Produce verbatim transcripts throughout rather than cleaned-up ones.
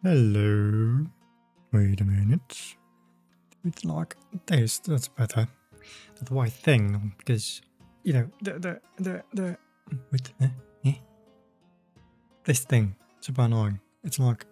Hello. Wait a minute. It's like this. That's better. That white thing, because you know the the the the. Wait, eh? Eh? This thing. Super annoying. It's like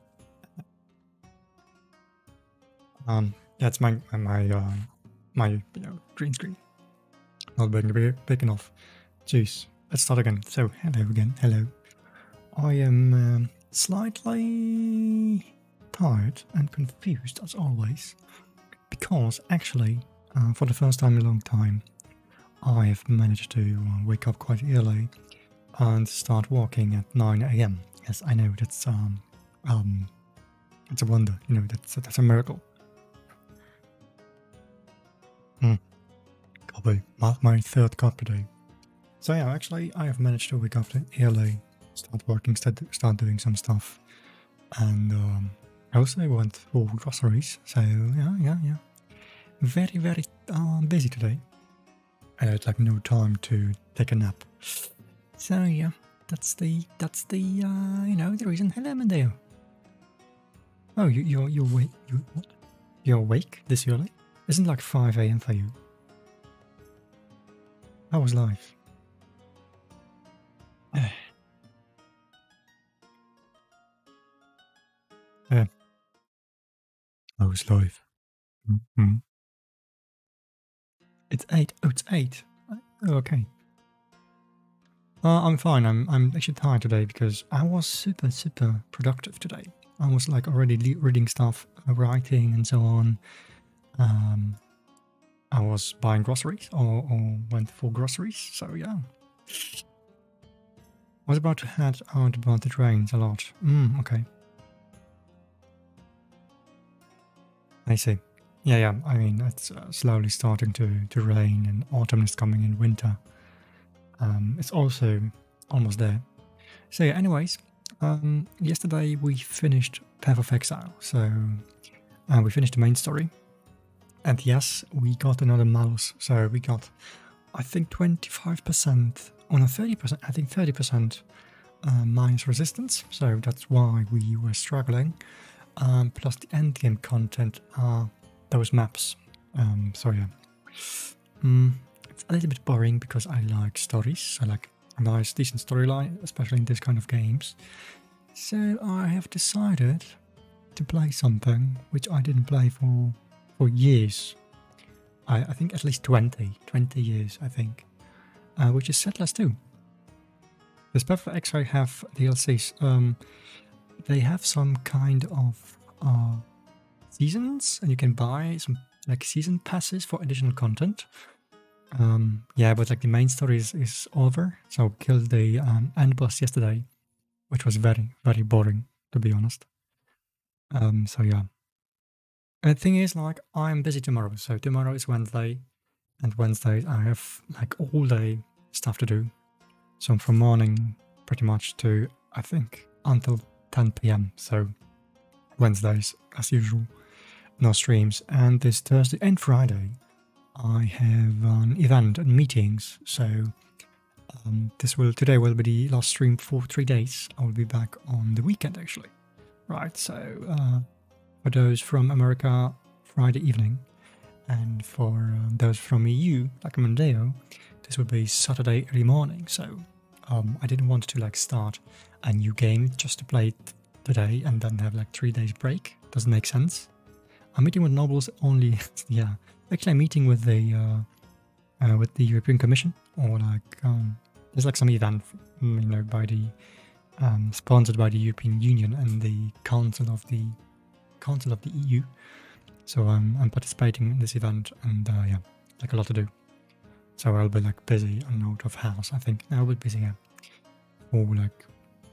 um. That's my my uh my you know green screen. Not big big, big enough. Jeez. Let's start again. So hello again. Hello. I am um, slightly tired and confused as always, because actually, uh, for the first time in a long time, I have managed to uh, wake up quite early and start walking at nine A M Yes, I know that's um um it's a wonder, you know, that's that's a miracle. Hmm. Copy. My, my third cut per day. So yeah, actually, I have managed to wake up early, start working, start, start doing some stuff, and um, I also went for groceries. So yeah, yeah, yeah, very, very uh, busy today. I had like no time to take a nap. So yeah, that's the that's the uh, you know the reason. Hello, Mandeo. Oh, you you're you're awake? You what? You're awake this early? Isn't it like five A M for you? How was life? Yeah. How was life? Mm-hmm. It's eight. Oh, it's eight. Oh, okay. Uh, I'm fine. I'm I'm actually tired today because I was super super productive today. I was like already le reading stuff, uh, writing, and so on. Um, I was buying groceries or, or went for groceries. So yeah. I was about to head out about the trains a lot. Mm, okay. I see. Yeah, yeah. I mean, it's uh, slowly starting to, to rain, and autumn is coming in winter. Um, it's also almost there. So yeah, anyways, um, yesterday we finished Path of Exile. So uh, we finished the main story. And yes, we got another mouse. So we got, I think, twenty-five percent, or no, thirty percent, I think thirty percent uh, minus resistance. So that's why we were struggling. Um, plus the endgame content are those maps. Um, so yeah. Mm, it's a little bit boring because I like stories. I like a nice, decent storyline, especially in this kind of games. So I have decided to play something which I didn't play for for years. I, I think at least twenty, twenty years, I think. Uh, which is Settlers two. Does Path of Exile have D L Cs? Um, they have some kind of uh, seasons, and you can buy some like season passes for additional content. Um, yeah, but like the main story is, is over. So killed the um, end boss yesterday, which was very, very boring, to be honest. Um, so yeah. And the thing is, like, I'm busy tomorrow. So tomorrow is Wednesday, and Wednesday I have like all day stuff to do. So from morning pretty much to, I think, until ten P M So Wednesdays, as usual, no streams. And this Thursday and Friday, I have an event and meetings. So um, this will today will be the last stream for three days. I will be back on the weekend actually. Right. So uh, for those from America, Friday evening, and for uh, those from E U, like Mondeo, this will be Saturday early morning. So um, I didn't want to like start a new game just to play it today and then have like three days break. Doesn't make sense. I'm meeting with nobles only. Yeah, actually, I'm meeting with the uh, uh, with the European Commission, or like um, there's like some event, you know, by the um, sponsored by the European Union and the Council of the Council of the E U. So um, I'm participating in this event, and uh, yeah, like a lot to do. So I'll be like busy and out of house. I think I'll be busy, yeah, for like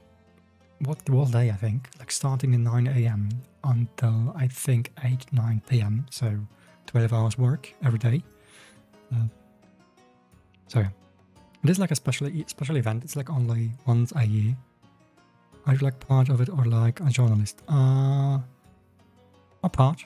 what the whole day. I think like starting at nine A M until I think eight nine P M So twelve hours work every day. Uh, so yeah, it is like a special special event. It's like only once a year. Are you like part of it or like a journalist? Uh, a part.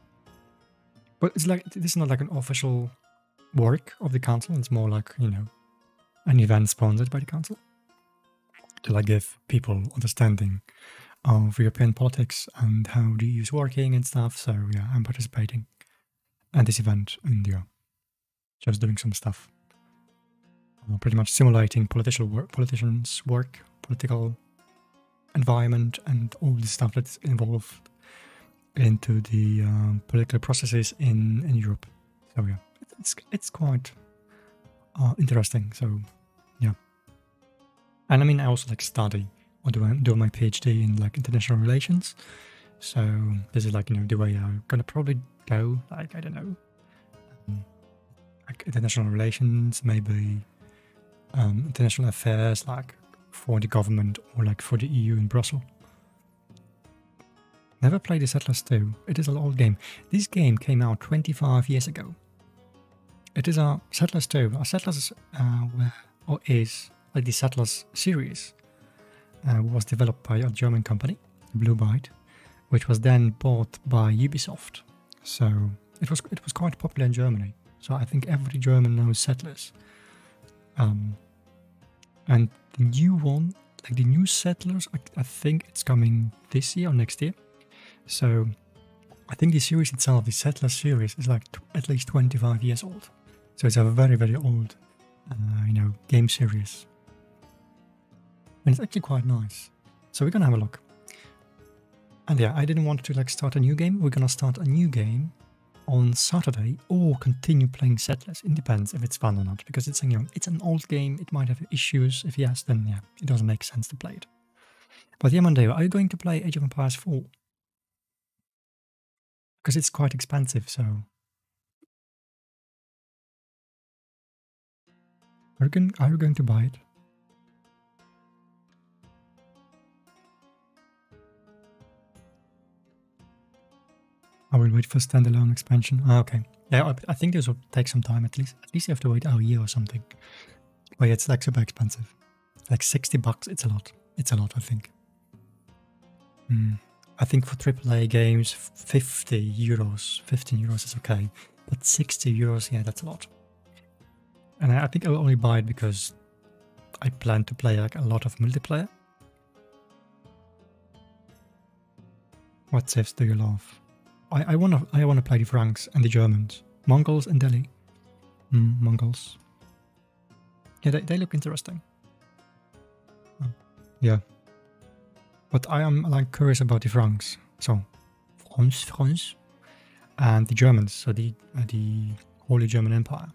But it's like, this is not like an official work of the council. It's more like, you know, an event sponsored by the council to like give people understanding of European politics and how the E U is working and stuff. So yeah, I'm participating at this event and yeah, just doing some stuff. Uh, pretty much simulating political work, politicians' work, political environment, and all the stuff that's involved into the um, political processes in, in Europe. So yeah, it's it's quite uh, interesting. So yeah, and I mean I also like study or do do my PhD in like international relations. So this is like you know the way I'm gonna probably go. Like I don't know, um, like international relations, maybe um, international affairs, like for the government or like for the E U in Brussels. Never played the Settlers two. It is an old game. This game came out twenty-five years ago. It is a Settlers two. A Settlers uh, were, or is like the Settlers series uh, was developed by a German company, Blue Byte, which was then bought by Ubisoft. So it was it was quite popular in Germany. So I think every German knows Settlers. Um, and the new one, like the new Settlers, I, I think it's coming this year or next year. So I think the series itself, the Settlers series, is like t at least twenty-five years old. So it's a very, very old, uh, you know, game series. And it's actually quite nice. So we're gonna have a look. And yeah, I didn't want to like start a new game. We're gonna start a new game on Saturday or continue playing Settlers. It depends if it's fun or not, because it's, you know, it's an old game. It might have issues. If yes, then yeah, it doesn't make sense to play it. But yeah, Mondeo, are you going to play Age of Empires four? Because it's quite expensive, so... Are you, going, are you going to buy it? I will wait for standalone expansion. Ah, okay. Yeah, I, I think this will take some time at least. At least you have to wait oh, a year or something. But yeah, it's like super expensive. Like sixty bucks, it's a lot. It's a lot, I think. Hmm. I think for triple A games, fifty euros, fifteen euros is okay. But sixty euros, yeah, that's a lot. And I, I think I'll only buy it because I plan to play like a lot of multiplayer. What civs do you love? I, I wanna I wanna play the Franks and the Germans. Mongols and Delhi. Mm, Mongols. Yeah, they, they look interesting. Oh, yeah. But I am like curious about the Franks. So France, France. And the Germans, so the uh, the Holy German Empire.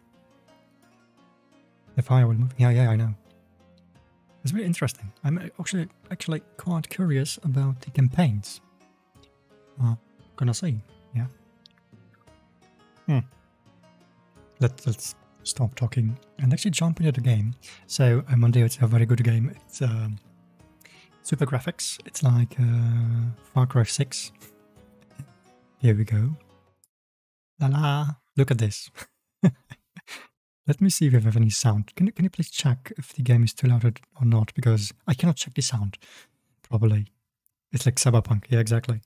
The fire will move. Yeah, yeah, I know. It's very interesting. I'm actually actually quite curious about the campaigns. Uh, gonna see, yeah. Hmm. Let, let's stop talking and actually jump into the game. So uh, Mondeo, it's a very good game. It's um, super graphics. It's like uh, Far Cry six. Here we go. La la! Look at this. Let me see if we have any sound. Can you, can you please check if the game is too loud or not? Because I cannot check the sound properly. It's like Cyberpunk. Yeah, exactly.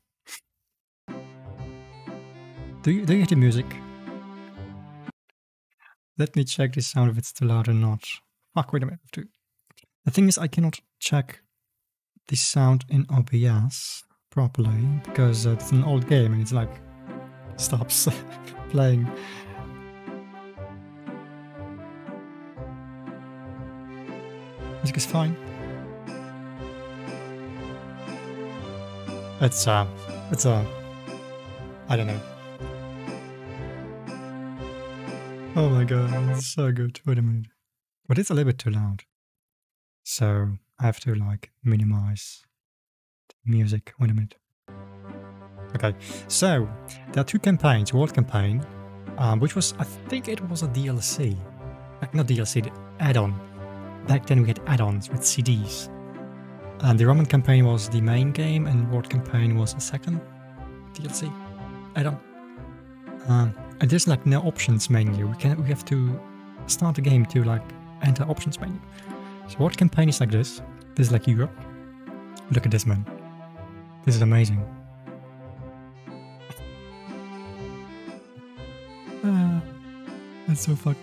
Do you, do you hear the music? Let me check the sound if it's too loud or not. Fuck, wait a minute. I have to... The thing is, I cannot check the sound in O B S properly because uh, it's an old game and it's like stops playing. Music is fine. It's uh, it's uh, I don't know. Oh my god, it's so good. Wait a minute. But it's a little bit too loud. So I have to like minimize the music. Wait a minute. Okay, so there are two campaigns. World campaign, um, which was, I think it was a D L C. Like, not D L C, the add-on. Back then we had add-ons with C Ds. And the Roman campaign was the main game and World campaign was a second D L C add-on. Um, and there's like no options menu. We can we have to start the game to like enter options menu. So World campaign is like this. This is like Europe. Look at this, man. This is amazing. Ah, that's so fucked.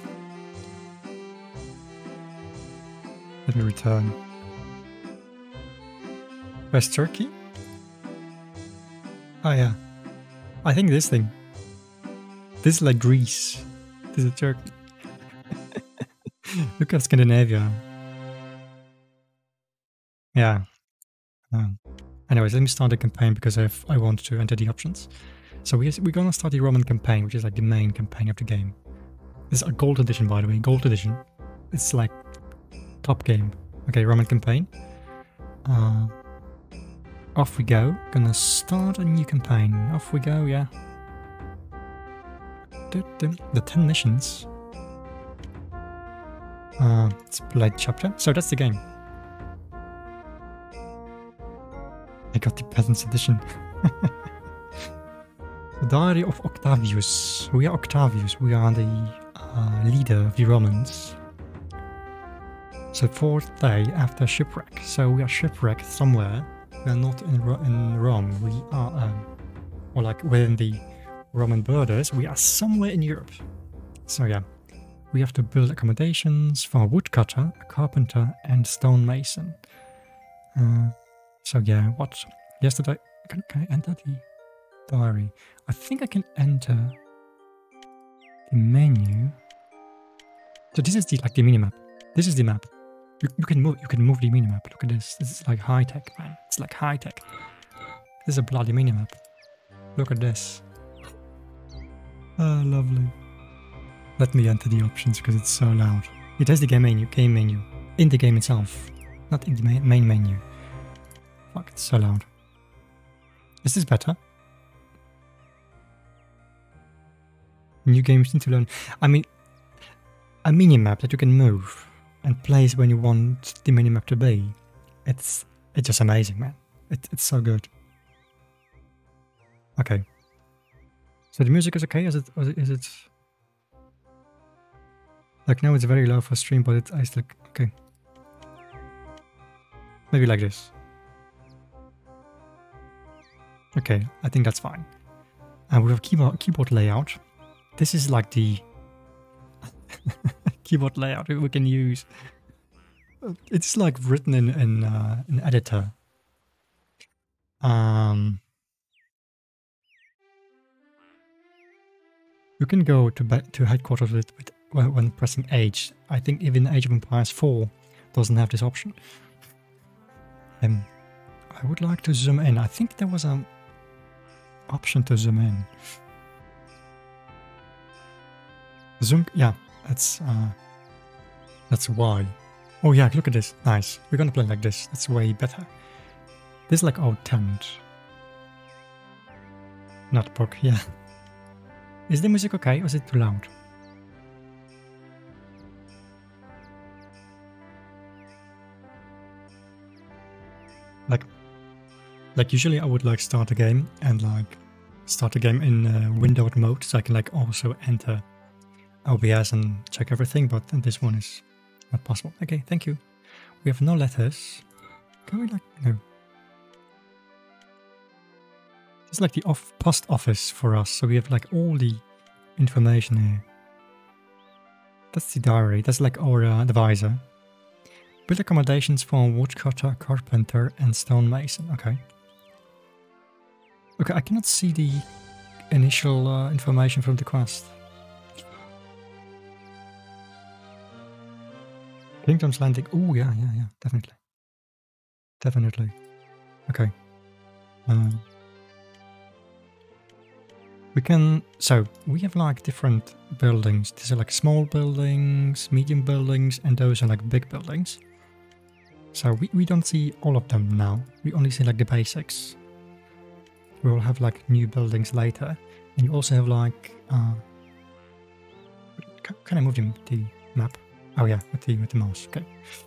Let me return. West Turkey? Oh yeah. I think this thing. This is like Greece. This is Turkey. Look at Scandinavia. Yeah. Um, anyways, let me start the campaign because I've, I want to enter the options. So we, we're gonna start the Roman campaign, which is like the main campaign of the game. This is a gold edition, by the way. Gold edition. It's like top game. Okay, Roman campaign. Uh, off we go. Gonna start a new campaign. Off we go, yeah. The ten missions. Uh, it's Blade chapter. So that's the game. I got the Peasants edition. The Diary of Octavius. We are Octavius. We are the uh, leader of the Romans. So fourth day after shipwreck. So we are shipwrecked somewhere. We are not in, Ro in Rome. We are, um, or like within the Roman borders. We are somewhere in Europe. So yeah, we have to build accommodations for a woodcutter, a carpenter, and stonemason. Uh, so yeah, what? Yesterday, can, can I enter the diary? I think I can enter the menu. So this is the like the minimap. This is the map. You, you can move. You can move the minimap. Look at this. This is like high tech, man. It's like high tech. This is a bloody minimap. Look at this. Oh, lovely. Let me enter the options because it's so loud. It has the game menu. Game menu in the game itself, not in the main, main menu. Fuck! It's so loud. Is this better? New games need to learn. I mean, a minimap that you can move and place when you want the minimap to be. It's it's just amazing, man. It, it's so good. Okay. So the music is okay? Is it? Is it? Like now it's very low for stream, but it's I still okay. Maybe like this. Okay, I think that's fine. And we have keyboard keyboard layout. This is like the keyboard layout we can use. It's like written in in uh, an editor. Um, you can go to to headquarters with, with when pressing H. I think even Age of Empires four doesn't have this option. Um, I would like to zoom in. I think there was an option to zoom in. Zoom, yeah, that's uh, that's why. Oh yeah, look at this. Nice. We're gonna play like this. That's way better. This is like old tent. Not book, yeah. Is the music okay or is it too loud? Like, like usually I would like start a game and like start a game in uh, windowed mode so I can like also enter O B S and check everything, but this one is not possible. Okay, thank you. We have no letters. Can we like, no. It's like the off post office for us, so we have like all the information here. That's the diary, that's like our uh, advisor. Build accommodations for a woodcutter, carpenter, and stonemason. Okay. Okay, I cannot see the initial uh, information from the quest. Kingdom's Landing. Oh, yeah, yeah, yeah, definitely. Definitely. Okay. Um, we can... So, we have like different buildings. These are like small buildings, medium buildings, and those are like big buildings. So, we, we don't see all of them now. We only see like the basics. We will have like new buildings later. And you also have like... Uh, can, can I move the, the map? Oh yeah, with the with the mouse, okay.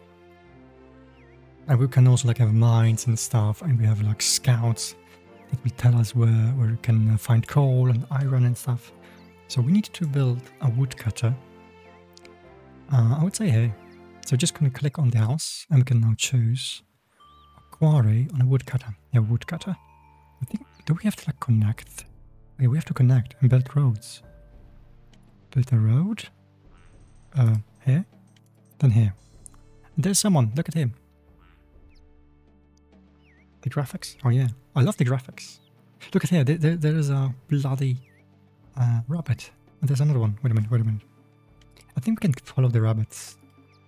And we can also like have mines and stuff, and we have like scouts that will tell us where where we can uh, find coal and iron and stuff. So we need to build a woodcutter. Uh, I would say here. So just gonna click on the house, and we can now choose a quarry on a woodcutter. Yeah, woodcutter. I think do we have to like connect? Yeah, we have to connect and build roads. Build a road. Uh, here. Then here. And there's someone, look at him. The graphics? Oh yeah, I love the graphics. Look at here, there, there, there is a bloody uh, rabbit. And there's another one. Wait a minute, wait a minute. I think we can follow the rabbits.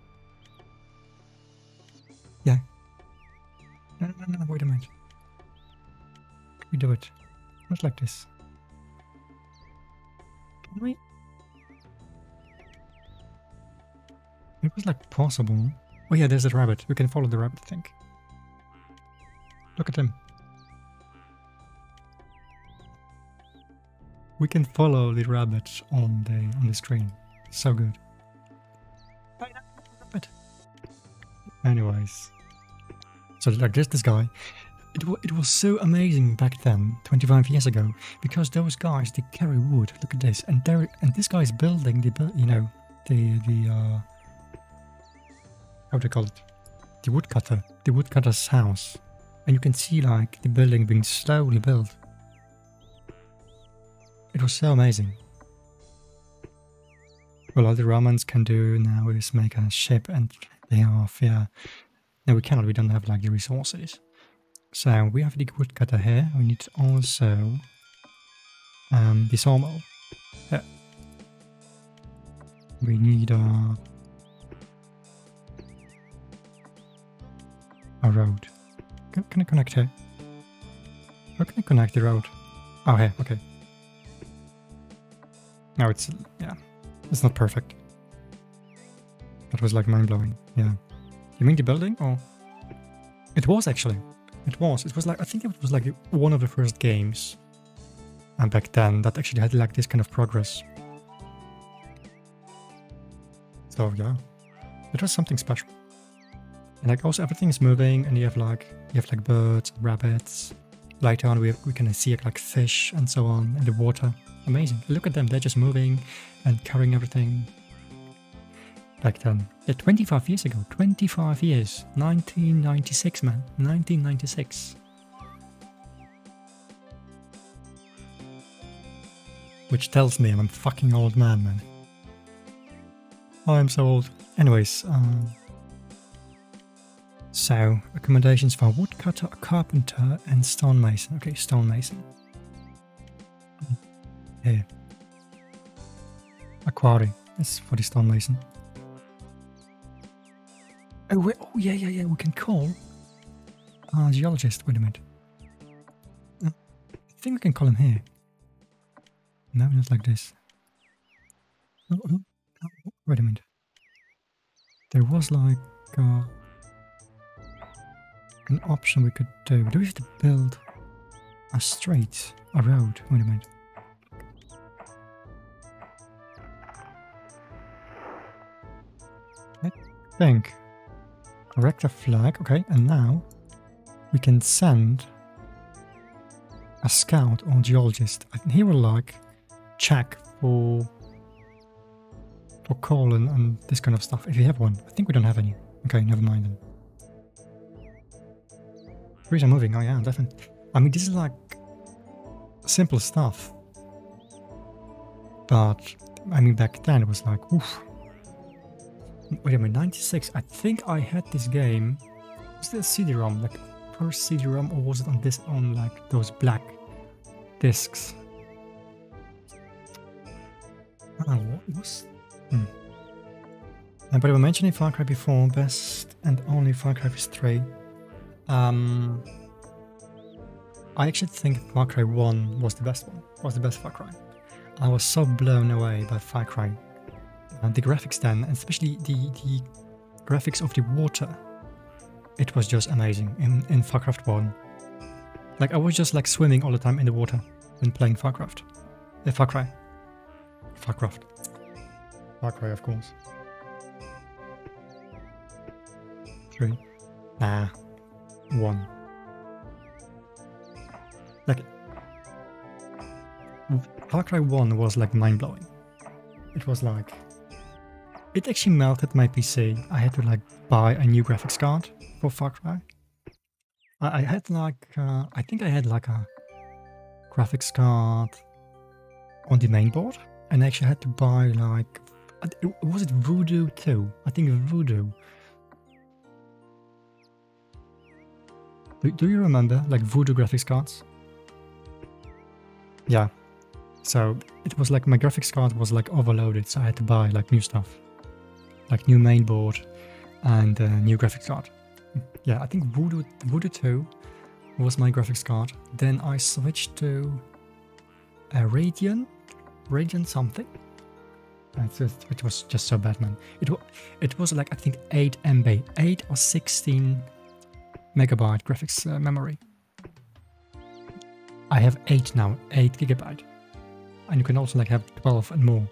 Yeah. No, no, no, no, wait a minute. Can we do it? Not like this. Can we? It was like possible. Oh yeah, there's a rabbit. We can follow the rabbit, I think. Look at him. We can follow the rabbit on the on the screen. So good. Rabbit. Anyways, so like this this guy. It, w it was so amazing back then, twenty-five years ago, because those guys they carry wood. Look at this, and there and this guy is building the build. You know, the the uh, how do you call it? The woodcutter. The woodcutter's house, and you can see like the building being slowly built. It was so amazing. Well, all the Romans can do now is make a ship and they are, yeah. No, we cannot, we don't have like the resources. So we have the woodcutter here. We need also um, the sawmill. Yeah. We need uh, a road. Can, can I connect here? How can I connect the road? Oh, here, okay. No, it's, yeah, it's not perfect. That was like mind-blowing, yeah. You mean the building, or? It was actually, it was. It was like, I think it was like one of the first games and back then that actually had like this kind of progress. So yeah, it was something special. And like also everything is moving and you have like, you have like birds, rabbits. Later on we, have, we can see like fish and so on in the water. Amazing. Look at them, they're just moving and carrying everything. Back then. Yeah, twenty-five years ago. twenty-five years. nineteen ninety-six, man. nineteen ninety-six. Which tells me I'm a fucking old man, man. Oh, I'm so old. Anyways, um... so, recommendations for woodcutter, carpenter, and stonemason. Okay, stonemason. Here. A quarry. That's for the stonemason. Oh, wait, oh, yeah, yeah, yeah, we can call a geologist. Wait a minute. Uh, I think we can call him here. No, not like this. Oh, oh, oh, wait a minute. There was like uh, an option we could do. Do we have to build a street, a road? Wait a minute. I think. Erect a flag, okay, and now we can send a scout or geologist. And he will like check for for coal and, and this kind of stuff if you have one. I think we don't have any. Okay, never mind then. Trees are moving, oh yeah, definitely. I mean, this is like simple stuff. But I mean, back then it was like, oof. Wait a minute, ninety-six. I think I had this game. Was it a C D ROM, like first C D ROM, or was it on this on like those black discs? Oh, what was? Hmm. And but I was mentioning Far Cry before, best and only Far Cry is three. Um, I actually think Far Cry one was the best one. Was the best Far Cry. I was so blown away by Far Cry. And the graphics then, especially the, the graphics of the water, it was just amazing in, in Farcraft one. Like, I was just like swimming all the time in the water when playing Farcraft. Uh, Far Cry. Farcraft. Far Cry, of course. Three. Nah. One. Like, Far Cry one was like mind-blowing. It was like... It actually melted my P C. I had to like buy a new graphics card for Far Cry. I, I had like, uh, I think I had like a graphics card on the main board. And I actually had to buy like, was it Voodoo two? I think Voodoo. Do, do you remember like Voodoo graphics cards? yeah. So it was like my graphics card was like overloaded, so I had to buy like new stuff, like new mainboard and a new graphics card. Yeah, I think Voodoo Voodoo two was my graphics card. Then I switched to a Radeon, Radeon something. It's just, it was just so bad, man. It was it was like I think eight M B, eight or sixteen megabyte graphics uh, memory. I have eight now, eight gigabyte. And you can also like have twelve and more.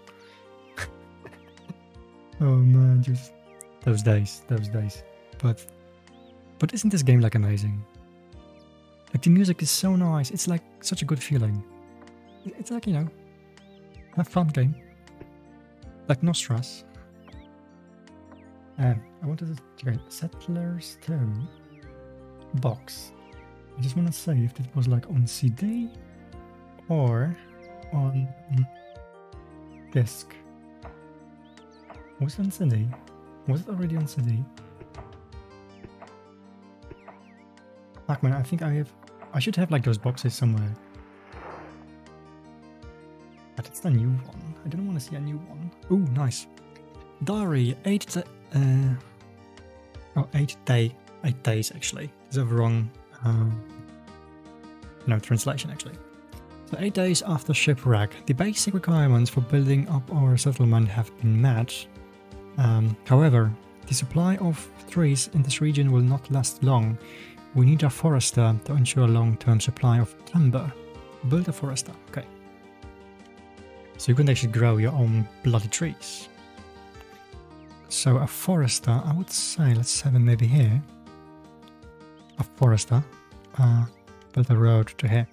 Oh man, just those days, those days. But but isn't this game like amazing? Like the music is so nice. It's like such a good feeling. It's like, you know, a fun game. Like no stress. Um, I wanted to check out Settlers two box. I just want to say if it was like on C D or on disc. Was it on C D? Was it already on C D? Fuck man, I think I have... I should have like those boxes somewhere. But it's the new one. I don't want to see a new one. Ooh, nice. Diary, eight... Uh, oh, eight day... Eight days actually. Is that wrong? Um, no, translation actually. So eight days after shipwreck, the basic requirements for building up our settlement have been met. Um, however, the supply of trees in this region will not last long. We need a forester to ensure a long-term supply of timber. Build a forester, okay. So you can actually grow your own bloody trees. So a forester, I would say, let's have it maybe here. A forester. Uh, build a road to here.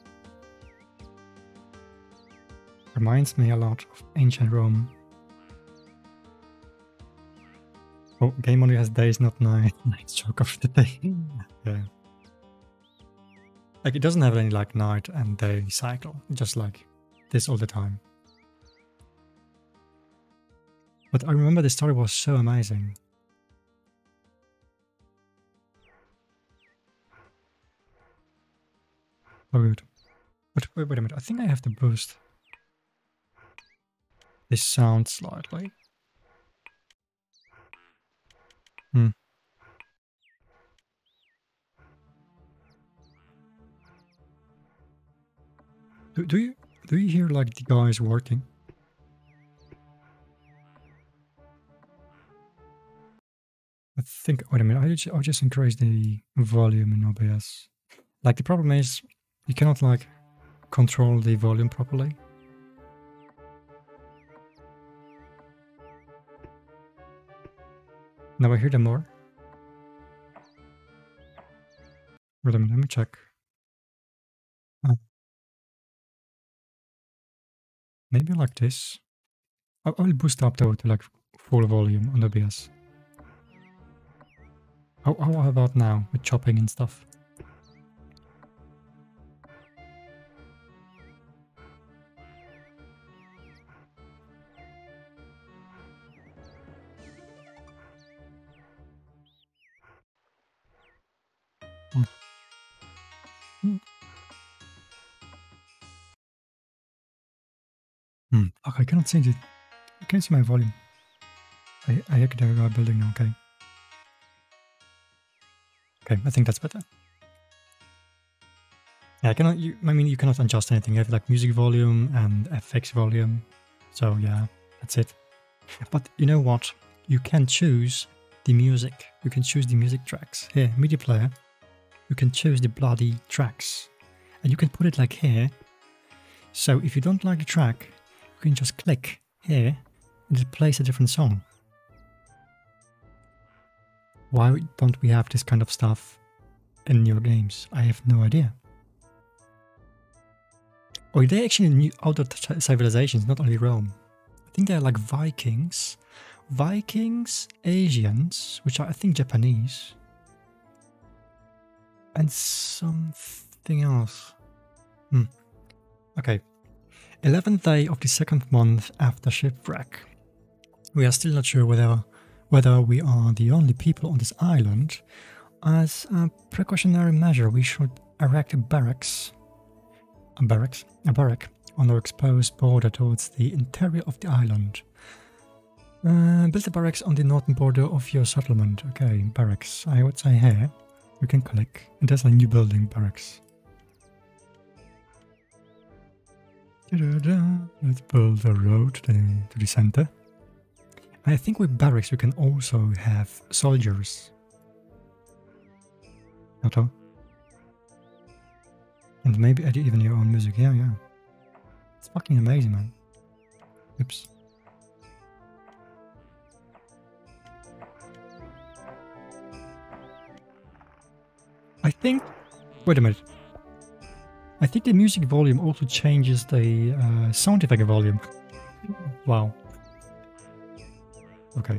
Reminds me a lot of ancient Rome. Oh, game only has days, not night. Night stroke of the day. Yeah. Like it doesn't have any like night and day cycle. Just like this all the time. But I remember the story was so amazing. Oh good. But wait, wait a minute, I think I have to boost this sound slightly. Hmm. Do, do you do you hear like the guys working? I think. Wait a minute. I just, I'll just increase the volume in O B S. Like the problem is, you cannot like control the volume properly. Now I hear them more. Wait a minute. Let me check. Uh, maybe like this. I, I will boost up though to like full volume on O B S. How, how about now with chopping and stuff? Hmm. Hmm. Hmm. Okay, I cannot change it. I can't see my volume. I, I hear the building now, okay. Okay, I think that's better. Yeah, I cannot, you, I mean, you cannot adjust anything. You have like music volume and F X volume. So yeah, that's it. But you know what? You can choose the music. You can choose the music tracks. Here, media player. You can choose the bloody tracks. And you can put it like here. So if you don't like the track, you can just click here and it plays a different song. Why don't we have this kind of stuff in your games? I have no idea. Or they actually new other civilizations, not only Rome. I think they're like Vikings. Vikings, Asians, which are I think Japanese. And something else. Hmm. Okay. eleventh day of the second month after shipwreck. We are still not sure whether whether we are the only people on this island. As a precautionary measure, we should erect a barracks. A barracks? A barrack on our exposed border towards the interior of the island. Uh, build the barracks on the northern border of your settlement. Okay, barracks. I would say here. You can click. And there's a new building, barracks. Let's build a road to the, to the center. I think with barracks we can also have soldiers. Otto. And maybe edit even your own music. Yeah, yeah. It's fucking amazing, man. Oops. I think... Wait a minute. I think the music volume also changes the uh, sound effect volume. Wow. Okay.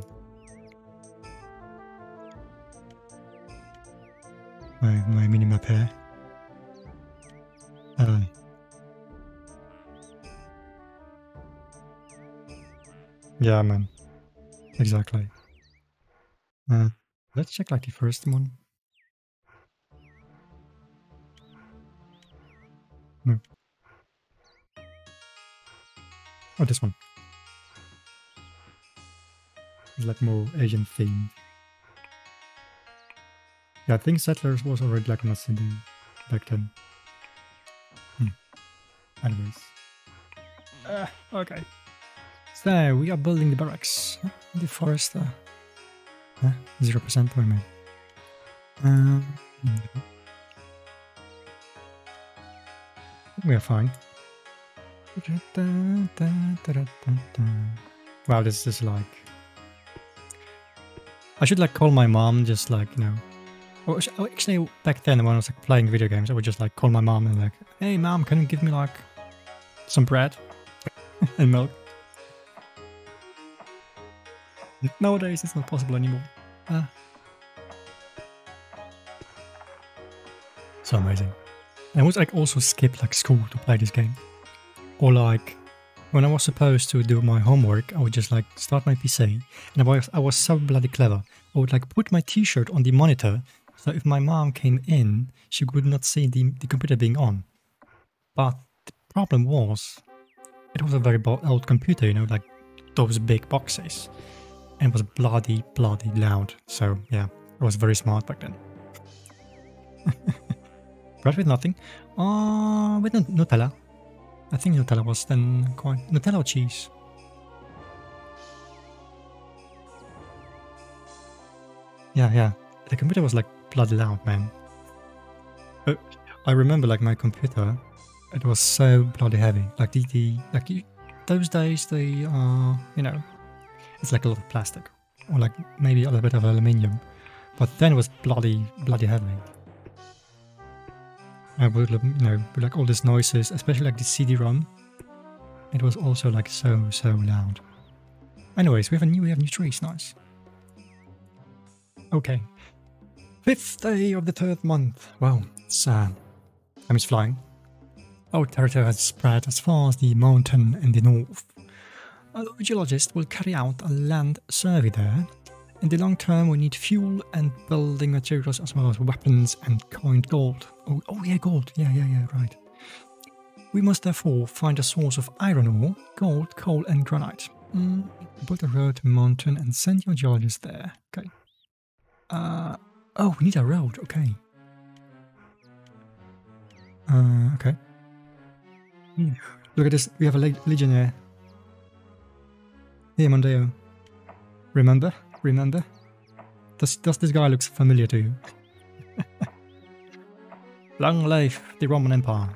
My, my minimap here. Uh, yeah, man. Exactly. Uh, let's check like the first one. No. Oh, this one. It's like more Asian themed. Yeah, I think Settlers was already like not in the back then. Hmm. Anyways. Uh, okay. So we are building the barracks. The forest. Uh, zero percent for me. Um, we are fine. Wow, this is like... I should like call my mom, just like, you know... Oh, actually, back then when I was like playing video games, I would just like call my mom and like, hey mom, can you give me like some bread and milk? Nowadays, it's not possible anymore. Ah. So amazing. And I would like also skip like school to play this game. Or like, when I was supposed to do my homework, I would just like start my P C. And I was, I was so bloody clever. I would like put my t-shirt on the monitor, so if my mom came in, she would not see the, the computer being on. But the problem was, it was a very old computer, you know, like those big boxes. And it was bloody, bloody loud. So yeah, I was very smart back then. Bread with nothing. Uh, with Nutella. I think Nutella was then quite... Nutella or cheese? Yeah, yeah. The computer was like bloody loud, man. But I remember like my computer, it was so bloody heavy. Like the, the like you, those days, the, uh, you know, it's like a lot of plastic. Or like maybe a little bit of aluminium. But then it was bloody, bloody heavy. I would, you know, like all these noises, especially like the C D ROM. It was also like so, so loud. Anyways, we have a new, we have new trees, nice. Okay. Fifth day of the third month. Wow, it's, uh, time is flying. Our territory has spread as far as the mountain in the north. A geologist will carry out a land survey there. In the long term, we need fuel and building materials as well as weapons and coined gold. Oh, oh yeah, gold. Yeah, yeah, yeah, right. We must therefore find a source of iron ore, gold, coal and granite. Mm, build a road to mountain and send your geologist there. Okay. Uh, oh, we need a road. Okay. Uh, okay. Mm. Look at this. We have a leg legionnaire. Here, Mondeo. Remember? Remember? Does, does this guy look familiar to you? Long life the Roman Empire.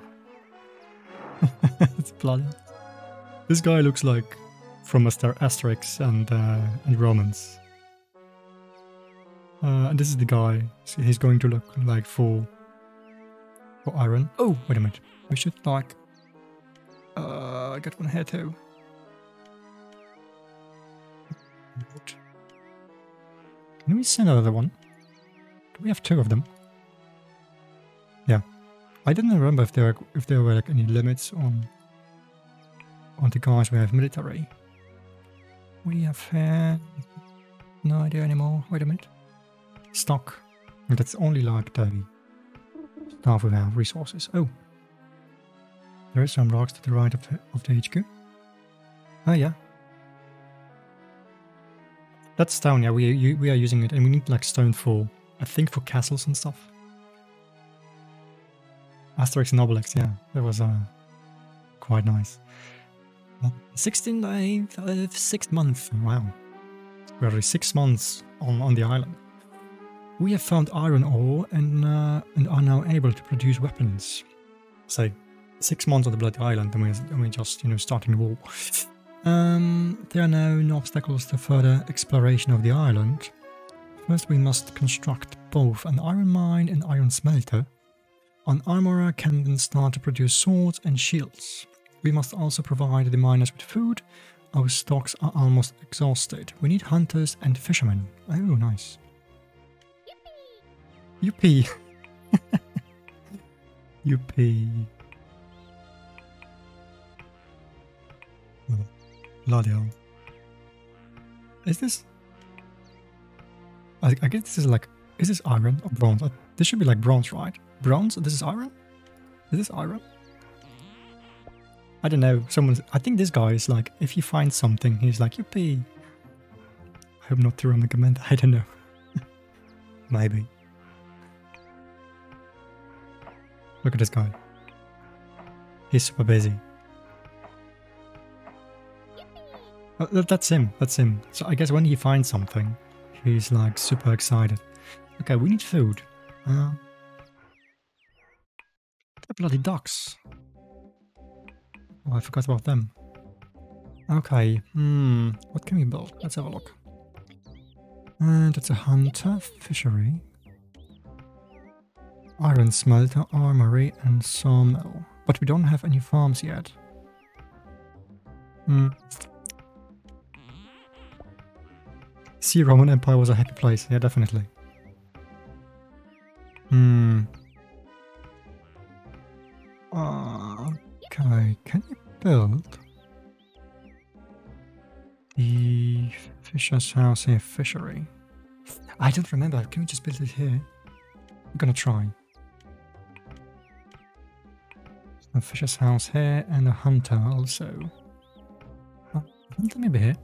It's bloody. This guy looks like from Aster Asterix and, uh, and Romans. Uh, and this is the guy. So he's going to look like for for iron. Oh, wait a minute. We should like. Uh, I got one here too. Can we send another one? Do we have two of them? Yeah. I didn't remember if there were, if there were like any limits on on the guys we have military. We have had no idea anymore. Wait a minute. Stock. And that's only like the stuff we have resources. Oh. There is some rocks to the right of the, of the H Q. Oh yeah. That's stone, yeah, we, you, we are using it, and we need like stone for, I think, for castles and stuff. Asterix and Obelix, yeah, that was uh, quite nice. sixteenth of sixth month, wow. We're already six months on, on the island. We have found iron ore and, uh, and are now able to produce weapons. So, six months on the bloody island, and we're, and we're just, you know, starting the war. Um, there are now no obstacles to further exploration of the island. First we must construct both an iron mine and iron smelter. An armorer can then start to produce swords and shields. We must also provide the miners with food. Our stocks are almost exhausted. We need hunters and fishermen. Oh, nice. Yippee! Yippee! Oh, bloody hell. Is this... I, I guess this is like... Is this iron or bronze? Uh, this should be like bronze, right? Bronze? This is iron? Is this iron? I don't know. Someone's... I think this guy is like... If he finds something, he's like, yippee! I hope not to run a comment. I don't know. Maybe. Look at this guy. He's super busy. Oh, that's him. That's him. So I guess when he finds something, he's like super excited. Okay, we need food. Uh, the bloody ducks. Oh, I forgot about them. Okay. Hmm. What can we build? Let's have a look. And it's a hunter fishery. Iron smelter, armory, and sawmill. But we don't have any farms yet. Hmm. See, Roman Empire was a happy place. Yeah, definitely. Hmm. Uh, okay, can you build the fisher's house here, fishery? I don't remember. Can we just build it here? I'm gonna try. A fisher's house here and a hunter also. Oh, hunter maybe here.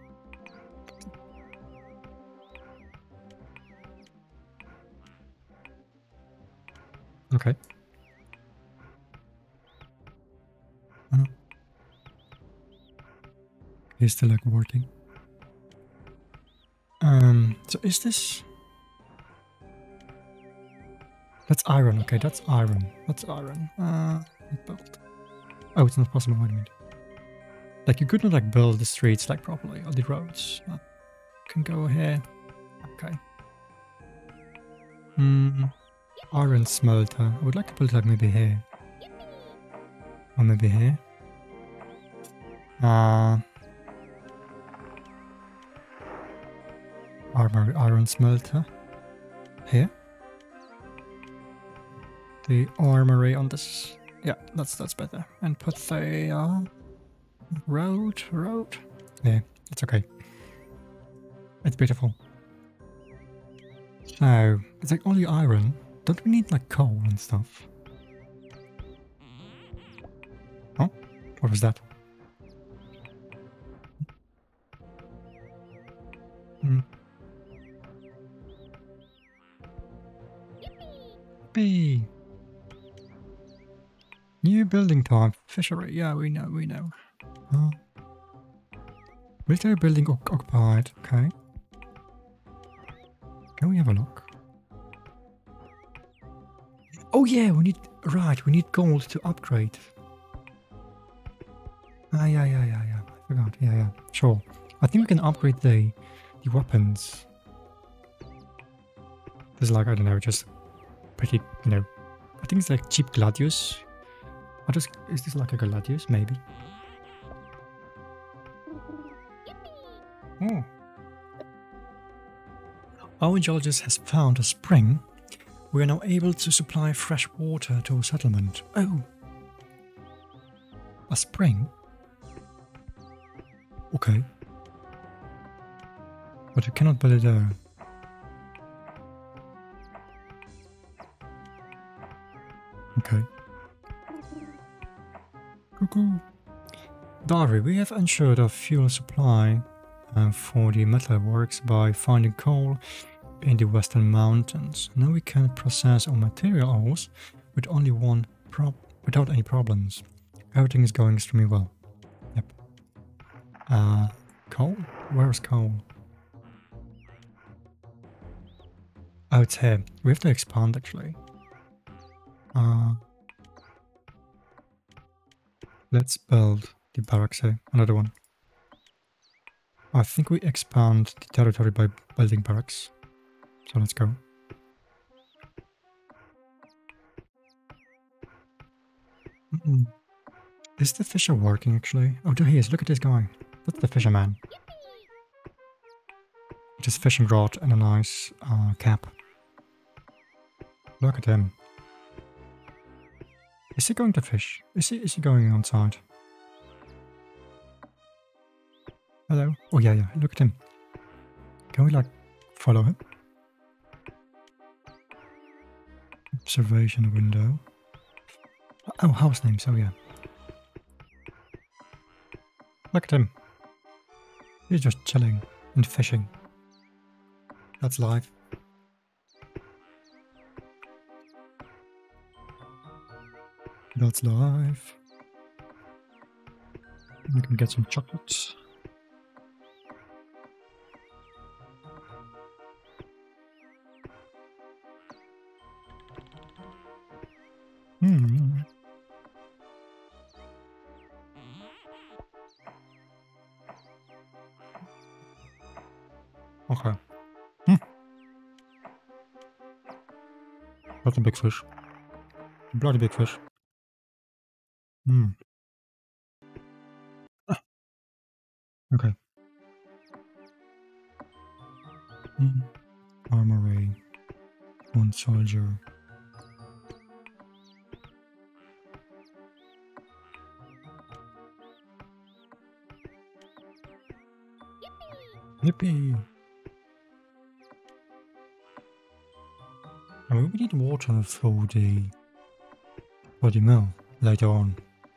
Okay. Uh, he's still like working. Um. So is this? That's iron. Okay, that's iron. That's iron. Uh. Build. Oh, it's not possible. Wait a minute. Like you could not like build the streets like properly or the roads. Uh, can go here. Okay. Hmm. Iron smelter. I would like to build like maybe here. Or maybe here. Uh, armor, iron smelter. Here. The armory on this. Yeah, that's that's better. And put the uh, road, road. Yeah, it's okay. It's beautiful. So, it's like only iron. Don't we need like coal and stuff? Oh, what was that? Hmm. B. New building type, fishery. Yeah, we know, we know. Oh. Military building occupied. Okay. Can we have a look? Oh yeah, we need, right, we need gold to upgrade. Ah, yeah, yeah, yeah, yeah, I forgot, yeah, yeah, sure. I think we can upgrade the, the weapons. There's like, I don't know, just pretty, you know, I think it's like cheap gladius. I just, is this like a gladius, maybe? Oh. Our geologist has found a spring. We are now able to supply fresh water to a settlement. Oh! A spring? Okay. But you cannot build it there. Okay. Cuckoo. Diary, we have ensured our fuel supply uh, for the metal works by finding coal in the Western Mountains. Now we can process our materials with only one prop without any problems. Everything is going extremely well. Yep. Uh, coal? Where's coal? Oh, it's here. We have to expand actually. Uh, let's build the barracks here. Another one. I think we expand the territory by building barracks. So let's go. Mm-mm. Is the fisher working actually? Oh, there he is. Look at this guy. That's the fisherman. Just fishing rod and a nice uh, cap. Look at him. Is he going to fish? Is he, is he going outside? Hello? Oh yeah, yeah. Look at him. Can we like follow him? Observation window. Oh, house names. Oh yeah. Look at him. He's just chilling and fishing. That's life. That's life. We can get some chocolates. Hmm. Okay. Hmm. That's a big fish. Bloody big fish. Hmm. Ah. Okay. Hmm. Armory. One soldier. Yippee! I mean, we need water for the for the mill later on.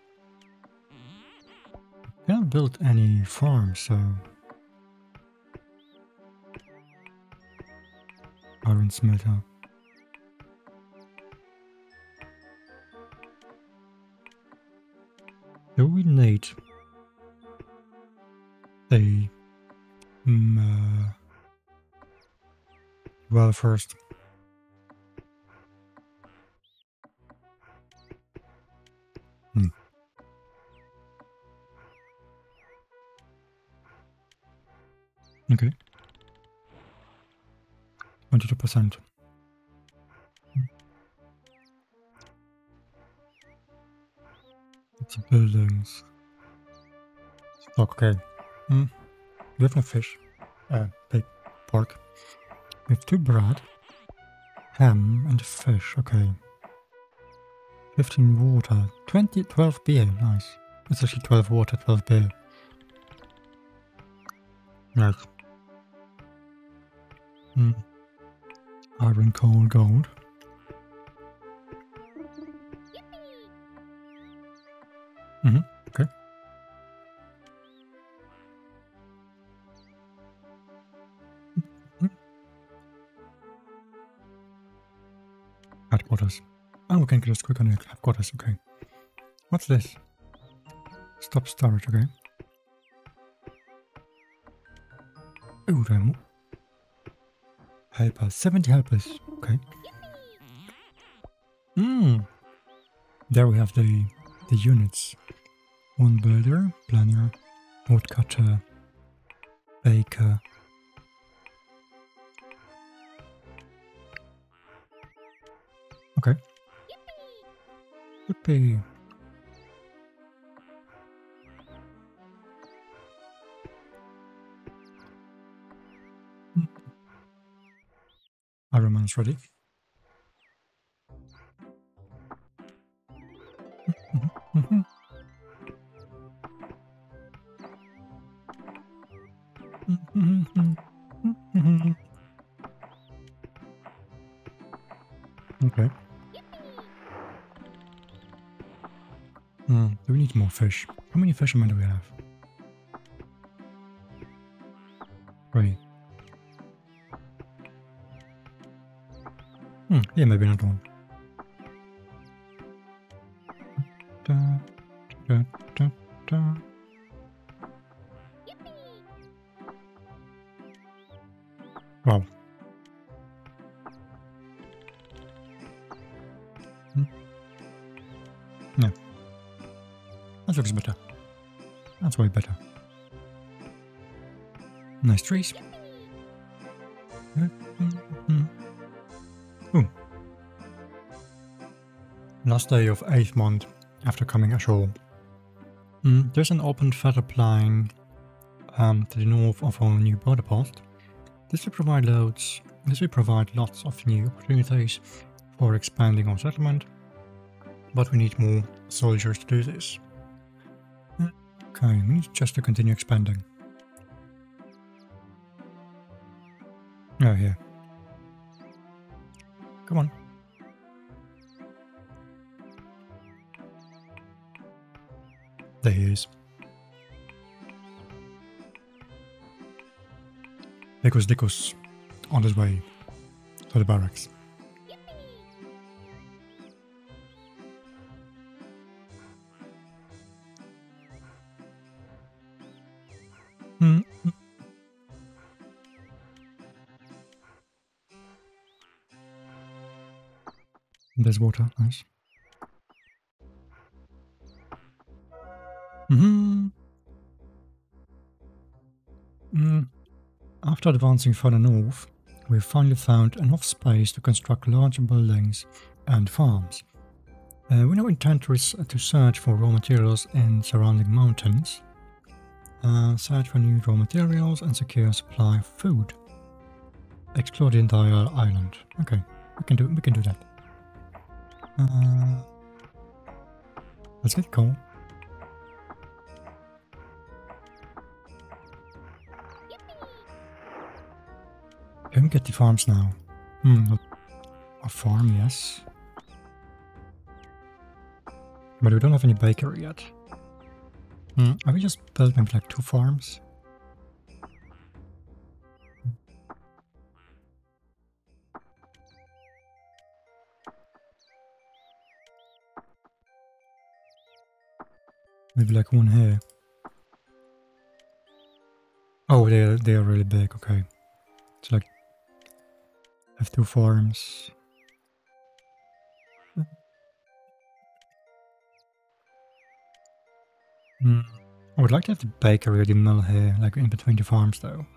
We haven't built any farms, so iron smelter. Do we need a um, uh, well first? Hmm. Okay. Twenty-two percent. It's buildings. Stock, okay. Hmm. We have no fish. Uh, pig, pork. We have two bread, ham, and fish. Okay. fifteen water. twenty, twelve beer. Nice. It's actually twelve water, twelve beer. Nice. Hmm. Iron, coal, gold. Mm-hmm. Okay. Mm-hmm. Headquarters. Oh, we can just click on the headquarters. Okay. What's this? Stop storage. Okay. Oh, there. Helpers. seventy helpers. Okay. Hmm. There we have the the units. One builder, planner, woodcutter, baker. Okay. Yippee. Hmm. Iron Man is ready. Mm-hmm. Mm-hmm. Mm-hmm. Mm-hmm. Okay. Hmm, do we need more fish? How many fishermen do we have? Three. Hmm, yeah, maybe not one. Da, da, da, da. Wow. Hmm. No. That looks better. That's way better. Nice trees. Ooh. Last day of eighth month after coming ashore. Mm, there's an open feather plain um, to the north of our new border post. This will provide loads. This will provide lots of new opportunities for expanding our settlement, but we need more soldiers to do this. Okay, we need just to continue expanding. Oh, yeah. Come on. There he is. Dickus Dickus on his way to the barracks. Mm -hmm. There's water, nice. Mm-hmm. Mm. After advancing further north, we've finally found enough space to construct larger buildings and farms. Uh, we now intend to, to search for raw materials in surrounding mountains, uh, search for new raw materials and secure a supply of food. Explore the entire island. Okay, we can do we can do that. Uh, let's get coal. Can we get the farms now? Hmm, not a farm, yes. But we don't have any bakery yet. Hmm, have we just built maybe like two farms? Maybe like one here. Oh, they are, they are really big, okay. It's like, have two farms. Hmm. I would like to have the bakery or the mill here, like in between the farms though.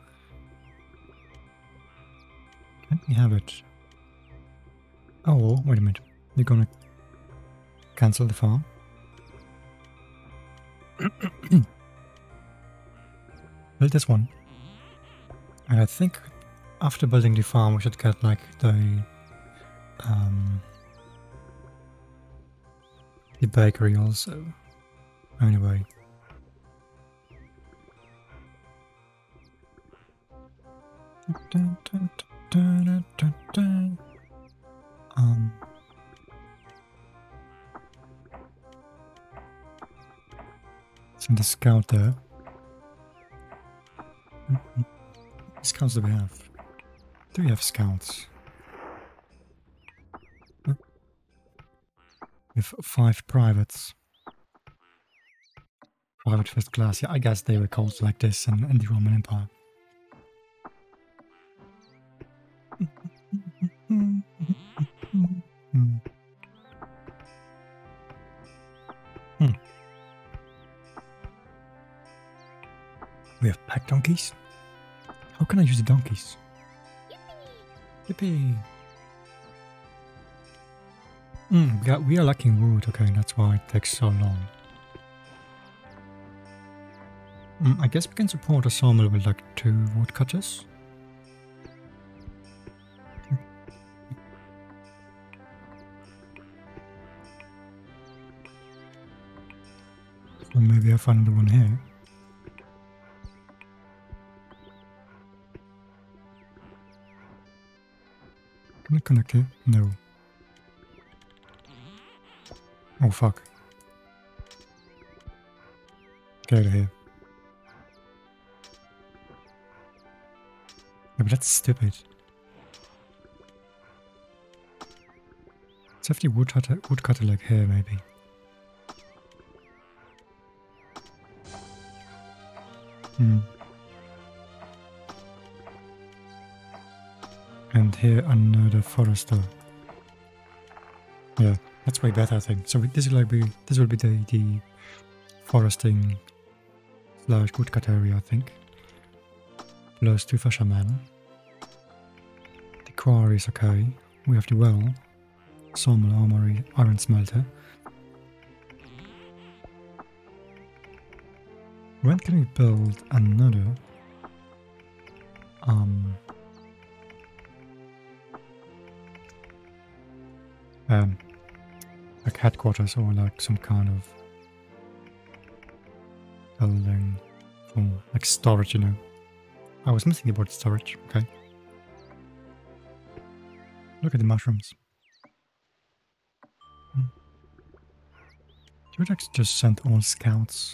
Can we have it? Oh, wait a minute. They're gonna cancel the farm? Build this one. And I think after building the farm we should get like the um the bakery also. Anyway. Dun, dun, dun, dun, dun. Um send the scout there. Mm-hmm. What scouts do we have? Do we have scouts? We have five privates. Private first class. Yeah, I guess they were called like this in, in the Roman Empire. Hmm. We have pack donkeys? How can I use the donkeys? Yippee! Mm, we, are, we are lacking wood, okay, that's why it takes so long. Mm, I guess we can support a sawmill with like two woodcutters. So maybe I'll find another one here. Can I connect here? No. Oh fuck. Get out of here. Yeah, but that's stupid. Let's have the woodcutter, woodcutter like here, maybe. Hmm. And here another forester. Yeah, that's way better, I think. So this is like be this will be the the foresting slash woodcut area, I think. Plus two fishermen. The quarry is okay. We have the well, sawmill, armory, iron smelter. When can we build another? Um. Um. Like headquarters or like some kind of building for like storage, you know. I was missing the word storage, okay. Look at the mushrooms. Hmm. Should I just send all scouts?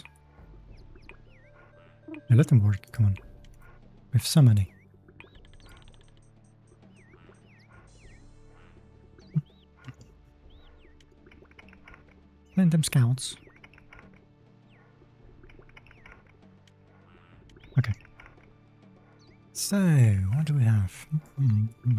Yeah, let them work, come on. We have so many. Send them scouts. Okay. So, what do we have? Mm-hmm.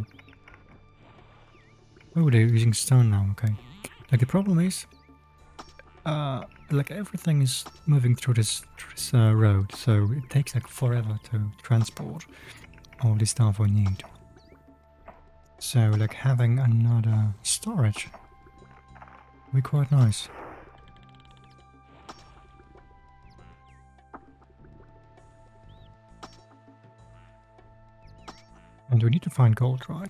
Oh, they're using stone now, okay. Like, the problem is, uh, like, everything is moving through this, through this uh, road, so it takes, like, forever to transport all the stuff we need. So, like, having another storage would be quite nice. And we need to find gold, right?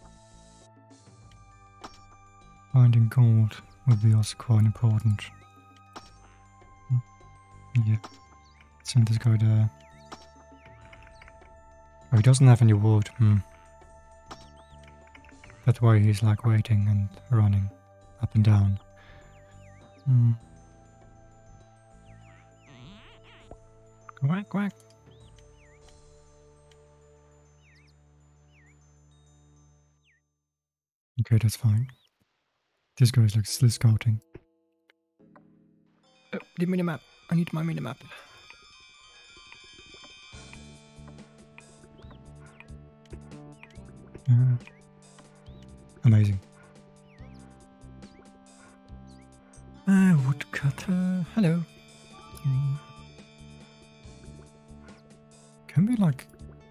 Finding gold would be also quite important. Hmm. Yeah. Send this guy there. Oh, he doesn't have any wood. Hmm. That's why he's like waiting and running up and down. Hmm. Quack, quack. Okay, that's fine. This guy's like still scouting. Oh, the minimap. I need my minimap. Uh, amazing. Uh, woodcutter. Hello. Mm. Can we like...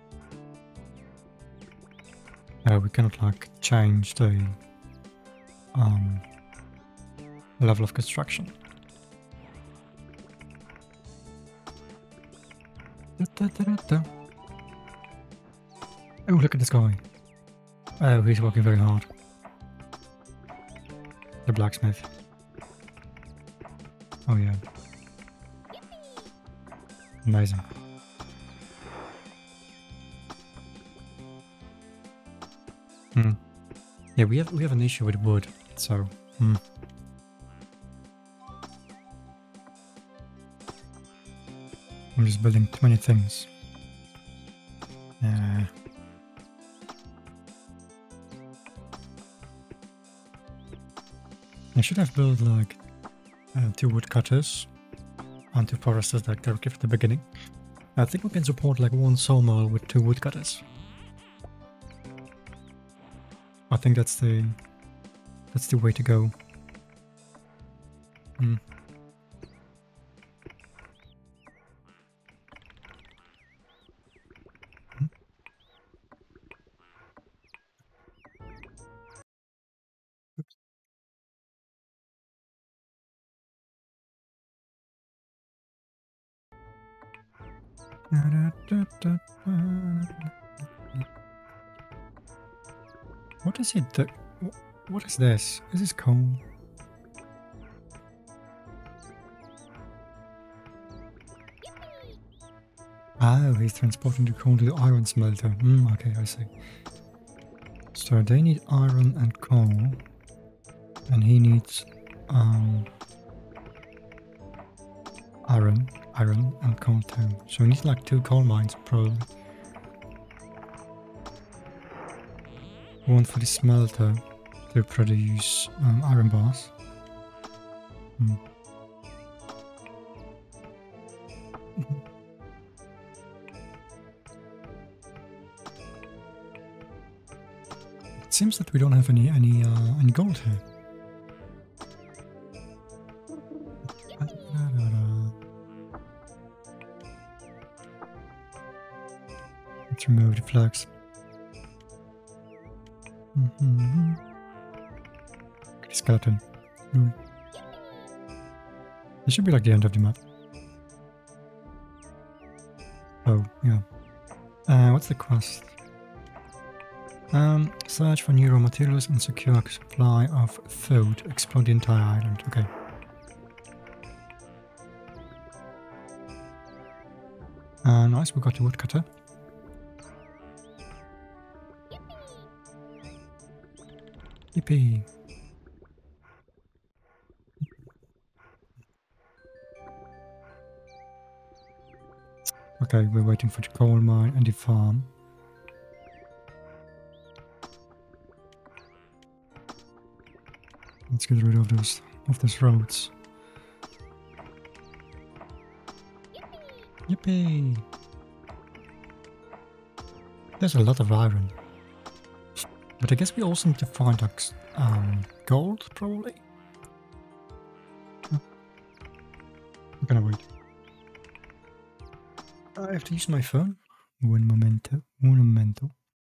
Uh, we cannot like change the um, level of construction. Da, da, da, da, da. Oh, look at this guy. Oh, he's working very hard. The blacksmith. Oh yeah. Amazing. Hmm. Yeah, we have we have an issue with wood, so hmm. I'm just building too many things. Yeah. I should have built like uh, two woodcutters and two foresters like directly at the beginning. I think we can support like one sawmill with two woodcutters. I think that's the that's the way to go. Hmm. Hmm. Oops. What is it? That, what is this? Is this coal? Oh, he's transporting the coal to the iron smelter. Mm, okay, I see. So they need iron and coal, and he needs um iron. iron and coal too. So we need like two coal mines probably. One for the smelter to produce um, iron bars. Hmm. It seems that we don't have any any uh, any gold here. Let's remove the flags. Mm-hmm. Skeleton. Ooh. This should be like the end of the map. Oh, yeah. Uh, what's the quest? Um, search for new raw materials and secure a supply of food. Explore the entire island. Okay. Uh, nice, we got the woodcutter. Yippee! Okay, we're waiting for the coal mine and the farm. Let's get rid of those of those roads. Yippee! There's a lot of iron. But I guess we also need to find like, um, gold, probably? Huh. I'm gonna wait. I have to use my phone. Un momento. Un momento.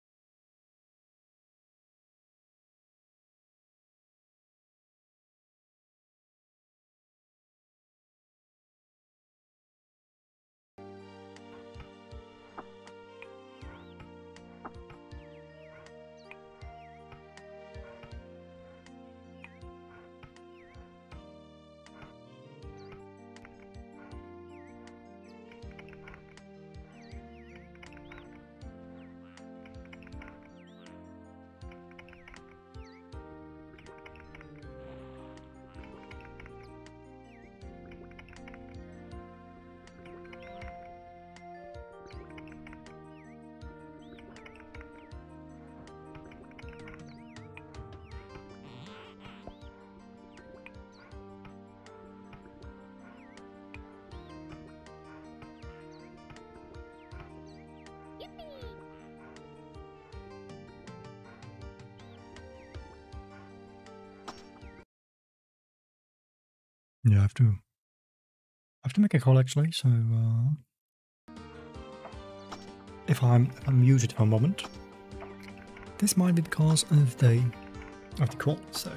Yeah, I have to. I have to make a call actually. So, uh, if I'm if I'm muted for a moment, this might be because of the of the call. So,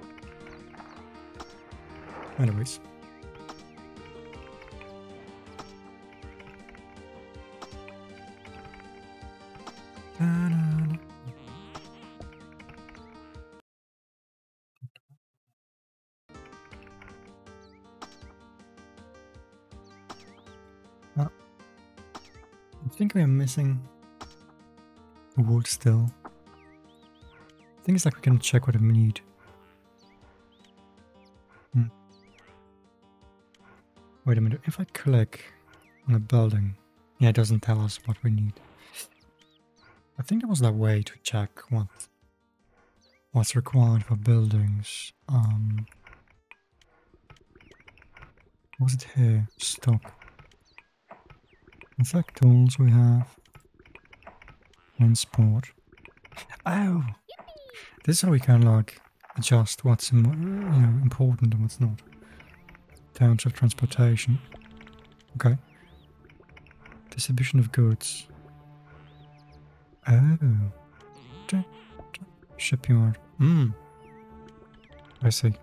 anyways. Ta-da. Uh, I think we are missing wood still. I think it's like we can check what we need. Hmm. Wait a minute, if I click on a building, yeah, it doesn't tell us what we need. I think there was that way to check what what's required for buildings. Um, was it here? Stock. Insect tools we have. And sport. Oh! This is how we can like adjust what's you know important and what's not. Terms of transportation. Okay. Distribution of goods. Oh. Shipyard. Hmm. I see.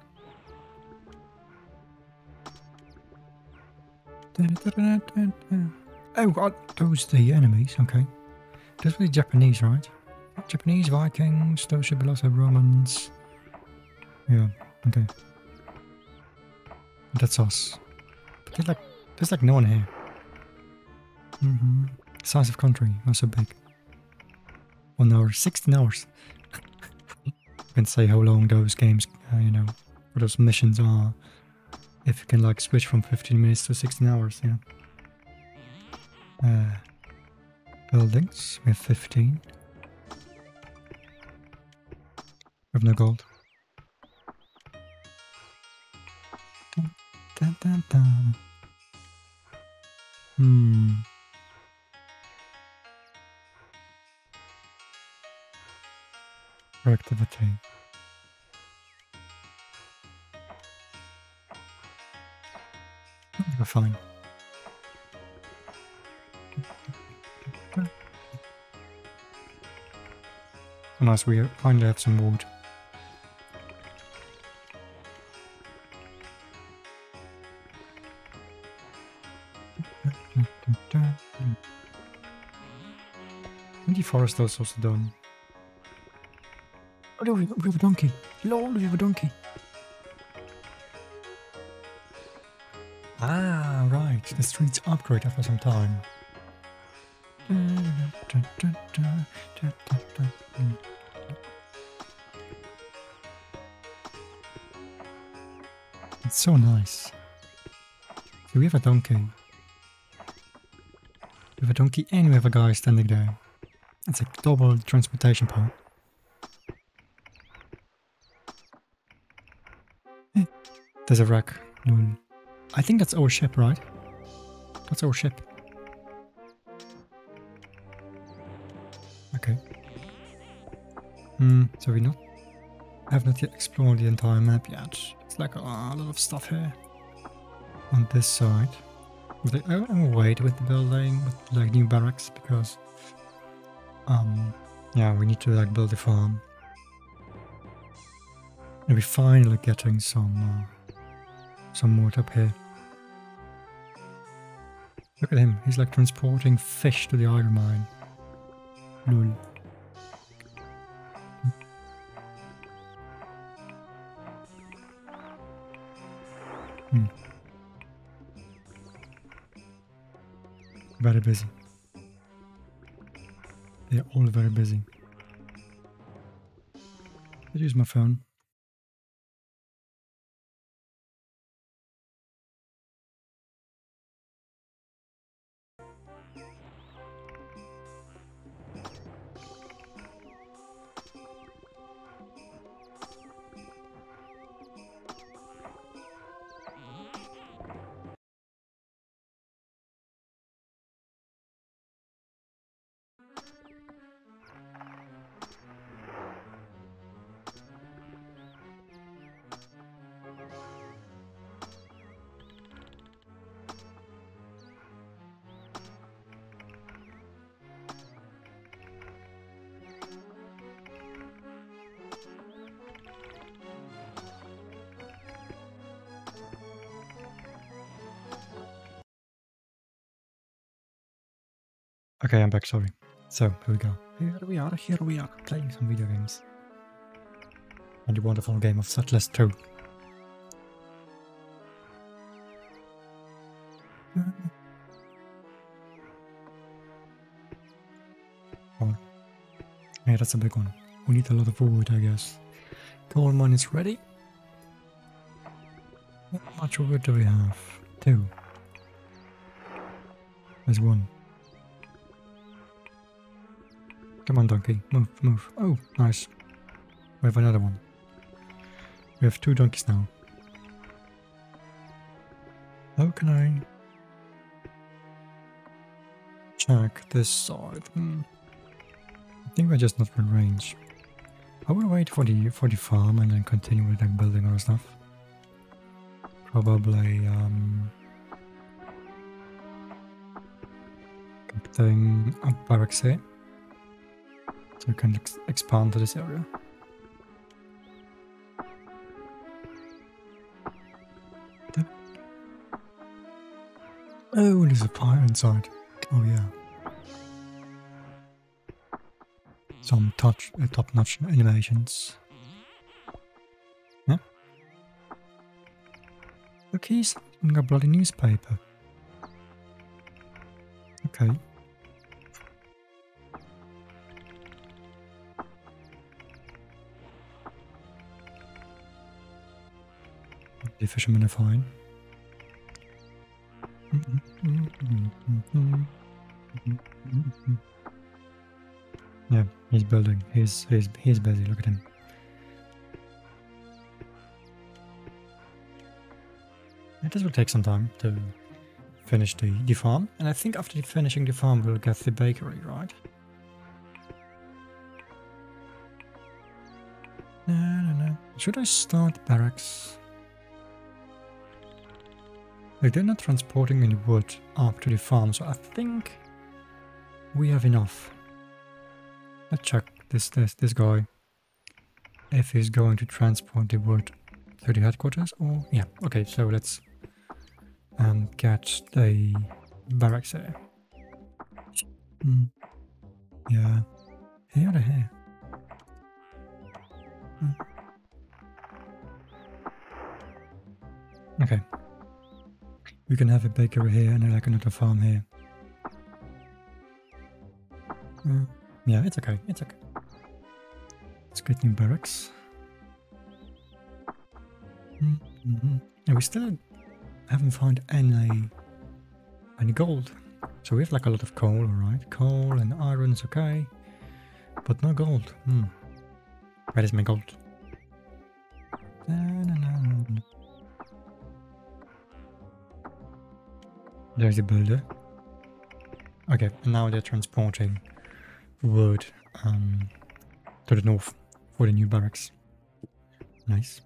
Oh, God, those are the enemies, okay. Those were the Japanese, right? Japanese, Vikings, those should be lots of Romans. Yeah, okay. That's us. But there's like, there's like no one here. Mm-hmm. Size of country, not so big. One hour, sixteen hours. You can say how long those games, uh, you know, or those missions are If you can like switch from fifteen minutes to sixteen hours, yeah. Uh, buildings, we have fifteen. We have no gold. Dun, dun, dun, dun. Hmm. Activity. We're fine. Oh, nice, we finally have some wood. And the forest is also done. Oh, we have a donkey. Lol, we have a donkey. Ah, right. The streets upgrade after some time. It's so nice. So we have a donkey. We have a donkey and we have a guy standing there. It's a double transportation point. Eh, there's a wreck. Lol. I think that's our ship, right? That's our ship. Okay. Hmm, so we not have not yet explored the entire map yet. It's like a, a lot of stuff here. On this side. With the, I will wait with the building, with like new barracks, because um yeah, we need to like build a farm. And we're finally getting some uh, some wood up here. Look at him, he's like transporting fish to the iron mine. Lol. Hmm. Very busy. They're all very busy. I use my phone. Okay, I'm back, sorry. So, here we go. Here we are, here we are, playing some video games. And the wonderful game of Settlers two. Oh. Yeah, that's a big one. We need a lot of wood, I guess. Coal mine is ready. How much wood do we have? Two. There's one. Come on, donkey. Move, move. Oh, nice. We have another one. We have two donkeys now. How can I check this side? Hmm. I think we're just not in range. I will wait for the for the farm and then continue with like building our stuff. Probably um getting a barracks here. So we can ex expand to this area. Oh, there's a fire inside. Oh yeah. Some touch, uh, top-notch animations. Yeah. Look, he's in a bloody newspaper. Okay. The fishermen are fine. Yeah, he's building. He's he's he's busy. Look at him. Yeah, this will take some time to finish the, the farm, and I think after finishing the farm we'll get the bakery, right? No, no, no. Should I start barracks? Like, they're not transporting any wood up to the farm, so I think we have enough. Let's check this this this guy if he's going to transport the wood to the headquarters. Or yeah, okay. So let's um get the barracks there. Mm. Yeah, here or here. Mm. Okay. We can have a bakery here and like another farm here. Mm. Yeah, it's okay, it's okay. Let's get new barracks. Mm-hmm. And we still haven't found any any gold. So we have like a lot of coal, alright. Coal and iron is okay. But no gold. Hmm. Where is my gold? Na, na, na, na, na. There's the builder. Okay, and now they're transporting wood um, to the north for the new barracks. Nice.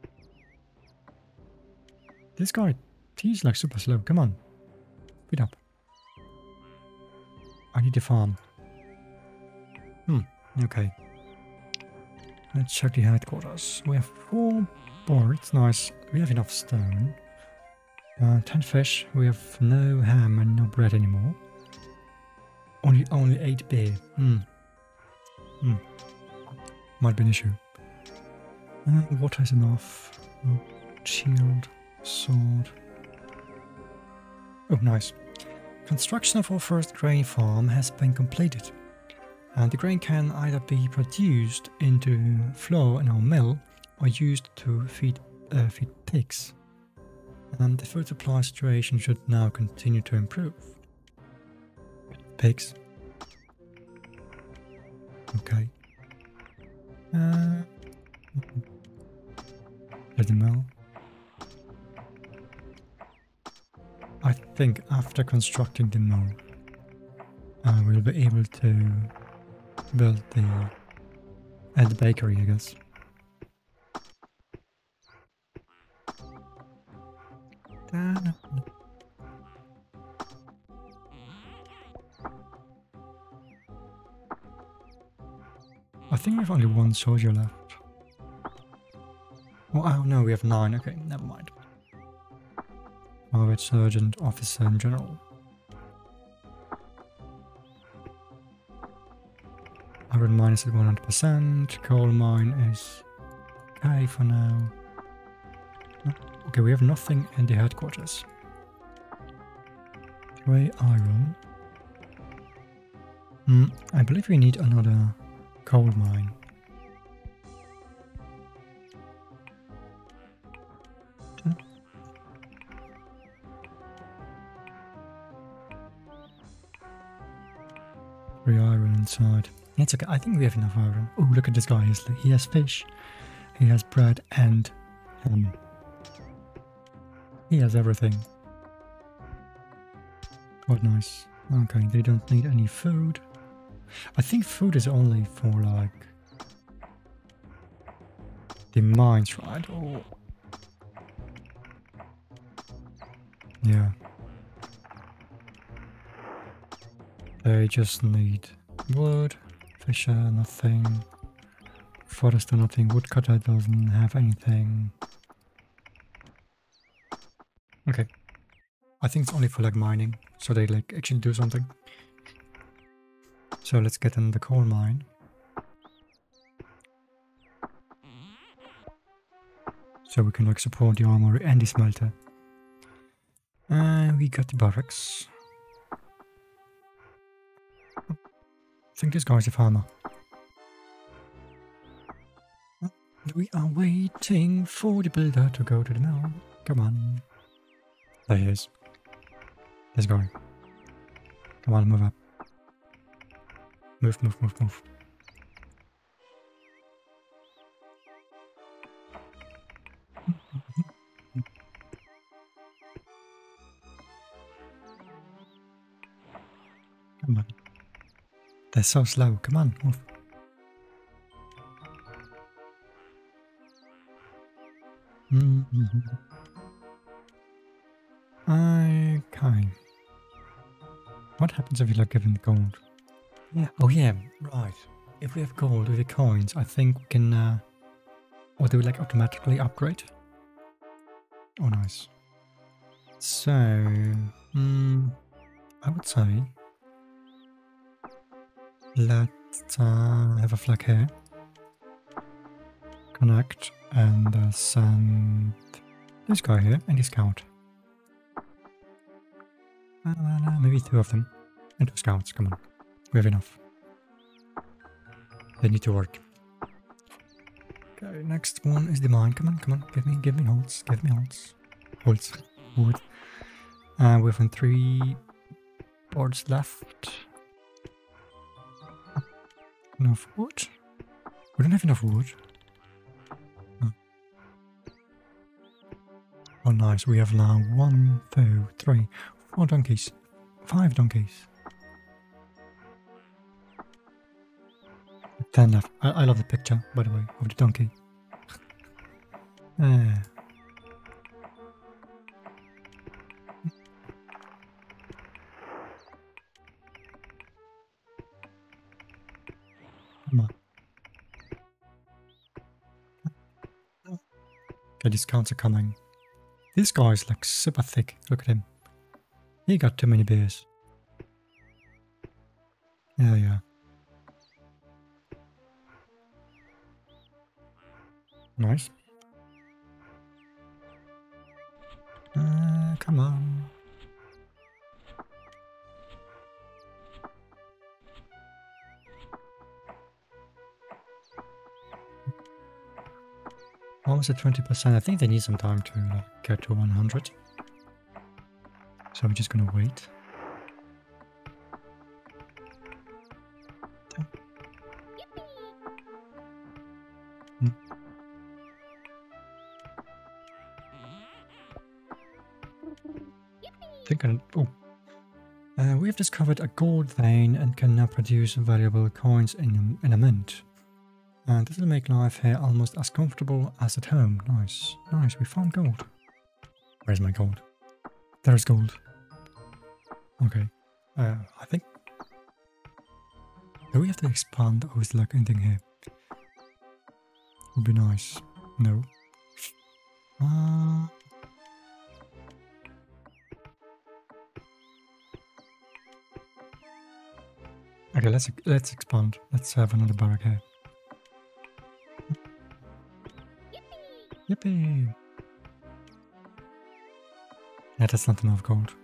This guy, he's like super slow. Come on. Speed up. I need to farm. Hmm, okay. Let's check the headquarters. We have four boards. Nice. We have enough stone. Uh, ten fish. We have no ham and no bread anymore. Only only eight beer. Hmm. Hmm. Might be an issue. Uh, water is enough. Oh, shield. Sword. Oh, nice. Construction of our first grain farm has been completed. And the grain can either be produced into flour in our mill or used to feed, uh, feed pigs. And the food supply situation should now continue to improve. Pigs. Okay. Uh, at the mill. I think after constructing the mill, uh, we'll be able to build the, uh, the bakery, I guess. I think we have only one soldier left. Oh, oh no, we have nine. Okay, never mind. Private sergeant, officer, and general. Iron mine is at one hundred percent. Coal mine is okay for now. Okay, we have nothing in the headquarters. Grey iron. Hmm, I believe we need another coal mine. Huh? Grey iron inside. It's okay, I think we have enough iron. Oh, look at this guy, he has fish, he has bread and ham. He has everything. Quite nice. Okay, they don't need any food. I think food is only for like the mines, right? Or yeah. They just need wood, fisher, nothing. Forester, nothing. Woodcutter doesn't have anything. Okay. I think it's only for like mining, so they like actually do something. So let's get in the coal mine. So we can like support the armory and the smelter. And we got the barracks. I think this guy's a farmer. We are waiting for the builder to go to the mill. Come on. There he is. Let's go. Come on, move up. Move, move, move, move. Come on. They're so slow. Come on, move. Mm-hmm. Okay. What happens if you are given gold? Yeah. Oh yeah, right. If we have gold with the coins, I think we can... Uh, or do we like automatically upgrade? Oh, nice. So... Mm, I would say... Let's uh, have a flag here. Connect and uh, send this guy here and his scout. Uh, maybe two of them. And two scouts, come on. We have enough. They need to work. Okay, next one is the mine. Come on, come on. Give me, give me holds. Give me holds. Holds. Wood. Uh, we have three boards left. Enough wood? We don't have enough wood. Oh. Oh, nice. We have now one, two, three, four donkeys. Five donkeys. Ten left. I, I love the picture, by the way, of the donkey. uh. Come on. Okay, these counts are coming. This guy is like super thick. Look at him. He got too many beers. Yeah, yeah. Nice. Uh, come on. Almost at twenty percent. I think they need some time to like, get to one hundred. So we're just gonna wait. Hmm. I think I... Oh. Uh, we have discovered a gold vein and can now produce valuable coins in a, in a mint. And this will make life here almost as comfortable as at home. Nice. Nice, we found gold. Where's my gold? There's gold. Okay. Uh, I think... Do we have to expand or is there like anything here? Would be nice. No. Uh... Okay, let's let's expand. Let's have another barrack here. Yippee! Yeah, that's not enough gold.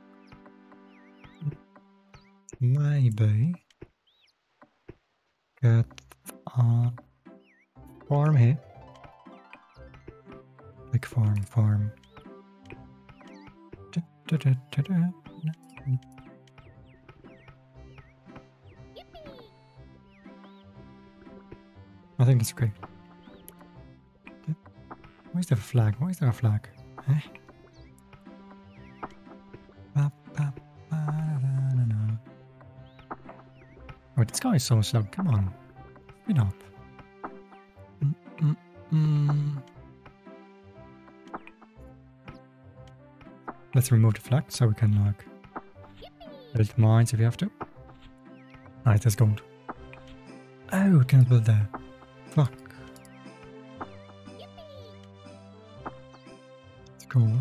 Maybe get a farm here. Big farm, farm. Da, da, da, da, da. I think it's okay. Why is there a flag? Why is there a flag? Eh? Ba, ba, ba, da, da, da. Oh, this guy is so slow. Come on. Speed up. Mm, mm, mm. Let's remove the flag so we can like build mines if we have to. Alright, there's gold. Oh, we can't build there. Fuck. It's cool.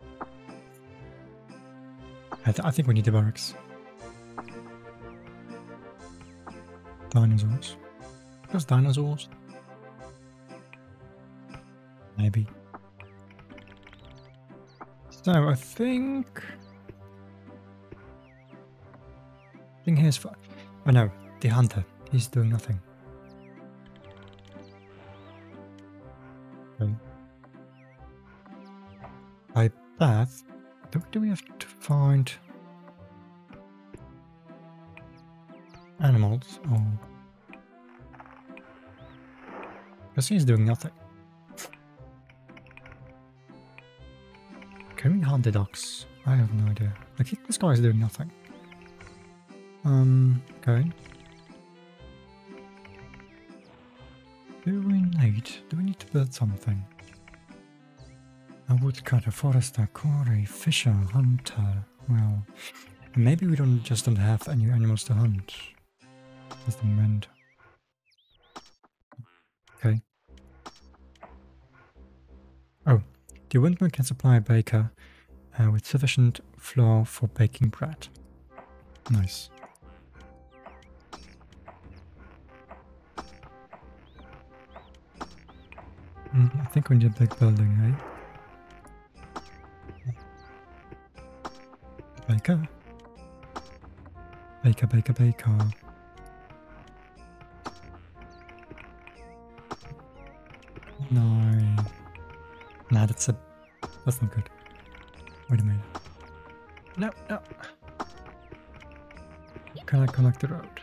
I, th I think we need the barracks. Dinosaurs. Those dinosaurs? Maybe. So I think... I think here's... Oh no, the hunter. He's doing nothing. Okay. By that, do, do we have to find... animals. Oh. Because he's doing nothing. Can we hunt the ducks? I have no idea. Like, this guy is doing nothing. Um, okay. Do we need, do we need to build something? A woodcutter, forester, quarry, fisher, hunter. Well, maybe we don't just don't have any animals to hunt. That's the meant. Okay. Oh, the windmill can supply a baker uh, with sufficient flour for baking bread. Nice. Mm, I think we need a big building, eh? Baker. Baker, baker, baker. No. Nah, that's a... That's not good. Wait a minute. No, no. Can I connect the road?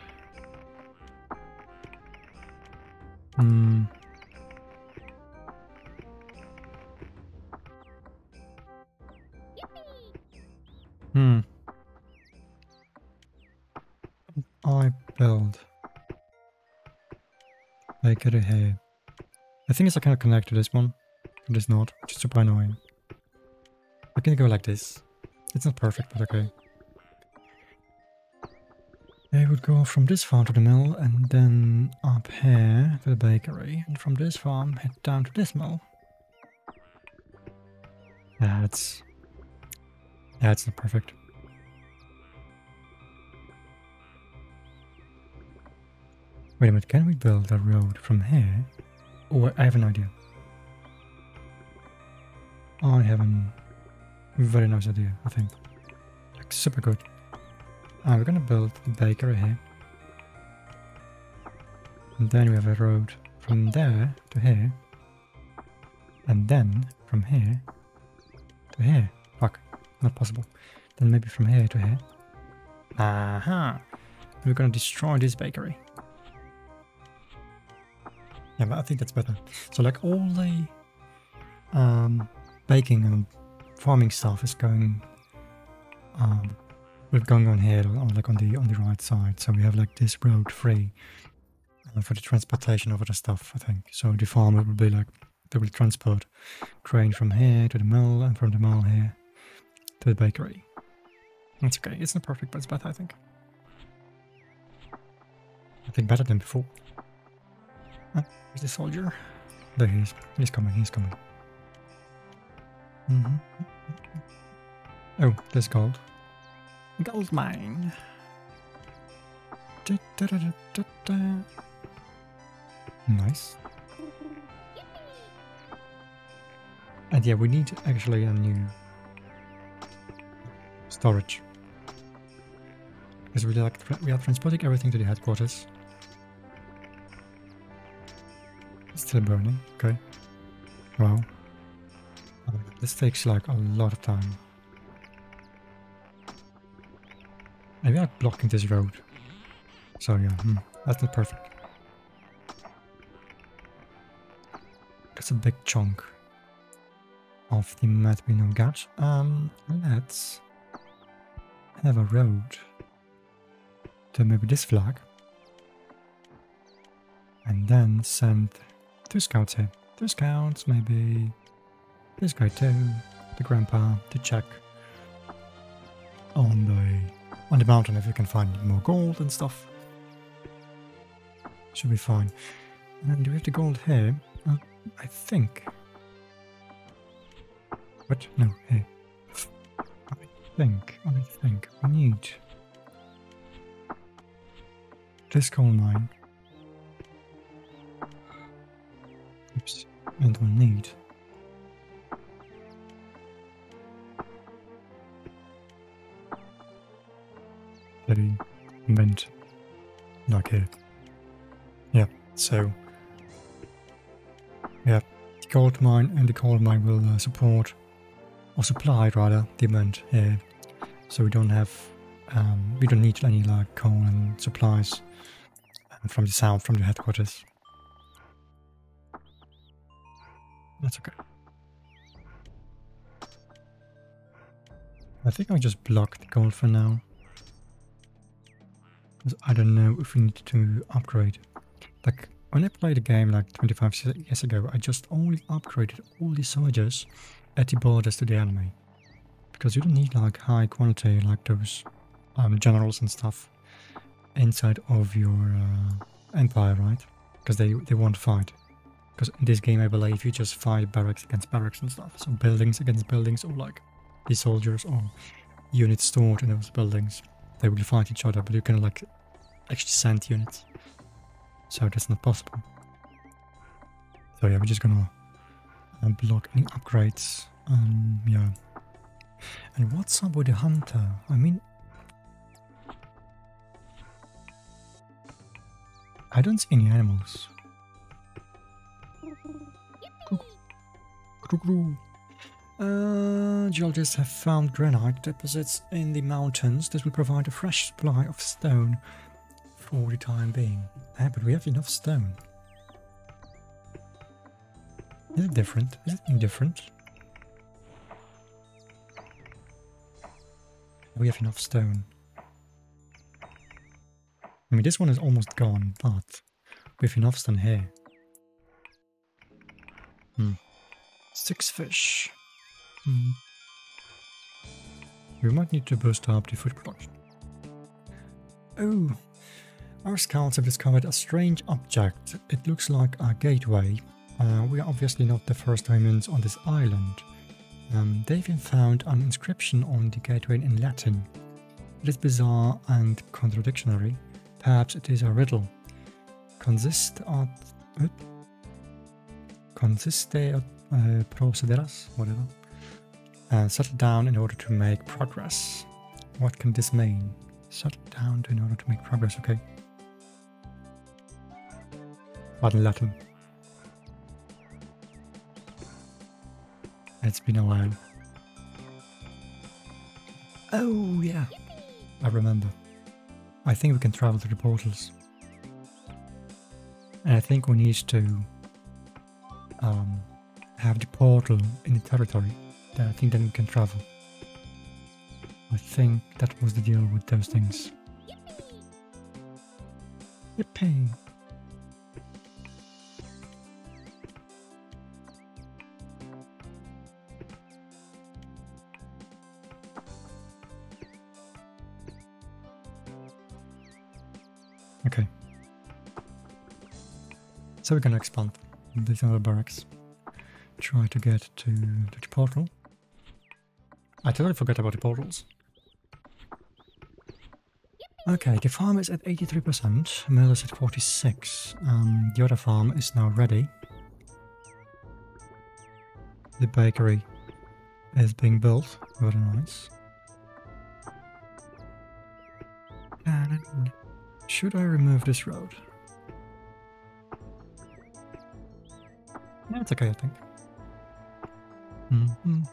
Hmm. Hmm. I build. Make it a here. I think it's I can connect to this one. It is not, which is super annoying. I can go like this. It's not perfect, but okay. They would go from this farm to the mill and then up here to the bakery. And from this farm head down to this mill. Yeah, it's... Yeah, it's not perfect. Wait a minute, can we build a road from here? Oh, I have an idea. I have a very nice idea, I think. Like, super good. Uh, we're gonna build the bakery here. And then we have a road from there to here. And then from here to here. Fuck, not possible. Then maybe from here to here. Aha! We're gonna destroy this bakery. Yeah, but I think that's better. So like all the um, baking and farming stuff is going um, we're going on here, or like on the on the right side. So we have like this road free uh, for the transportation of the stuff, I think. So the farmer will be like, they will transport grain from here to the mill and from the mill here to the bakery. That's okay. It's not perfect, but it's better, I think. I think better than before. Ah, where's the soldier? There he is. He's coming, he's coming. Mm-hmm. Oh, there's gold. Gold mine. Da, da, da, da, da, da. Nice. And yeah, we need actually a new storage. Because we like we are transporting everything to the headquarters. It's still burning, okay. Wow. Oh, this takes like a lot of time. Maybe I'm blocking this road. So yeah, hmm, that's not perfect. That's a big chunk of the map we now got. Um, let's have a road to maybe this flag. And then send two scouts here. Two scouts, maybe this guy too, the grandpa, to check on the on the mountain if we can find more gold and stuff. Should be fine. And do we have the gold here? Uh, I think. What? No, here. I think, I think we need this coal mine. Oops, and we need very vent like here. Yeah, so yeah, the gold mine and the coal mine will uh, support or supply rather the vent here, so we don't have Um, we don't need any like coal and supplies um, from the south, from the headquarters. That's okay. I think I'll just block the gold for now. Because I don't know if we need to upgrade. Like, when I played the game like twenty-five years ago, I just only upgraded all the soldiers at the borders to the enemy. Because you don't need like high quality like those um, generals and stuff inside of your uh, empire, right? Because they, they won't fight. Because in this game I believe you just fight barracks against barracks and stuff. So buildings against buildings, or like the soldiers or units stored in those buildings. They will fight each other, but you can like actually send units. So that's not possible. So yeah, we're just gonna uh, block any upgrades. Um, yeah. And what's up with the hunter? I mean, I don't see any animals. Uh, geologists have found granite deposits in the mountains that will provide a fresh supply of stone for the time being. Yeah, but we have enough stone. Is it different? Is it indifferent? We have enough stone. I mean, this one is almost gone, but we have enough stone here. Hmm. Six fish. Hmm. We might need to boost up the food production. Oh, our scouts have discovered a strange object. It looks like a gateway. Uh, we are obviously not the first humans on this island. Um, they even found an inscription on the gateway in Latin. It is bizarre and contradictory. Perhaps it is a riddle. Consist of... Uh, consiste of uh, procederas, whatever. Uh, settle down in order to make progress. What can this mean? Settle down in order to make progress, okay. But in Latin. It's been a while. Oh, yeah. I remember. I think we can travel to the portals. And I think we need to um, have the portal in the territory. Then I think then we can travel. I think that was the deal with those things. Yippee! Okay. So we're gonna expand these other barracks. Try to get to, to the portal. I totally forgot about the portals. Okay, the farm is at eighty-three percent, mill is at forty-six. Um, the other farm is now ready. The bakery is being built, very nice. And should I remove this road? No, it's okay, I think. Mm-hmm.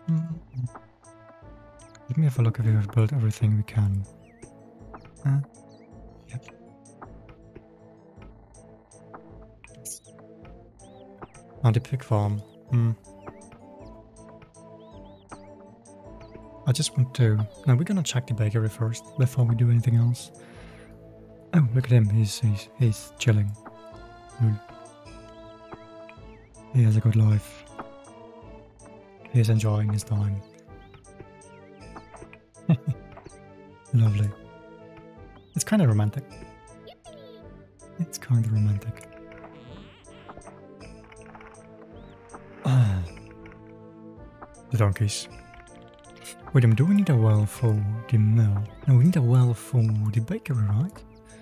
Let me have a look if we have built everything we can. Uh, yep. Oh, the pig farm. Hmm. I just want to... No, we're gonna check the bakery first before we do anything else. Oh, look at him. He's he's he's chilling. He has a good life. He's enjoying his time. Lovely. It's kind of romantic. It's kind of romantic. Ah, the donkeys. Wait, um, do we need a well for the mill? No, we need a well for the bakery, right?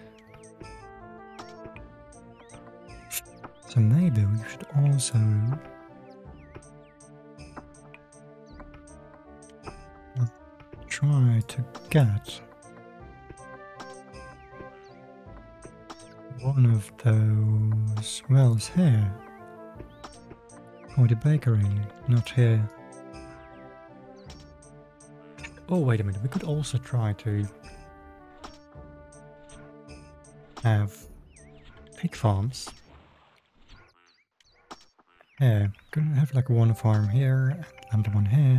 So maybe we should also try to get one of those wells here for the bakery, not here. Oh, wait a minute, we could also try to have pig farms. Yeah, gonna have like one farm here and one here.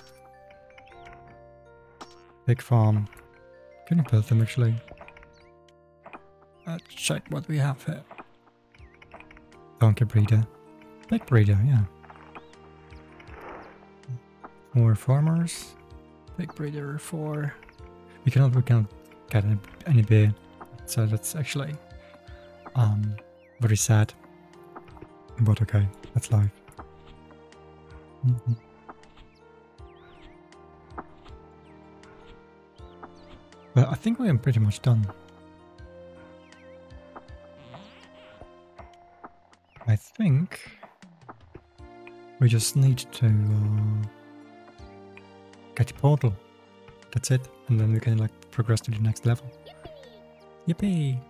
Pig farm. Can you build them actually? Let's check what we have here. Donkey breeder. Pig breeder, yeah. More farmers. Pig breeder for... We cannot, we cannot get any, any beer. So that's actually um, very sad. But okay, that's life. Mm-hmm. But I think we are pretty much done. I think we just need to uh, get a portal. That's it, and then we can like progress to the next level. Yippee!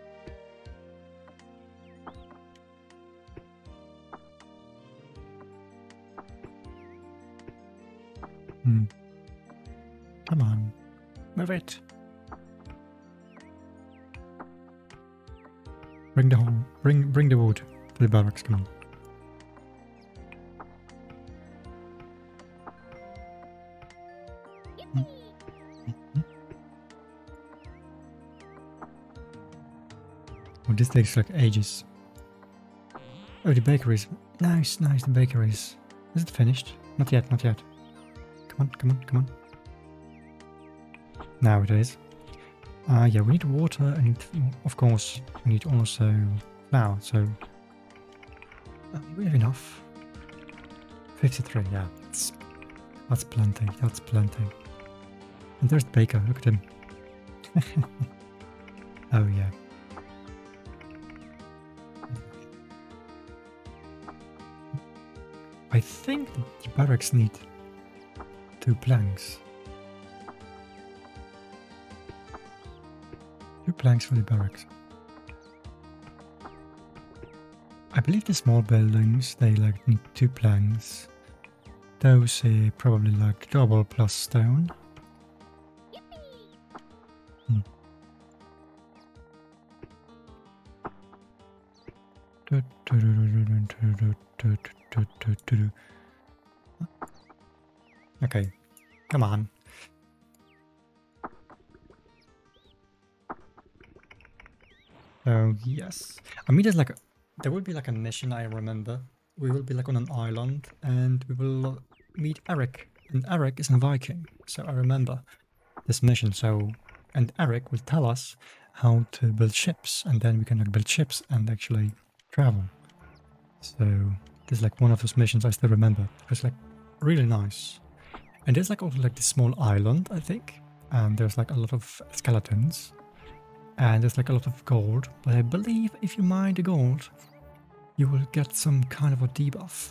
Hmm. Come on, move it. Bring the hole. Bring bring the wood to the barracks. Come on. Mm-hmm. Oh, this takes like ages. Oh, the bakeries. Nice, nice. The bakeries. Is it finished? Not yet. Not yet. Come on, come on, come on. Now it is. Uh, yeah, we need water and of course we need also flour, so uh, we have enough. fifty-three, yeah, that's, that's plenty, that's plenty. And there's the baker, look at him. Oh yeah. I think the barracks need two planks. Two planks for the barracks. I believe the small buildings, they like need two planks. Those are probably like double plus stone. Hmm. Okay, come on. Oh, yes. I mean, there's like, a, there will be like a mission, I remember. We will be like on an island and we will meet Eric. And Eric is a Viking. So I remember this mission. So, and Eric will tell us how to build ships. And then we can like build ships and actually travel. So this is like one of those missions I still remember. It was like really nice. And there's like also like this small island, I think. And there's like a lot of skeletons. And there's like a lot of gold, but I believe if you mine the gold, you will get some kind of a debuff.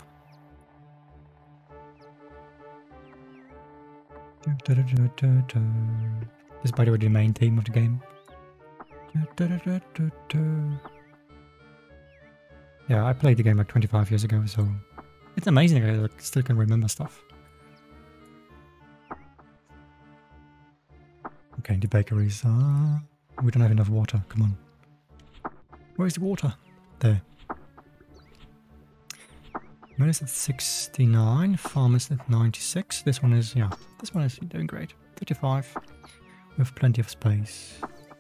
This is by the way the main theme of the game. Yeah, I played the game like twenty-five years ago, so it's amazing I like, still can remember stuff. Okay, the bakeries are... We don't have enough water, come on. Where's the water? There. Mine is at sixty-nine, farm is at ninety-six. This one is, yeah, this one is doing great. thirty-five. We have plenty of space.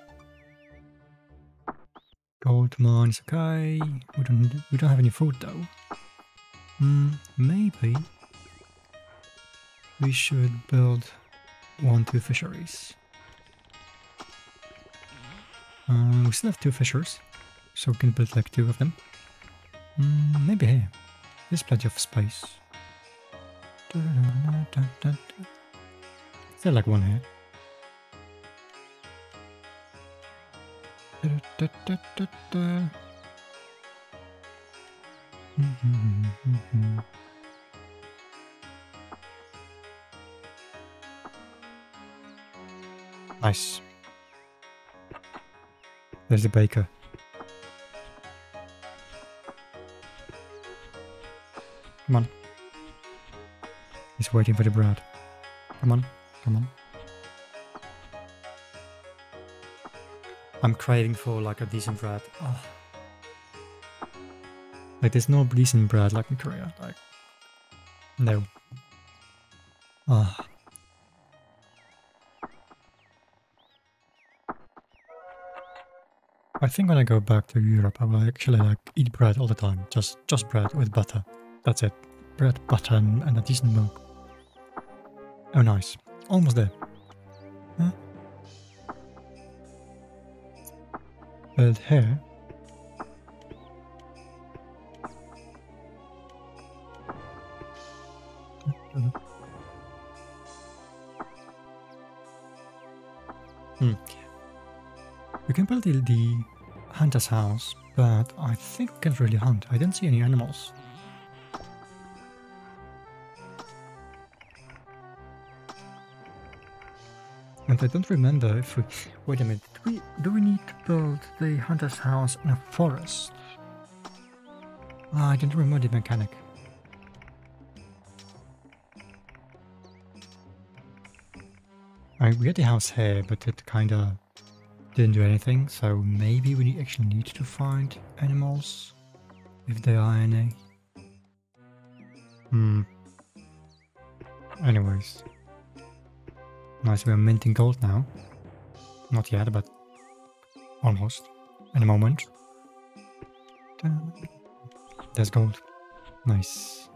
Gold mine is okay. We don't, we don't have any food though. Hmm, maybe we should build one, two fisheries. Uh, we still have two fishers, so we can build like two of them. Mm, maybe here. There's plenty of space. Is there like one here? Nice. There's the baker. Come on. He's waiting for the bread. Come on, come on. I'm craving for like a decent bread. Oh. Like there's no decent bread like in Korea. Like no. Ah. Oh. I think when I go back to Europe, I will actually like eat bread all the time. Just just bread with butter. That's it. Bread, butter, and, and a decent milk. Oh, nice. Almost there. Huh? But here... Hmm. We can build the, the hunter's house, but I think we can't really hunt. I didn't see any animals. And I don't remember if we... Wait a minute. Do we, do we need to build the hunter's house in a forest? Ah, I didn't remember the mechanic. I, we had the house here, but it kinda didn't do anything, so maybe we actually need to find animals, if there are any. Hmm. Anyways. Nice, we're minting gold now. Not yet, but almost. In a moment. There's gold. Nice.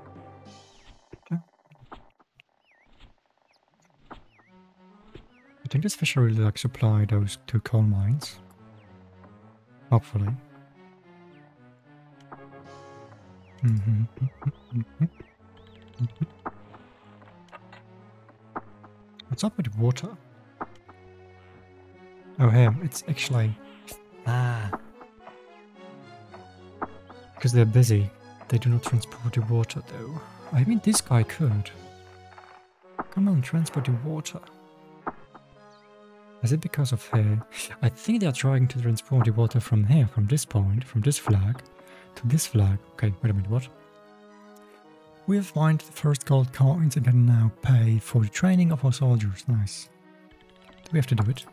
I think this fishery will like supply those two coal mines. Hopefully. Mm-hmm. Mm-hmm. Mm-hmm. What's up with water? Oh, here, it's actually... Ah. Because they're busy. They do not transport the water, though. I mean, this guy could. Come on, transport the water. Is it because of here? I think they are trying to transport the water from here, from this point, from this flag, to this flag. Okay, wait a minute, what? We have mined the first gold coins and can now pay for the training of our soldiers. Nice. Do we have to do it?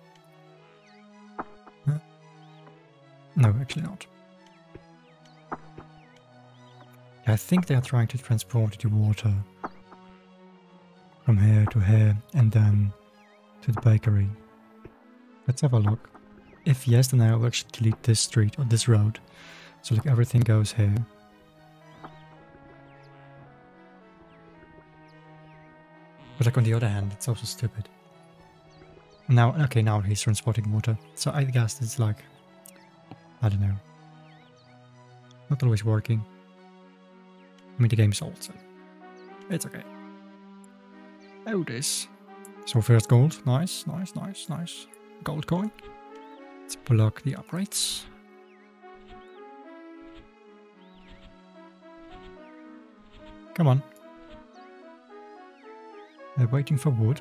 Huh? No, actually not. I think they are trying to transport the water from here to here and then to the bakery. Let's have a look. If yes, then I will actually delete this street or this road. So like everything goes here. But like on the other hand, it's also stupid. Now, okay, now he's transporting water. So I guess it's like, I don't know. Not always working. I mean, the game's old, so it's okay. Oh, this. So first gold. Nice, nice, nice, nice. Gold coin. Let's block the upgrades. Come on. They're waiting for wood.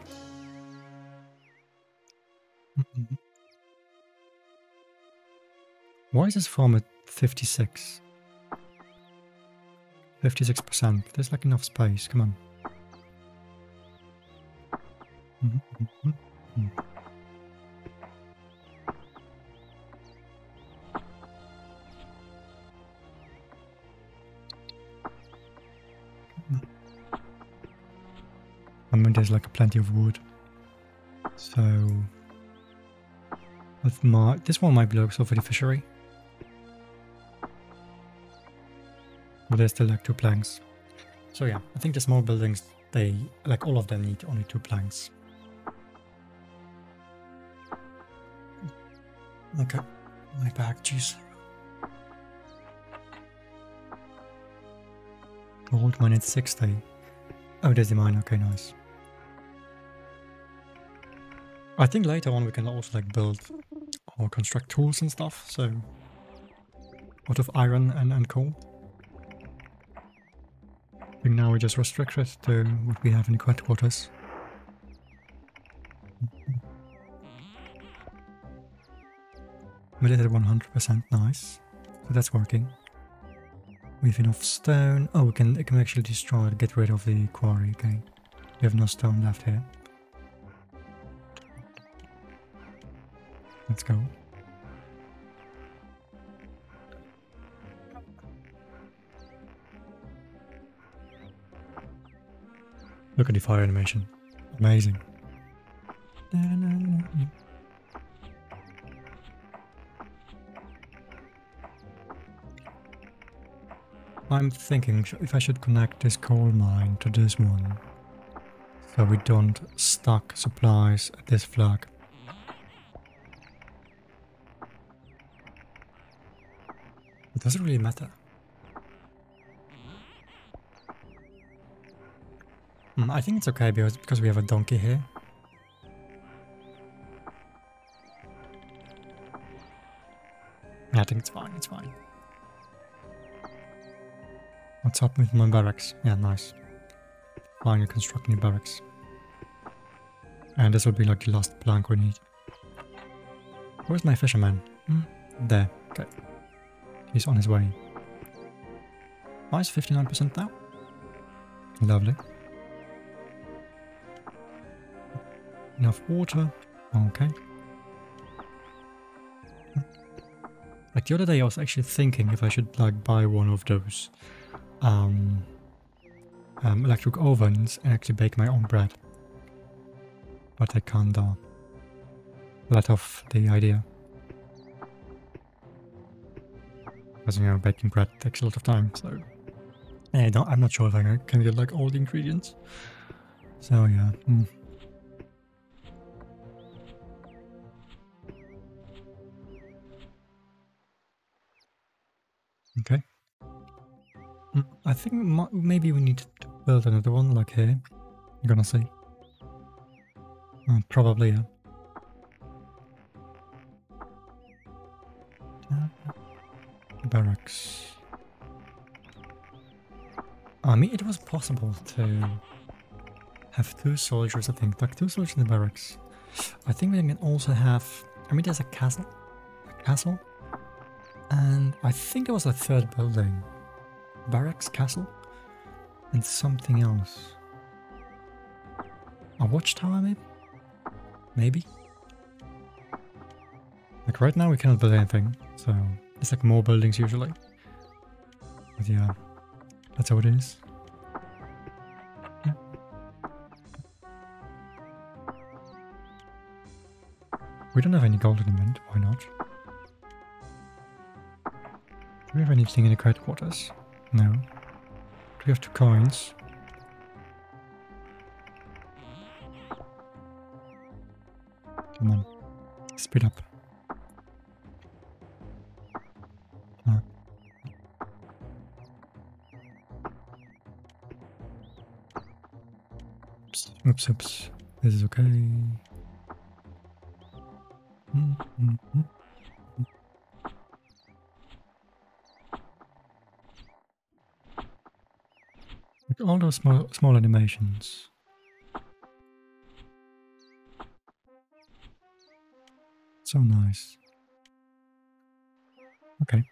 Mm-hmm. Why is this farm at fifty-six? fifty-six percent. There's like enough space. Come on. Mm-hmm. Mm-hmm. I mean, there's like plenty of wood. So, with my this one might be also for the fishery. But there's still like two planks. So yeah, I think the small buildings, they like all of them need only two planks. Okay, my bag, jeez. Gold mine at sixty. Oh, there's the mine. Okay, nice. I think later on we can also like build or construct tools and stuff, so out of iron and, and coal. I think now we just restrict it to what we have in the headquarters. We did it one hundred percent, nice. So that's working. We have enough stone. Oh, we can, it can actually destroy it, get rid of the quarry, okay. We have no stone left here. Let's go. Look at the fire animation. Amazing. I'm thinking if I should connect this coal mine to this one, so we don't stock supplies at this flag. It doesn't really matter. Mm, I think it's okay because, because we have a donkey here. Yeah, I think it's fine, it's fine. What's up with my barracks? Yeah, nice. Finally constructing the barracks. And this will be like the last plank we need. Where's my fisherman? Hmm? There, okay. He's on his way. Nice, fifty-nine percent now. Lovely. Enough water. Okay. Like the other day I was actually thinking if I should like buy one of those um, um, electric ovens and actually bake my own bread. But I can't uh, let off the idea. Because, you know, baking bread takes a lot of time, so... I don't, I'm not sure if I can get like all the ingredients. So yeah. Mm. Okay. Mm, I think maybe we need to build another one like here. I'm gonna see. Uh, probably, yeah. Uh, barracks. I mean, it was possible to have two soldiers, I think. Like two soldiers in the barracks. I think we can also have... I mean, there's a castle. A castle. And I think there was a third building. Barracks, castle, and something else. A watchtower, maybe? Maybe? Like right now we cannot build anything, so it's like more buildings usually. But yeah, that's how it is. Yeah. We don't have any gold in the mint, why not? Do we have anything in the headquarters? No. Do we have two coins? Come on. Speed up. Ah. Oops, oops, oops. This is okay. Mm -hmm. All those small, small animations. So nice. Okay.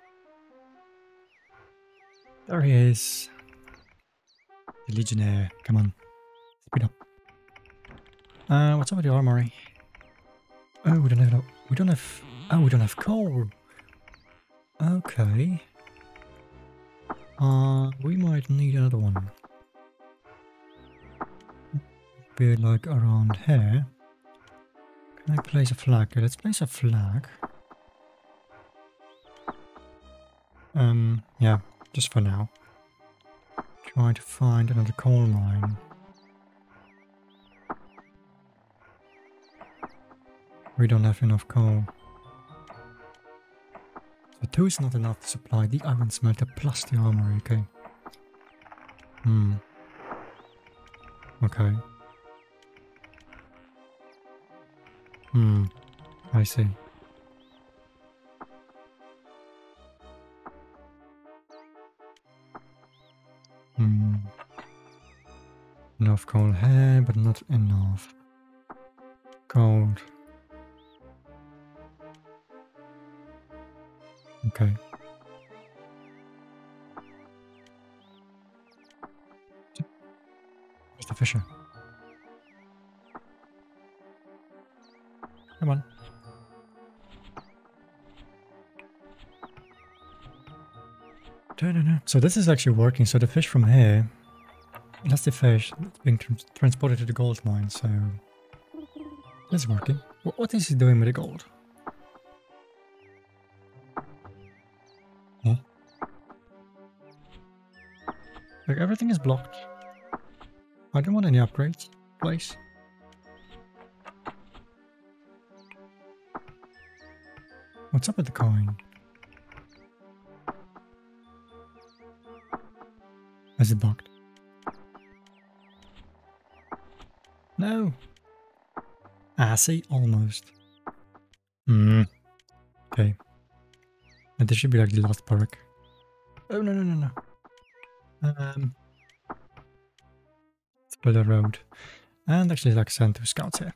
There he is. The Legionnaire. Come on. Speed up. Uh, what's up with the armory? Oh, we don't have... We don't have... Oh, we don't have coal. Okay. Uh, we might need another one. Be like around here. Can I place a flag? Okay, let's place a flag. Um, yeah, just for now. Try to find another coal mine. We don't have enough coal. So two is not enough to supply the iron smelter plus the armory, okay. Hmm. Okay. Hmm, I see. Hmm. Enough coal here, but not enough. Gold. Okay. Where's the fisher? Come on. So this is actually working. So the fish from here, that's the fish being tra transported to the gold mine. So that's working. What is he doing with the gold? Huh? Like everything is blocked. I don't want any upgrades, please. What's up with the coin? Is it blocked? No! Ah, see, almost. Hmm. Okay. And this should be like the last perk. Oh, no, no, no, no. Um. Let's build a road. And actually, like, send two scouts here.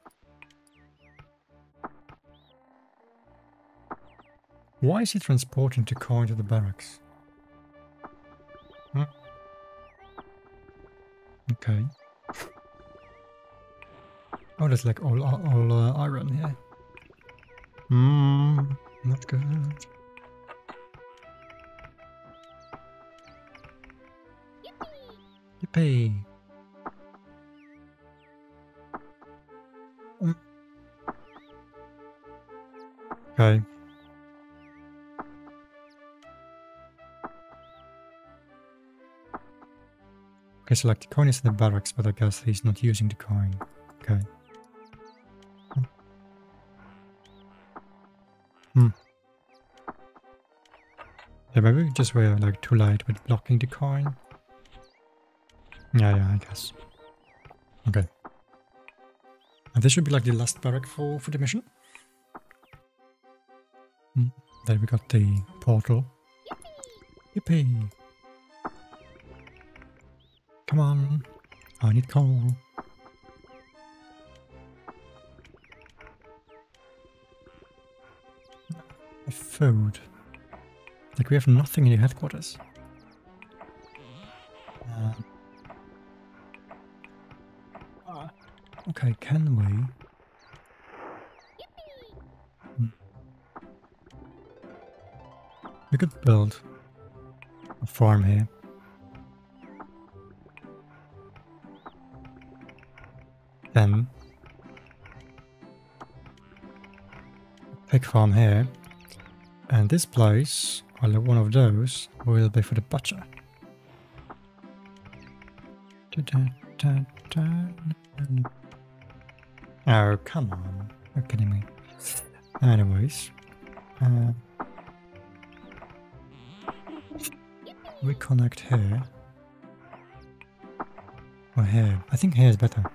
Why is he transporting the coin to the barracks? Hmm. Okay. Oh, there's like all, all uh, iron here. Hmm, not good. Yippee! Mm. Okay. Okay, so like the coin is in the barracks, but I guess he's not using the coin. Okay. Hmm. Yeah, maybe we just were like too late with blocking the coin. Yeah, yeah, I guess. Okay. And this should be like the last barrack for, for the mission. Hmm. Then we got the portal. Yippee! Yippee. Come on. I need coal. Food. Like we have nothing in the headquarters. Uh, uh, okay, can we? Hmm. We could build a farm here. Then pig farm here. And this place, or one of those, will be for the butcher. Oh, come on. You're kidding me. Anyways. Uh, we connect here. Or here. I think here is better.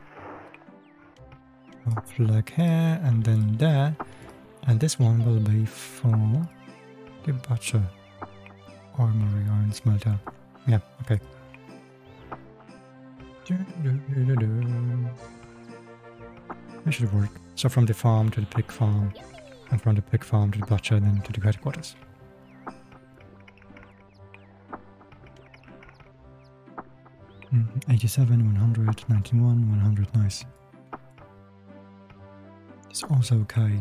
Flag here and then there. And this one will be for the butcher. Armory, iron smelter. Yeah, okay. This should work. So from the farm to the pig farm, and from the pig farm to the butcher, and then to the headquarters. Mm, eighty-seven, one hundred, ninety-one, one hundred, nice. It's also okay.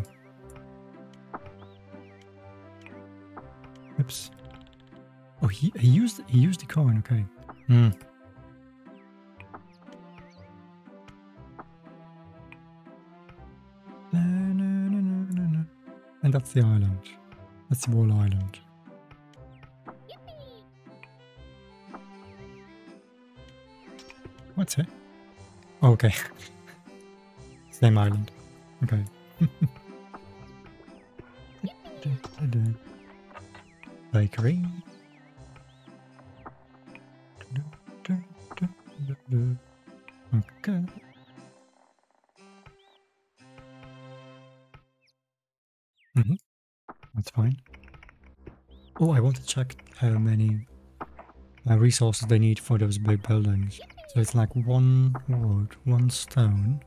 Oops. Oh, he, he used he used the coin. Okay. Hmm. No, no, no, no, no, no. And that's the island. That's the wall island. What's it? Oh, okay. Same island. Okay. Bakery. Okay. Mm-hmm. That's fine. Oh, I want to check how many uh, resources they need for those big buildings. So it's like one wood, one stone.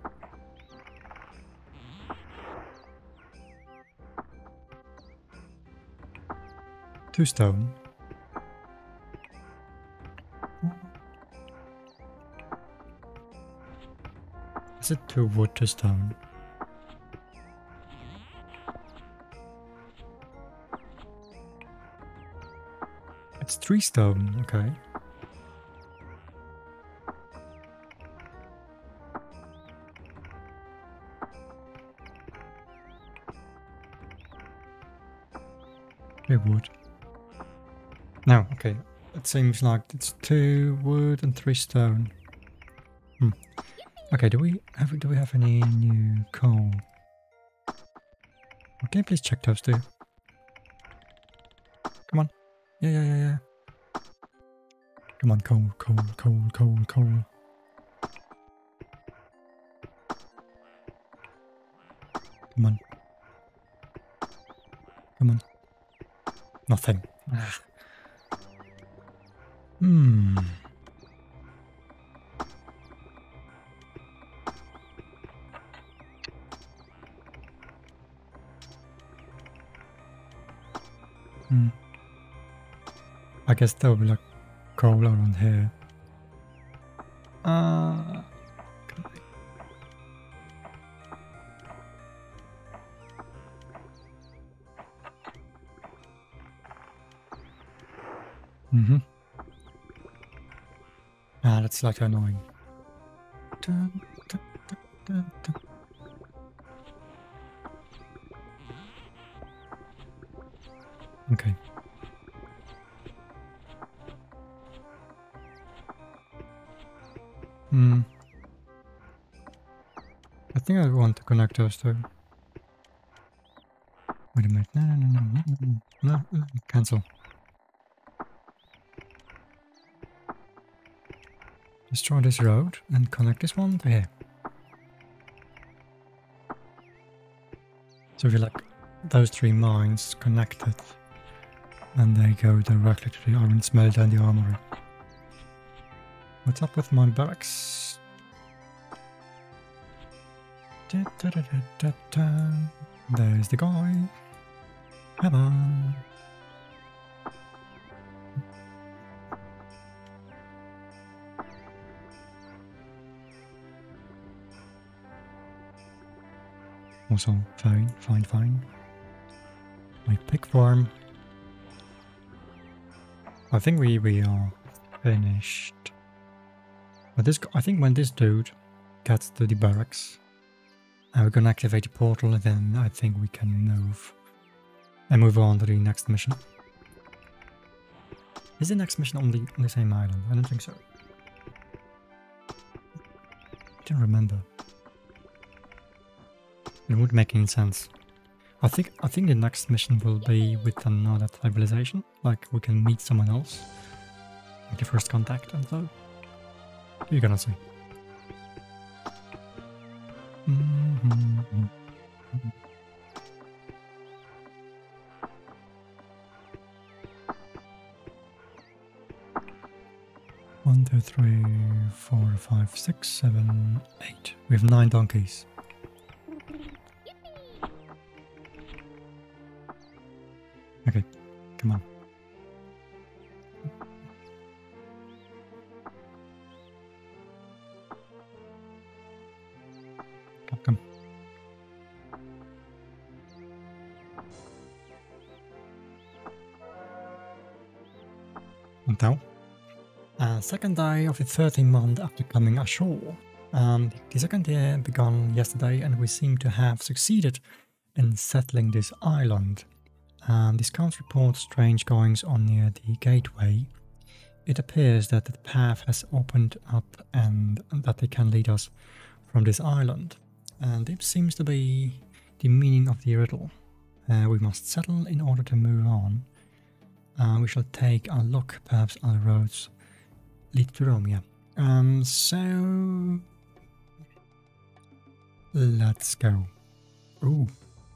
Two stone. Is it two wood to stone? It's three stone, okay. Three wood. No, okay. It seems like it's two wood and three stone. Hmm. Okay, do we have do we have any new coal? Okay, please check those two. Come on. Yeah, yeah, yeah, yeah. Come on, coal, coal, coal, coal, coal. Come on. Come on. Nothing. Ah. Hmm. Hmm. I guess there will be like coal around here. Uh. Mm-hmm. Ah, that's like annoying. Dun, dun, dun, dun, dun. Okay. Hmm. I think I want to connect those two. Wait a minute. No, no, no, no, no, no, no, no. Cancel. Destroy this road and connect this one to here. So if you like those three mines connected, and they go directly to the iron smelter and the armory. What's up with my barracks? Da, da, da, da, da, da. There's the guy. Come on. Also, fine, fine, fine. My pig farm. I think we, we are finished. But this, I think when this dude gets to the barracks, uh, we're gonna activate the portal, and then I think we can move and move on to the next mission. Is the next mission on the, on the same island? I don't think so. I don't remember. It wouldn't make any sense. I think I think the next mission will be with another civilization. Like we can meet someone else, like the first contact and so. You're gonna see. Mm-hmm. One, two, three, four, five, six, seven, eight. We have nine donkeys. Okay, come on. Come, come. And now, uh, second day of the thirteenth month after coming ashore. Um, the second year began yesterday, and we seem to have succeeded in settling this island. Um, the scouts report strange goings on near the gateway. It appears that the path has opened up and that they can lead us from this island. And it seems to be the meaning of the riddle. Uh, we must settle in order to move on. Uh, we shall take a look, perhaps other roads lead to Rome, yeah. Um, so... Let's go. Ooh.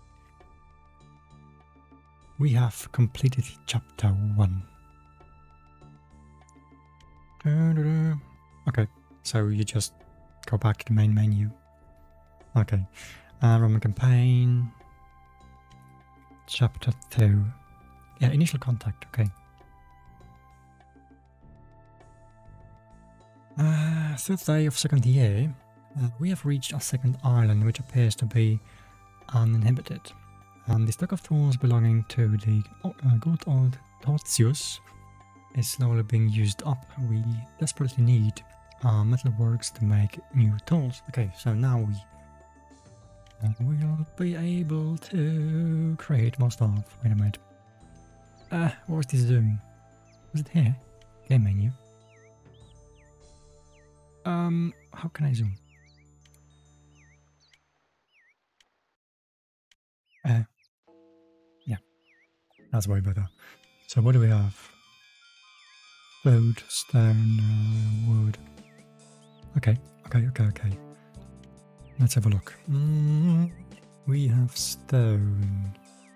We have completed chapter one. Okay, so you just go back to the main menu. Okay, uh, Roman campaign, chapter two. Yeah, initial contact, okay. Uh, third day of second year, uh, we have reached a second island which appears to be uninhabited. And the stock of tools belonging to the uh, good old Tortius is slowly being used up. We desperately need uh, metalworks to make new tools. Okay, so now we uh, will be able to create more stuff. Wait a minute. Uh, what was this doing? Was it here? Game menu. Um, how can I zoom? Uh, yeah, that's way better. So what do we have? Wood, stone, uh, wood. Okay, okay, okay, okay. Let's have a look. Mm, we have stone.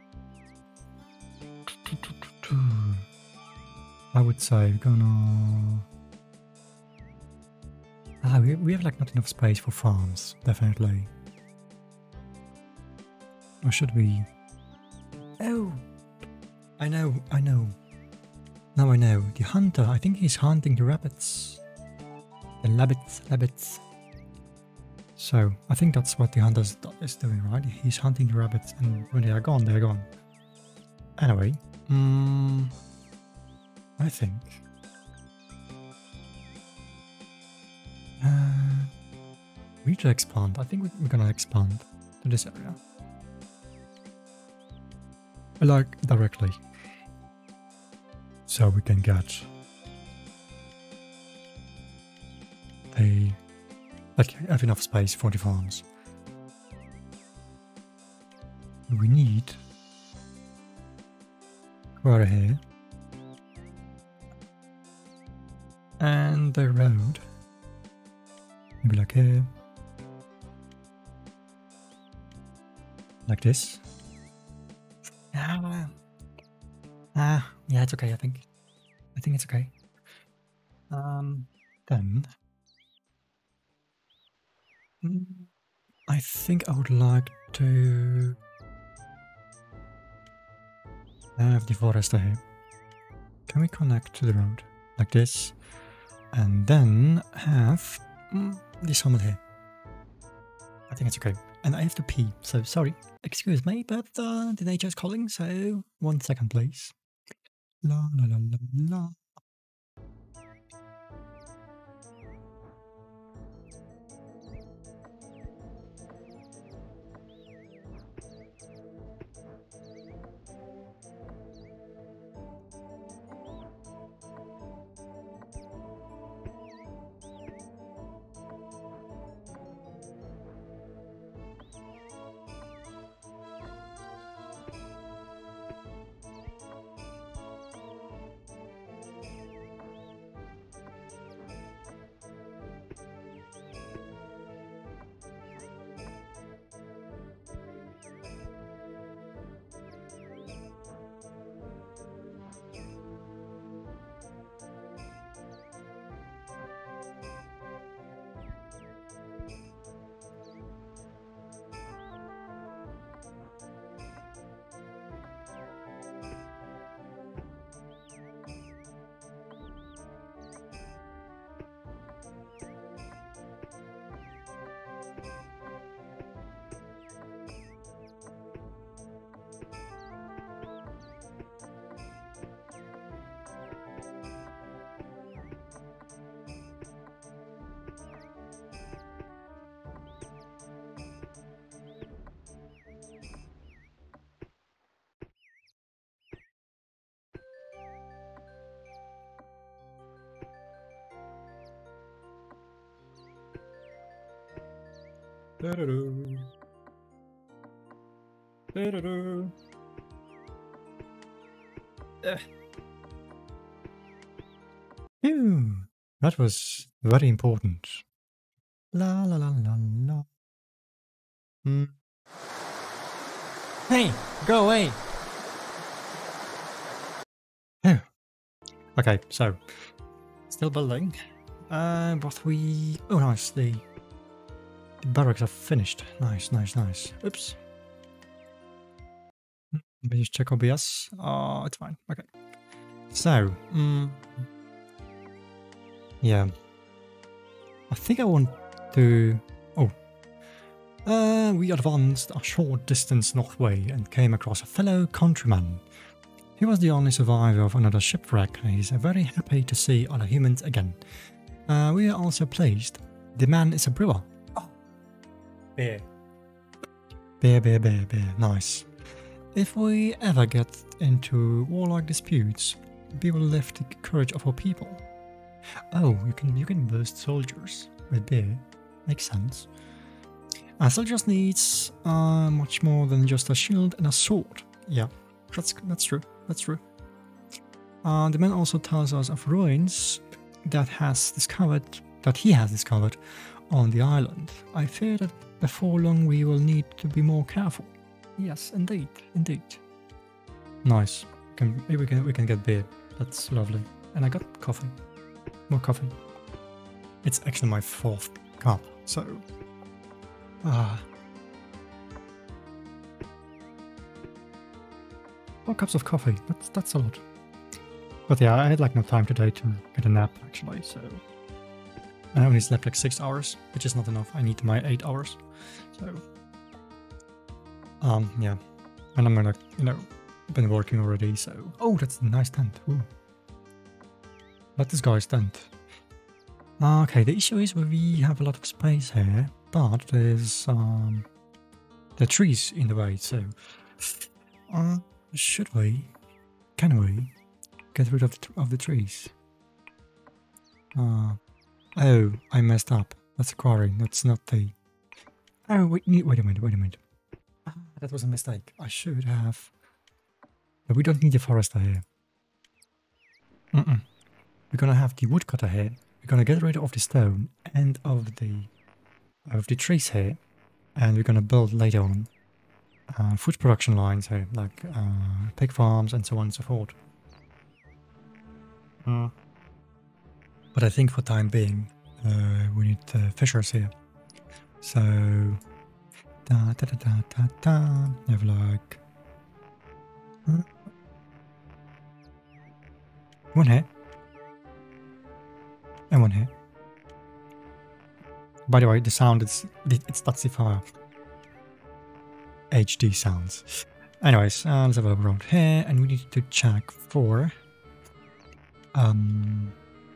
I would say we're gonna... Ah, we, we have like not enough space for farms, definitely. Or should we... Oh! I know, I know. Now I know. The hunter, I think he's hunting the rabbits. The rabbits, rabbits. So, I think that's what the hunter is doing, right? He's hunting the rabbits, and when they are gone, they're gone. Anyway, um, I think... Uh, we need to expand. I think we're gonna expand to this area. Like, directly. So we can get a... like, have enough space for the farms. We need... Right here. And the road. Maybe like here. Like this. Ah, ah, yeah, it's okay, I think. I think it's okay. Um, then... Mm, I think I would like to... have the forester here. Can we connect to the road? Like this. And then have... Mm, this summit here. I think it's okay. And I have to pee, so sorry. Excuse me, but uh, the nature is calling, so one second, please. La la la la la. Da-da-doo. Da-da-doo. Uh. Phew. That was very important. La la la la la. Hmm. Hey, go away. Oh. Okay, so still building. Uh, but we... Oh, nice. The, the barracks are finished. Nice, nice, nice. Oops. Let me just check O B S. Oh, it's fine. Okay. So, um, yeah. I think I want to... Oh. Uh, we advanced a short distance northway and came across a fellow countryman. He was the only survivor of another shipwreck, and he's very happy to see other humans again. Uh, we are also pleased. The man is a brewer. Oh. Beer. Beer, beer, beer, beer. Nice. If we ever get into warlike disputes, we will lift the courage of our people. Oh, you can you can boost soldiers with beer. Makes sense. A soldier needs uh, much more than just a shield and a sword. Yeah, that's that's true. That's true. Uh, the man also tells us of ruins that has discovered that he has discovered on the island. I fear that before long we will need to be more careful. Yes, indeed, indeed. Nice. Can, maybe we can we can get beer. That's lovely. And I got coffee. More coffee. It's actually my fourth cup, so ah. Four cups of coffee. That's that's a lot. But yeah, I had like no time today to get a nap actually, so I only slept like six hours, which is not enough. I need my eight hours. So um yeah. And I'm gonna you know been working already, so oh that's a nice tent. Ooh. Like this guy's tent. Okay, the issue is we have a lot of space here, but there's um the trees in the way, so uh should we can we get rid of the, of the trees? Uh oh, I messed up. That's a quarry, that's not the oh wait wait a minute, wait a minute. Ah, that was a mistake. I should have but we don't need the forester here. Mm-mm. We're gonna have the woodcutter here. We're gonna get rid of the stone and of the of the trees here, and we're gonna build later on uh, food production lines here, like uh, pig farms and so on and so forth. Mm. But I think for time being, uh, we need uh, fishers here. So da da da da da da. We have like uh, one here. And one here. By the way, the sound is it's that's the fire. H D sounds. Anyways, uh, let's have a look around here, and we need to check for um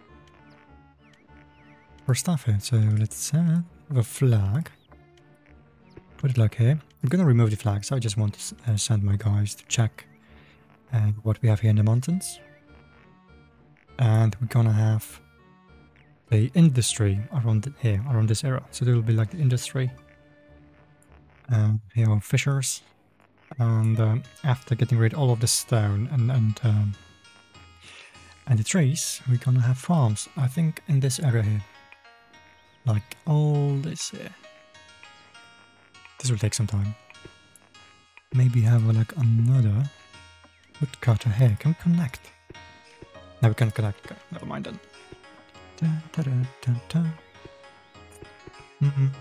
for stuff here. So let's uh, have a flag. Put it like here. I'm gonna remove the flag, so I just want to uh, send my guys to check uh, what we have here in the mountains, and we're gonna have the industry around here, around this area. So there will be like the industry. Um, here are fishers. And um, after getting rid of all of the stone and and um, and the trees, we're gonna have farms. I think in this area here, like all this here. This will take some time. Maybe have uh, like another woodcutter here. Can we connect? No, we can't connect. Okay, never mind then. Da, da, da, da, da. Mm-hmm.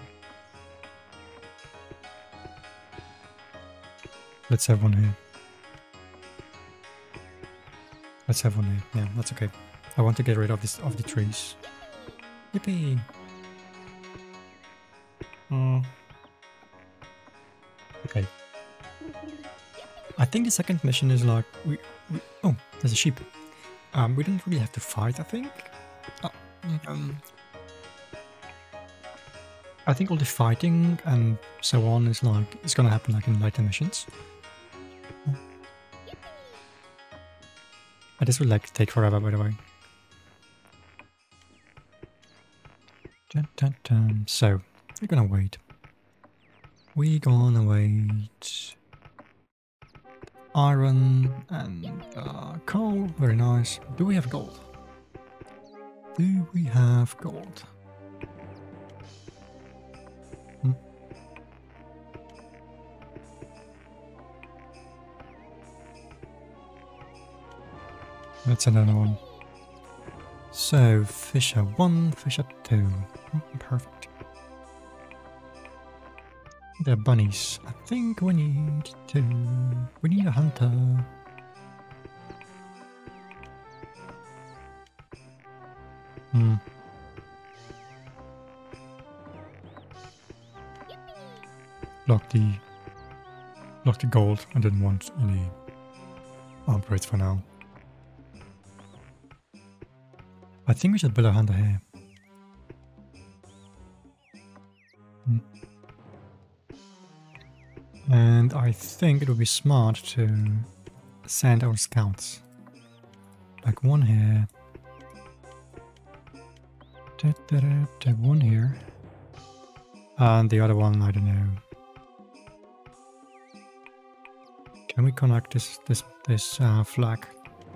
Let's have one here. Let's have one here. Yeah, that's okay. I want to get rid of this of the trees. Yippee! Mm. Okay. I think the second mission is like we, we. Oh, there's a sheep. Um, we don't really have to fight. I think. Oh. Um, I think all the fighting and so on is like it's gonna happen like in later missions. But this will like take forever, by the way. Dun, dun, dun. So we're gonna wait. We're gonna wait. Iron and uh, coal, very nice. Do we have gold? Do we have gold? Hmm. That's another one. So, Fisher one, Fisher two. Perfect. They're bunnies. I think we need to... We need a hunter. Hmm. Lock the... Lock the gold. I didn't want any... upgrades for now. I think we should build a hunter here. Hmm. And I think it would be smart to send our scouts. Like one here. Da, da, da, da, one here. And the other one, I don't know. Can we connect this this this uh, flag?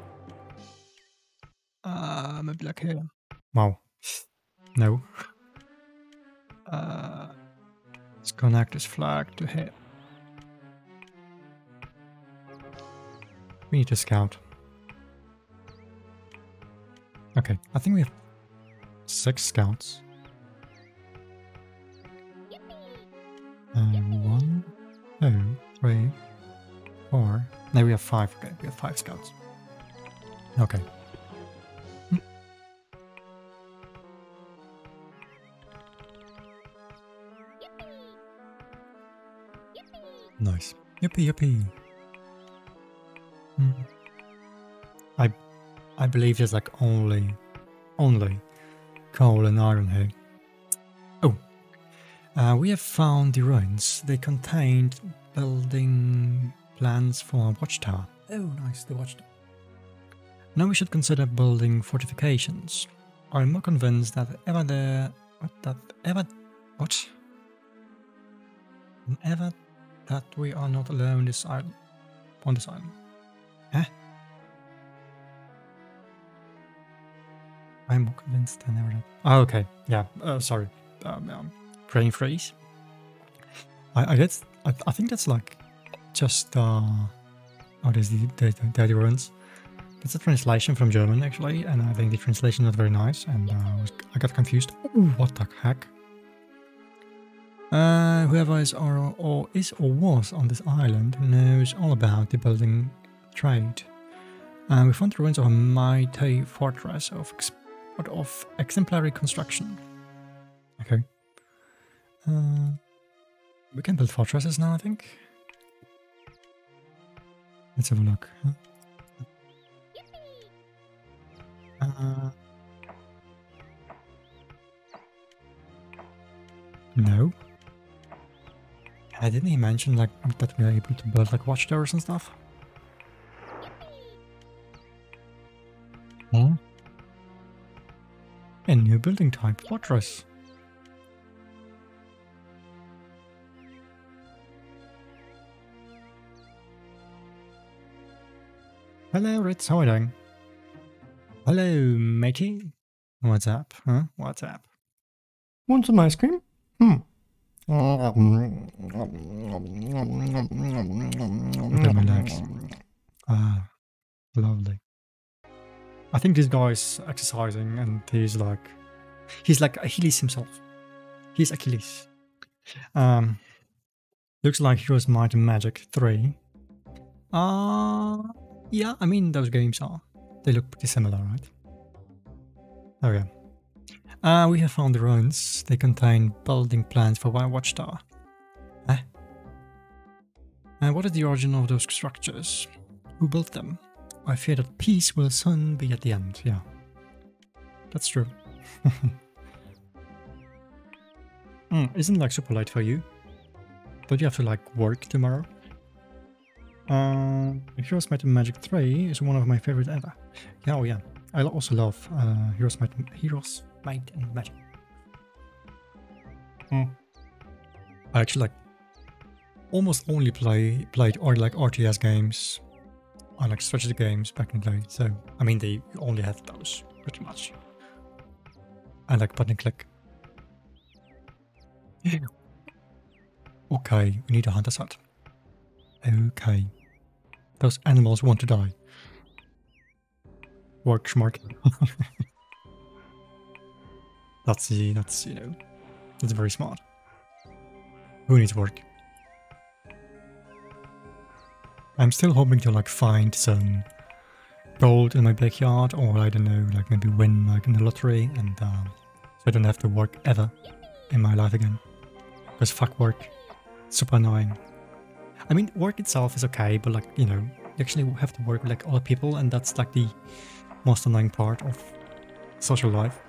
Uh, maybe like here. Wow. No. Uh, let's connect this flag to here. We need to scout. Okay, I think we have six scouts. And one, two, three, four. No, we have five. Okay, we have five scouts. Okay. Hmm. Nice. Yippee, yippee. Hmm. I, I believe there's like only, only coal and iron here. Oh, uh, we have found the ruins. They contained building plans for a watchtower. Oh, nice, the watchtower. Now we should consider building fortifications. I'm more convinced that ever there, what that ever, what? Ever that we are not alone this island, on this island. Huh? I'm more convinced than ever that. Oh, okay. Yeah. Uh, sorry. Um, um, brain freeze. I, I guess I, I think that's like just uh. Oh, there's the the, the, the ruins. That's a translation from German actually, and I think the translation is not very nice, and uh, I got confused. Ooh, what the heck? Uh, whoever is or, or is or was on this island knows all about the building trade. Uh, we found the ruins of a mighty fortress of of exemplary construction. Okay. Uh, we can build fortresses now, I think. Let's have a look. Uh, no. Uh, didn't he mention like that we are able to build like watchtowers and stuff? Hmm? A new building type, fortress. Hello, Ritz, how are you doing? Hello, matey. What's up, huh? What's up? Want some ice cream? Hmm. Okay, relax. Ah, lovely. I think this guy is exercising and he's like, he's like Achilles himself. He's Achilles. Um, looks like Heroes Might and Magic three. Uh, yeah, I mean, those games are, they look pretty similar, right? Oh yeah. Uh, we have found the ruins. They contain building plans for one watchtower. Eh? And what is the origin of those structures? Who built them? I fear that peace will soon be at the end. Yeah, that's true. mm, isn't like super late for you? Don't you have to like work tomorrow? Uh, Heroes Might and Magic three is one of my favorite ever. Yeah, oh yeah. I also love uh, Heroes Might and Heroes Might and Magic. Mm. I actually like almost only play played or like R T S games. I like strategy games back in the day, so I mean they only had those pretty much. I like button and click. Okay, we need a hunter's hut. Okay, those animals want to die. Work smart. That's the that's you know that's very smart. Who needs work? I'm still hoping to like find some gold in my backyard, or I don't know, like maybe win like in the lottery, and um, so I don't have to work ever in my life again. Because fuck work, it's super annoying. I mean, work itself is okay, but like you know, You actually have to work with like other people, and that's like the most annoying part of social life.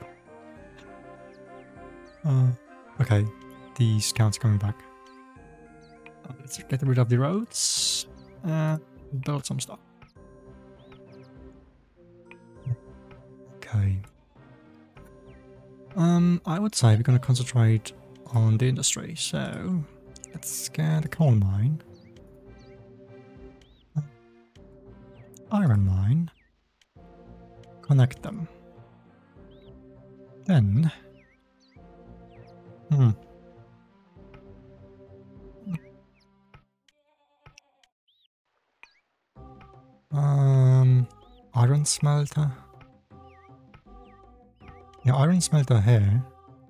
Uh, okay, the scouts are coming back. Uh, let's get rid of the roads. Uh, build some stuff. Okay. Um, I would say we're gonna concentrate on the industry. So let's get a coal mine, iron mine, connect them. Then, hmm. Um, iron smelter. Yeah, iron smelter here.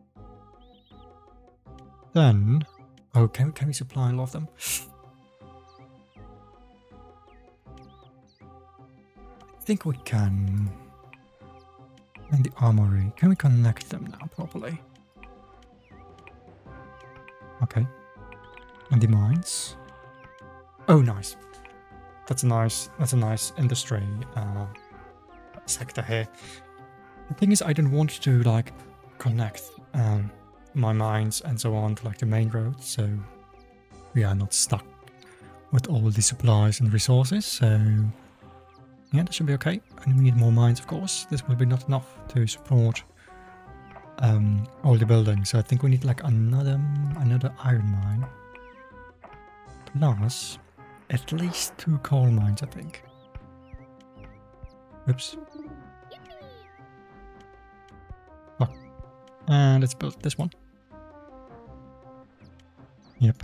Then, oh, can, can we supply all of them? I think we can. And the armory. Can we connect them now properly? Okay. And the mines. Oh, nice. That's a nice. That's a nice industry uh, sector here. The thing is, I don't want to like connect um, my mines and so on to like the main road, so we are not stuck with all the supplies and resources. So yeah, that should be okay. And we need more mines, of course. This will be not enough to support um, all the buildings. So I think we need like another another iron mine, plus at least two coal mines, I think. Oops. Oh. And let's build this one. Yep.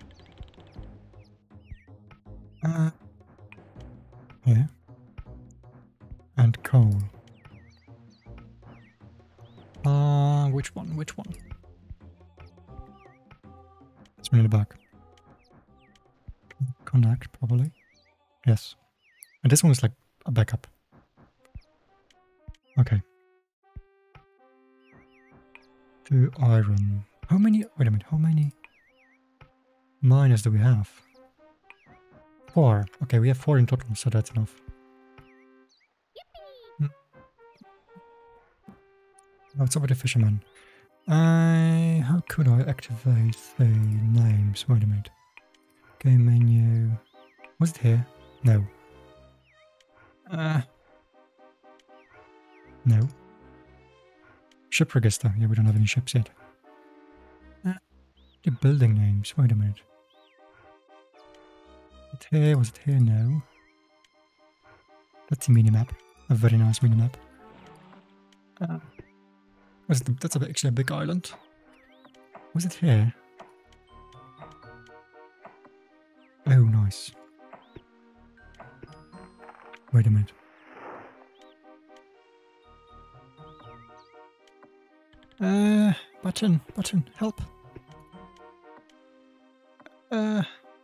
Uh, yeah. And coal. Uh, which one? Which one? It's in the back. Connect, probably. Yes. And this one is like a backup. Okay. Two iron. How many? Wait a minute. How many miners do we have? Four. Okay, we have four in total, so that's enough. Hmm. What's up with the fisherman? I. How could I activate the names? Wait a minute. Game menu. Was it here? No. Uh. No. Ship register. Yeah, we don't have any ships yet. Uh, the building names. Wait a minute. Was it here? Was it here? No. That's a mini-map. A very nice mini-map. Uh, was it, that's a, actually a big island. Was it here? Oh, nice. Wait a minute. Uh, button, button, help. Uh,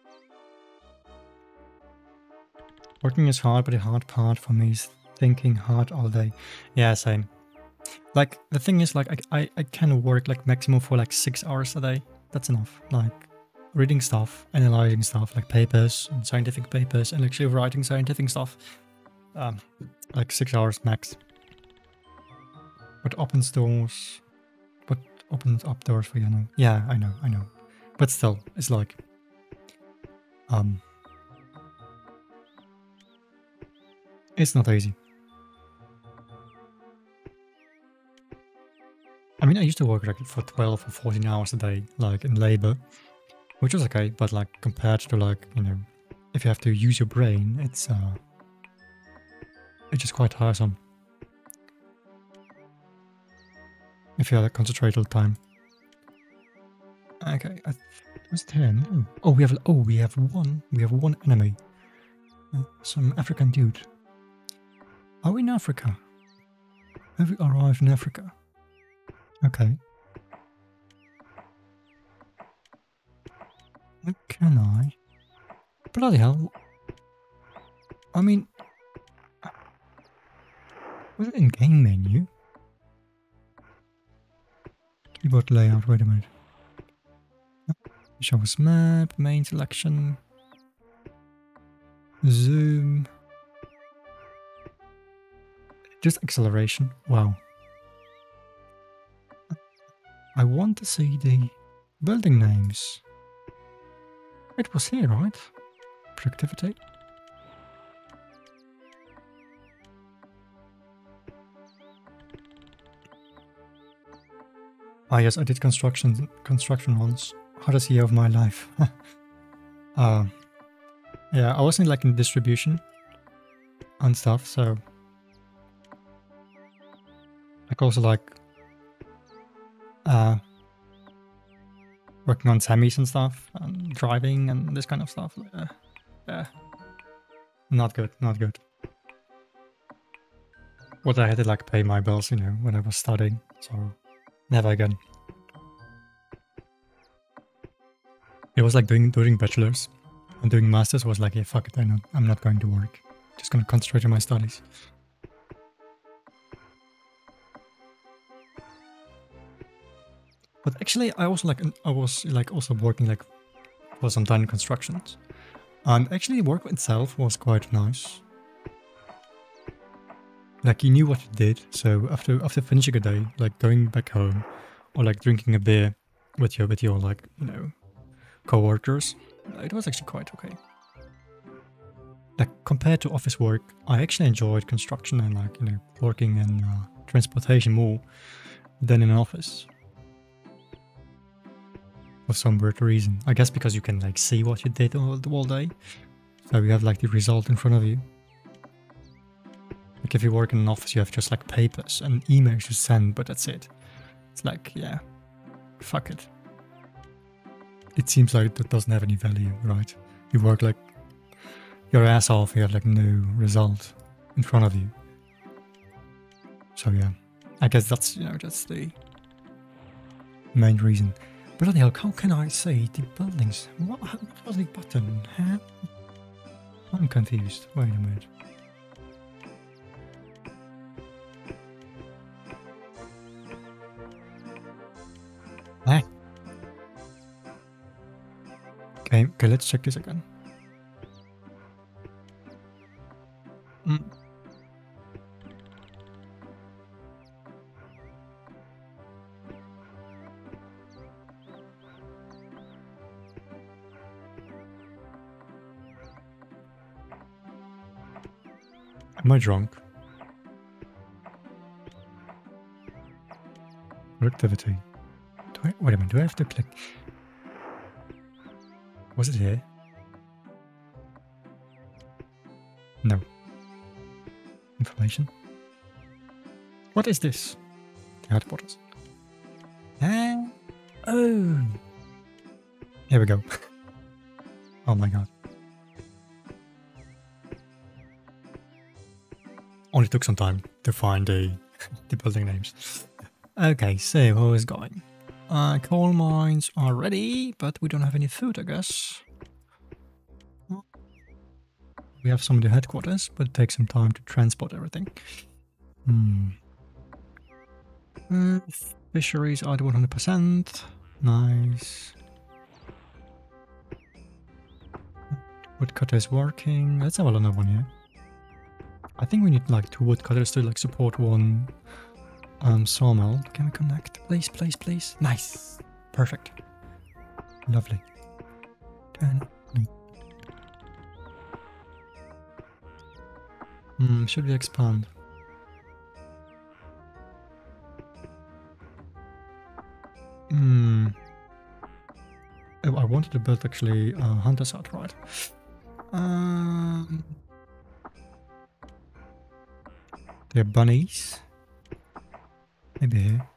working is hard, but the hard part for me is thinking hard all day. Yeah, same. Like, the thing is, like, I, I, I can work, like, maximum for, like, six hours a day. That's enough. Like, reading stuff, analyzing stuff, like papers, and scientific papers, and actually writing scientific stuff. Um, like, six hours max. But opens doors... But opens up doors for you, know. Yeah, I know, I know. But still, it's like... Um... It's not easy. I mean, I used to work like for twelve or fourteen hours a day, like in labor, which was okay, but like compared to like, you know, if you have to use your brain, it's uh, it's just quite tiresome. If you have to concentrate all the time. Okay, I was ten. Oh. oh, we have oh we have one. We have one enemy. Uh, some African dude. Are we in Africa? Have we arrived in Africa? Okay. Can I? Bloody hell. I mean... Was it in game menu? Keyboard layout, wait a minute. Show us map, main selection. Zoom. Just acceleration. Wow. I want to see the building names. It was here, right? Productivity. Ah yes, I did construction construction once. Hardest year of my life. uh, yeah, I wasn't like in distribution and stuff, so like also like uh, working on semis and stuff, and driving and this kind of stuff. Uh, yeah, not good, not good. What I had to like pay my bills, you know, when I was studying, so never again. It was like doing doing bachelor's and doing masters was like, yeah, fuck it, I know, I'm not going to work. Just gonna concentrate on my studies. But actually, I also like I was like also working like for some time in constructions, and actually, the work itself was quite nice. Like you knew what you did, so after after finishing a day, like going back home, or like drinking a beer with your with your like you know co-workers, it was actually quite okay. Like compared to office work, I actually enjoyed construction and like you know working in uh, transportation more than in an office. For some weird reason, I guess because you can like see what you did all, all day, so you have like the result in front of you. Like if you work in an office, you have just like papers and emails you send, but that's it. It's like, yeah, fuck it. It seems like that doesn't have any value, right? You work like your ass off, you have like no result in front of you. So yeah, I guess that's, you know, that's the main reason. Bloody hell, how can I see the buildings? What, what was the button? Huh? I'm confused. Wait a minute. Ah. Okay, okay, let's check this again. Mm. Am I drunk? Productivity. Do I, wait a minute, do I have to click? Was it here? No. Information. What is this? The headquarters. Ah. Oh. Here we go. Oh my god. Only took some time to find the, the building names. Okay, so how is it going? Uh, coal mines are ready, but we don't have any food, I guess. We have some of the headquarters, but it takes some time to transport everything. Hmm. Uh, fisheries are at one hundred percent. Nice. Woodcutter is working. Let's have another one here. I think we need like two woodcutters to like support one um, sawmill. Can we connect? Please, please, please. Nice. Perfect. Lovely. Turn. Hmm, should we expand? Hmm. Oh, I wanted to build actually a uh, hunter's hut, right? Um. They're bunnies. Maybe here.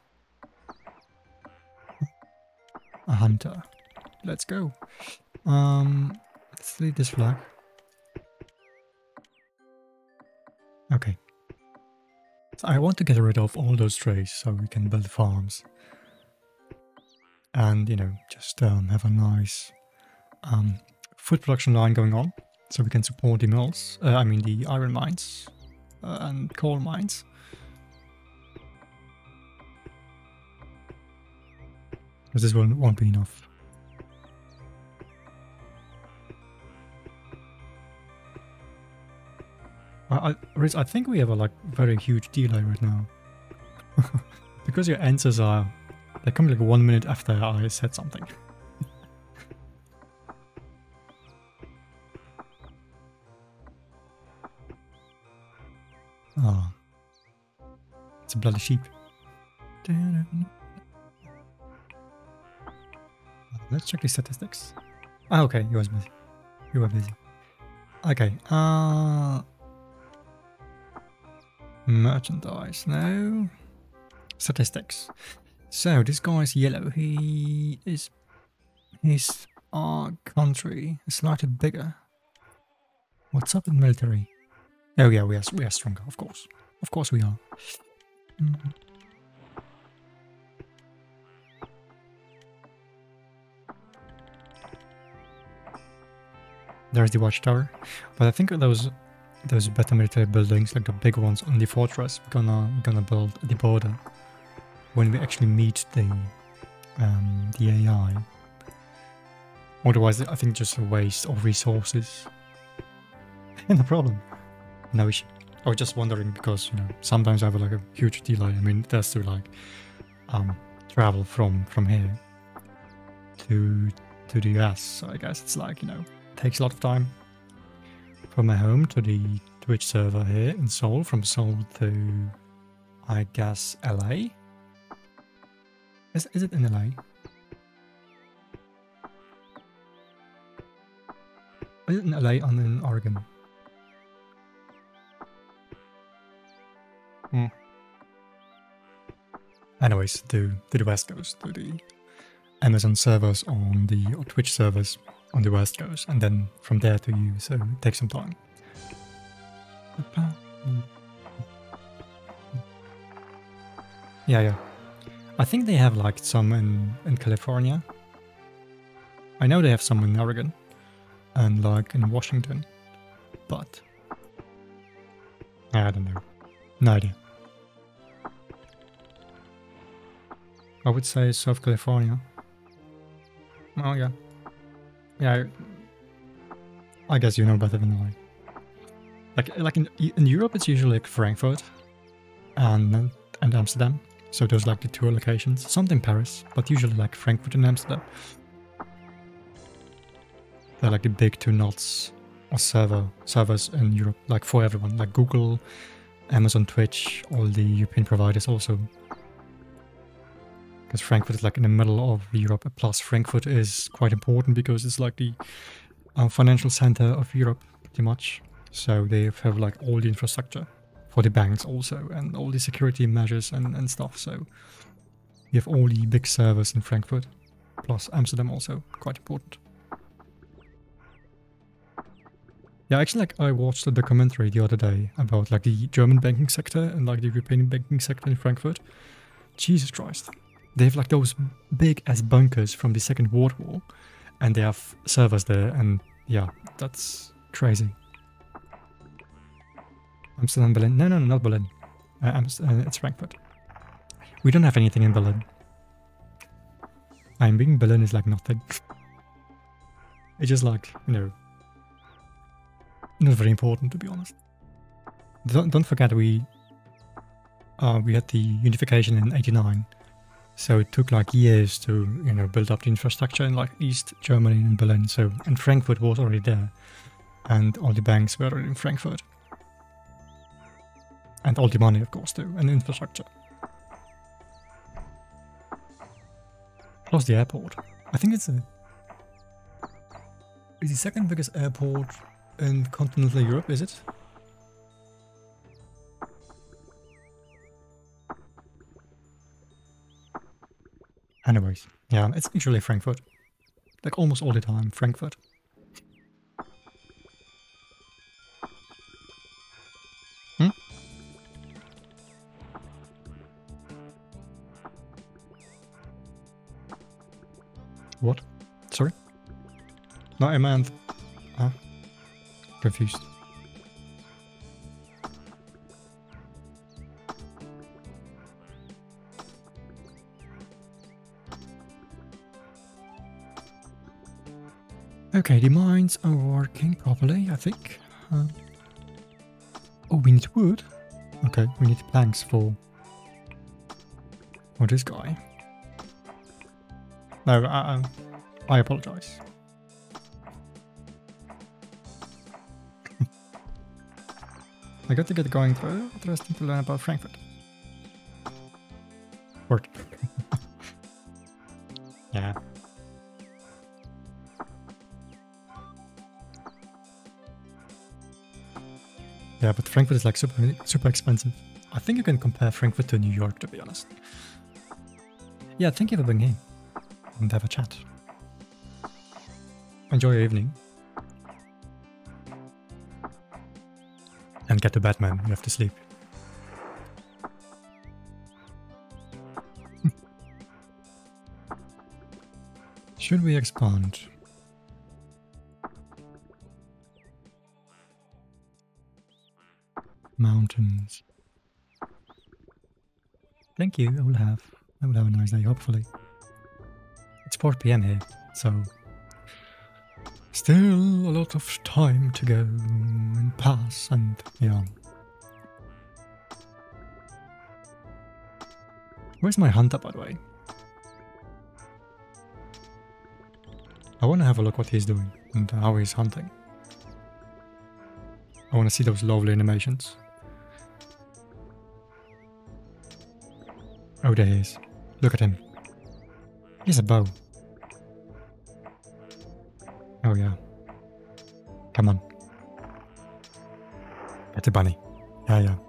A hunter. Let's go. Um, let's delete this flag. Okay. So I want to get rid of all those trees so we can build farms. And, you know, just um, have a nice um, food production line going on. So we can support the mills. Uh, I mean the iron mines. Uh, and coal mines. Because this won't, won't be enough. I, I, Riz, I think we have a like very huge delay right now. Because your answers are, they come like one minute after I said something. Oh. It's a bloody sheep. Let's check the statistics. Ah, okay, you was busy. You were busy. Okay, uh... merchandise, no. Statistics. So, this guy is yellow. He is... His uh, country is slightly bigger. What's up with military? Oh yeah, we are, we are stronger, of course. Of course we are. Mm. There's the watchtower, but I think those those better military buildings, like the big ones on the fortress, we're gonna we're gonna build at the border when we actually meet the um, the A I. Otherwise, I think just a waste of resources. No problem. No issue. I was just wondering because you know sometimes I have like a huge delay. I mean, it has to like um, travel from from here to to the U S. So I guess it's like you know. Takes a lot of time from my home to the Twitch server here in Seoul, from Seoul to I guess L A. Is is it in L A? Is it in L A and in Oregon? Hmm. Anyways, to to the West Coast, to the Amazon servers on the or Twitch servers on the West Coast, and then from there to you, so it takes some time. Yeah, yeah. I think they have like some in, in California. I know they have some in Oregon and like in Washington, but I don't know. No idea. I would say South California. Oh yeah. Yeah, I guess you know better than I. Like, like in in Europe, it's usually like Frankfurt and and Amsterdam. So those like the two locations. Something in Paris, but usually like Frankfurt and Amsterdam. They're like the big two nodes of server servers in Europe, like for everyone, like Google, Amazon, Twitch, all the European providers also. Because Frankfurt is like in the middle of Europe, plus Frankfurt is quite important because it's like the uh, financial center of Europe, pretty much. So they have like all the infrastructure for the banks also, and all the security measures and, and stuff. So you have all the big servers in Frankfurt, plus Amsterdam also, quite important. Yeah, actually, like I watched a documentary the other day about like the German banking sector and like the European banking sector in Frankfurt. Jesus Christ. They have like those big ass bunkers from the Second World War, and they have servers there, and yeah, that's crazy. Amsterdam, Berlin? No, no, no, not Berlin. Uh, Amst uh, it's Frankfurt. We don't have anything in Berlin. I mean, Berlin is like nothing. It's just like, you know, not very important to be honest. Don't, don't forget we uh, we had the unification in eighty-nine. So it took like years to, you know, build up the infrastructure in like East Germany and Berlin. So, and Frankfurt was already there. And all the banks were already in Frankfurt. And all the money, of course, too, and infrastructure. Plus the airport. I think it's a... It's the second biggest airport in continental Europe, is it? Anyways, yeah, it's usually Frankfurt. Like almost all the time, Frankfurt. Hmm? What? Sorry? No, I meant... Huh? Confused. Okay, the mines are working properly, I think. Uh, Oh, we need wood. Okay, we need planks for for this guy. No, I, I apologize. I got to get going through. Interesting to learn about Frankfurt. Word. Yeah. Yeah, but Frankfurt is like super super expensive. I think you can compare Frankfurt to New York, to be honest. Yeah, thank you for being here and have a chat. Enjoy your evening. And get to bed, man. You have to sleep. Should we expand? Mountains. Thank you. I will have. I will have a nice day, hopefully. It's four p m here, so still a lot of time to go and pass, and yeah. Where's my hunter, by the way? I want to have a look what he's doing and how he's hunting. I want to see those lovely animations. Oh, there he is. Look at him. He has a bow. Oh yeah. Come on. Get the bunny. Yeah, yeah.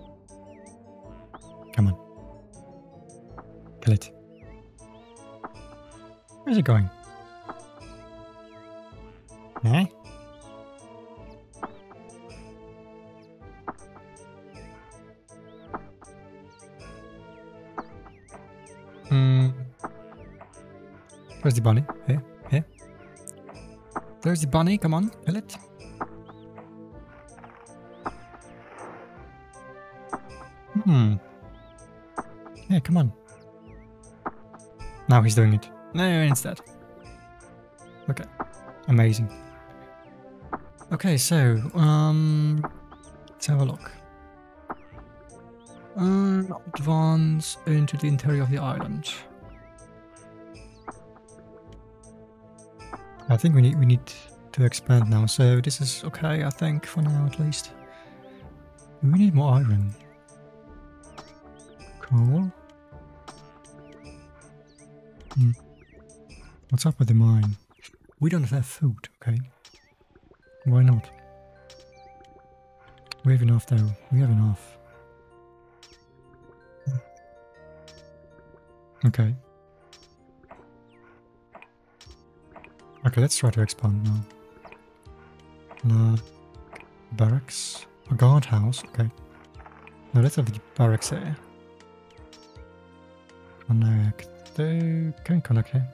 Come on. Kill it. Where's it going? Eh? Hmm. Where's the bunny? Here, here. There's the bunny. Come on, kill it. Hmm. Yeah, come on. Now he's doing it. No, instead. Okay. Amazing. Okay, so, um, let's have a look. Um, advance into the interior of the island. I think we need we need to expand now, so this is okay, I think, for now at least. We need more iron. Coal. Hmm. What's up with the mine? We don't have food, okay? Why not? We have enough though. We have enough. Okay. Okay, let's try to expand now. Uh, barracks. A guardhouse, okay. No, let's have the barracks here. Connect. Can we connect here?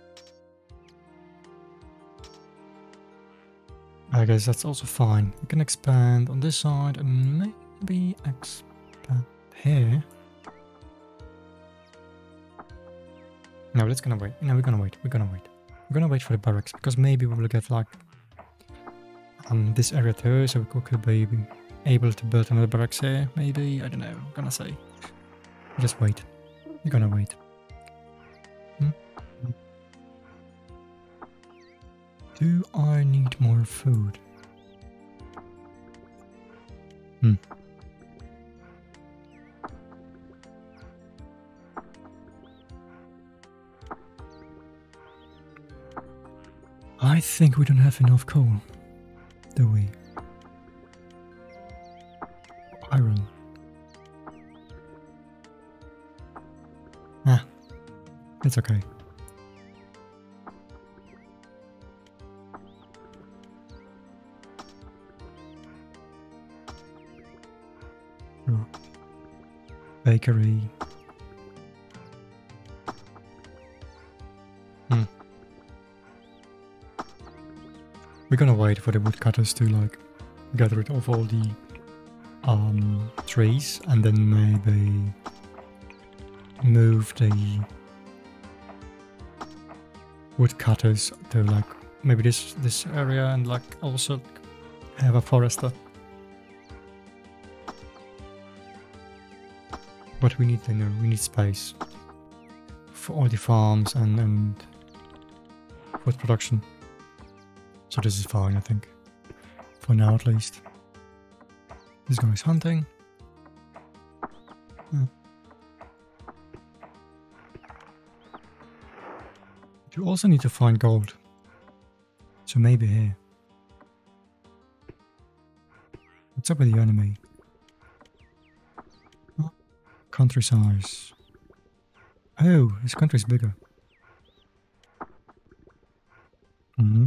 I guess that's also fine. We can expand on this side and maybe expand here. No, let's gonna wait. No, we're gonna wait. We're gonna wait. We're gonna wait for the barracks because maybe we will get like um this area too, so we could be able to build another barracks here. Maybe, I don't know. I'm gonna say. Just wait. We're gonna wait. Hmm? Do I need more food? Hmm. I think we don't have enough coal, do we? Iron. Ah, it's okay. Bakery. Hmm. We're gonna wait for the woodcutters to like get rid of all the um trees and then maybe move the woodcutters to like maybe this this area and like also have a forester. But we need, you know, we need space for all the farms and, and food production. So this is fine, I think. For now, at least. This guy is hunting. Hmm. You also need to find gold. So maybe here. What's up with the enemy? Oh, country size. Oh, his country's bigger. Mm-hmm.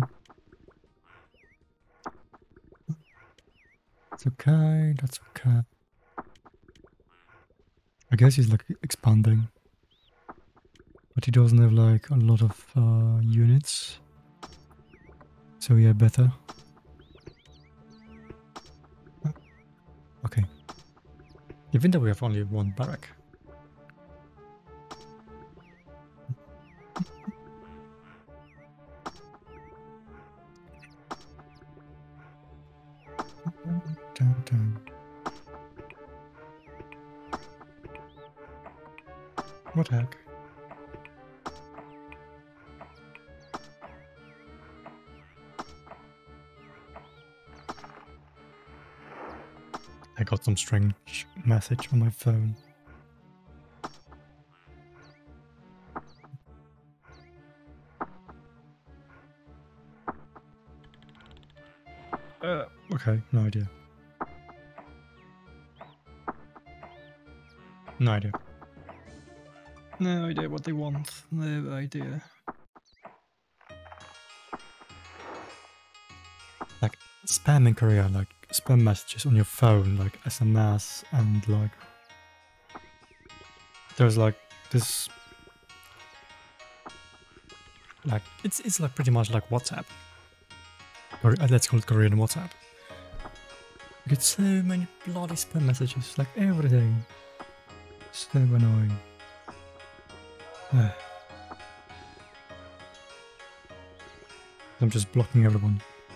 That's okay, that's okay. I guess he's like expanding. But he doesn't have like a lot of uh, units. So yeah, better. Okay. Even though we have only one barrack. Dun, dun. What the heck? I got some strange message on my phone. Uh, okay, no idea. No idea. No idea what they want. No idea. Like, spam in Korea, like, spam messages on your phone, like S M S, and like... There's like this... Like, it's, it's like pretty much like WhatsApp. Or uh, let's call it Korean WhatsApp. You get so many bloody spam messages, like everything. So annoying. I'm just blocking everyone.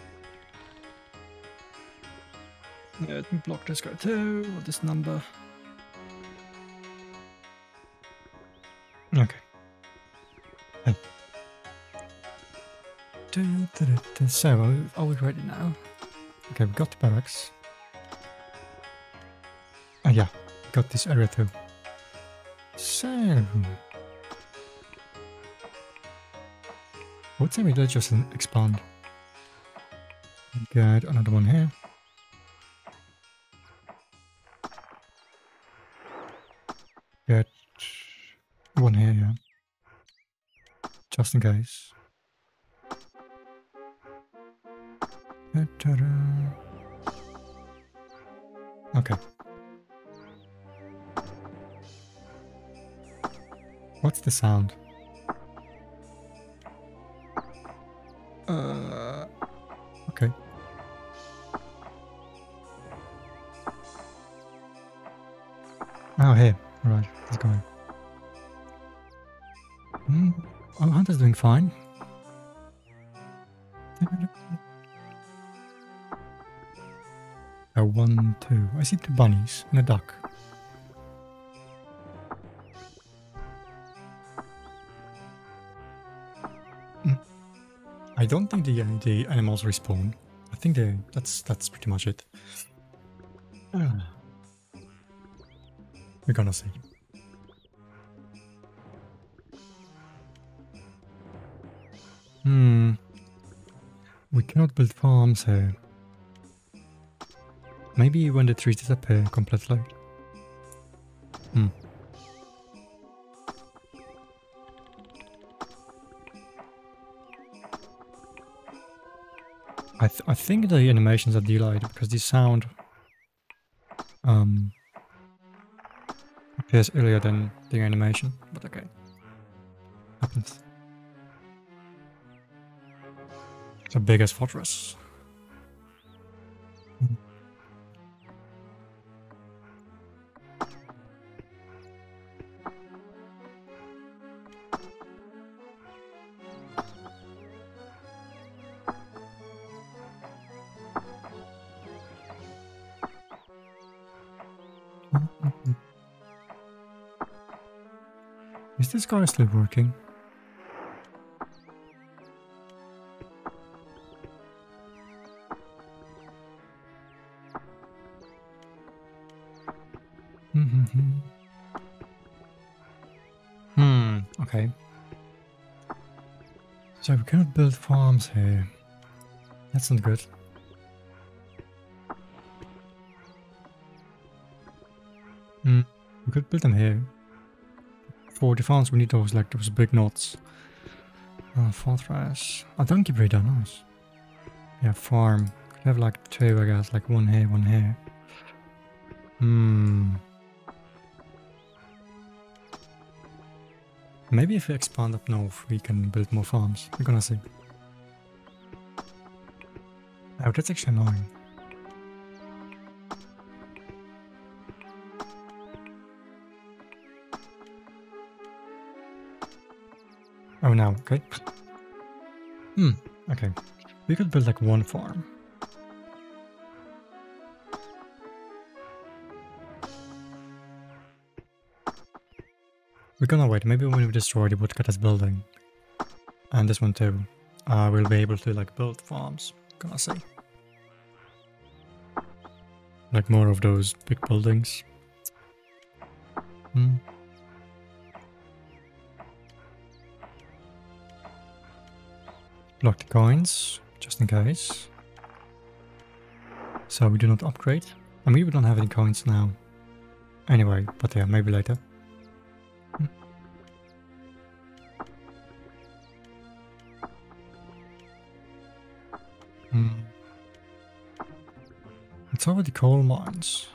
Yeah, let me block this guy too, or this number. Okay. Hey. So, are we ready now? Okay, we got the barracks. Oh yeah, got this area too. So... I would say we did just expand. Get another one here. Get one here, yeah. Just in case. Okay. What's the sound? Uh, okay. Oh, here. Alright, let's go. Hmm. Oh, Hunter's doing fine. Oh, one, two. I see two bunnies and a duck. Mm. I don't think the the animals respawn. I think they that's that's pretty much it. Uh, we're gonna see. Hmm. We cannot build farms here. Maybe when the trees disappear completely. Hmm. I th I think the animations are delayed because the sound um appears earlier than the animation, but okay. Happens. The biggest fortress. Hmm. Is this guy still working? Mm-hmm. Hmm, okay. So we cannot build farms here. That's not good. Hmm, we could build them here. For the farms we need those, like, those big knots. Uh, fortress. A donkey breeder, nice. Yeah, farm. Could have like two, I guess, like one here, one here. Hmm. Maybe if we expand up north, we can build more farms. We're gonna see. Oh, that's actually annoying. Oh, now, okay. Hmm, okay. We could build like one farm. We're gonna wait. Maybe when we destroy the woodcutter's building, and this one too, uh, we'll be able to like build farms. Gonna see. Like more of those big buildings. Hmm. Block the coins, just in case. So we do not upgrade. I mean, we don't have any coins now. Anyway, but yeah, maybe later. Hmm. Hmm. It's over the coal mines.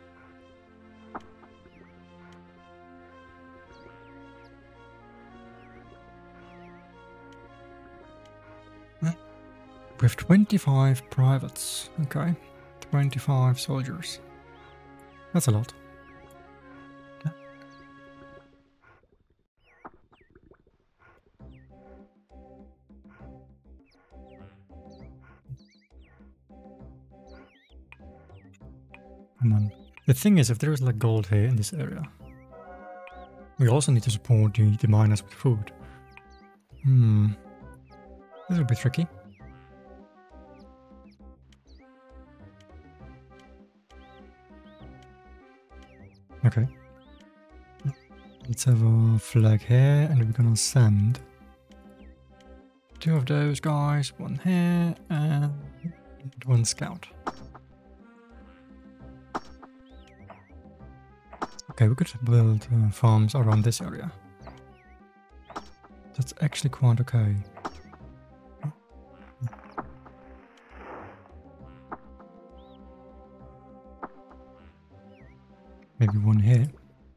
We have twenty-five privates. Okay. twenty-five soldiers. That's a lot. Yeah. Come on. The thing is, if there is like gold here in this area, we also need to support the, the miners with food. Hmm. This will be tricky. Okay. Let's have a flag here, and we're gonna send two of those guys, one here, and one scout. Okay, we could build uh, farms around this area. That's actually quite okay. Maybe one here.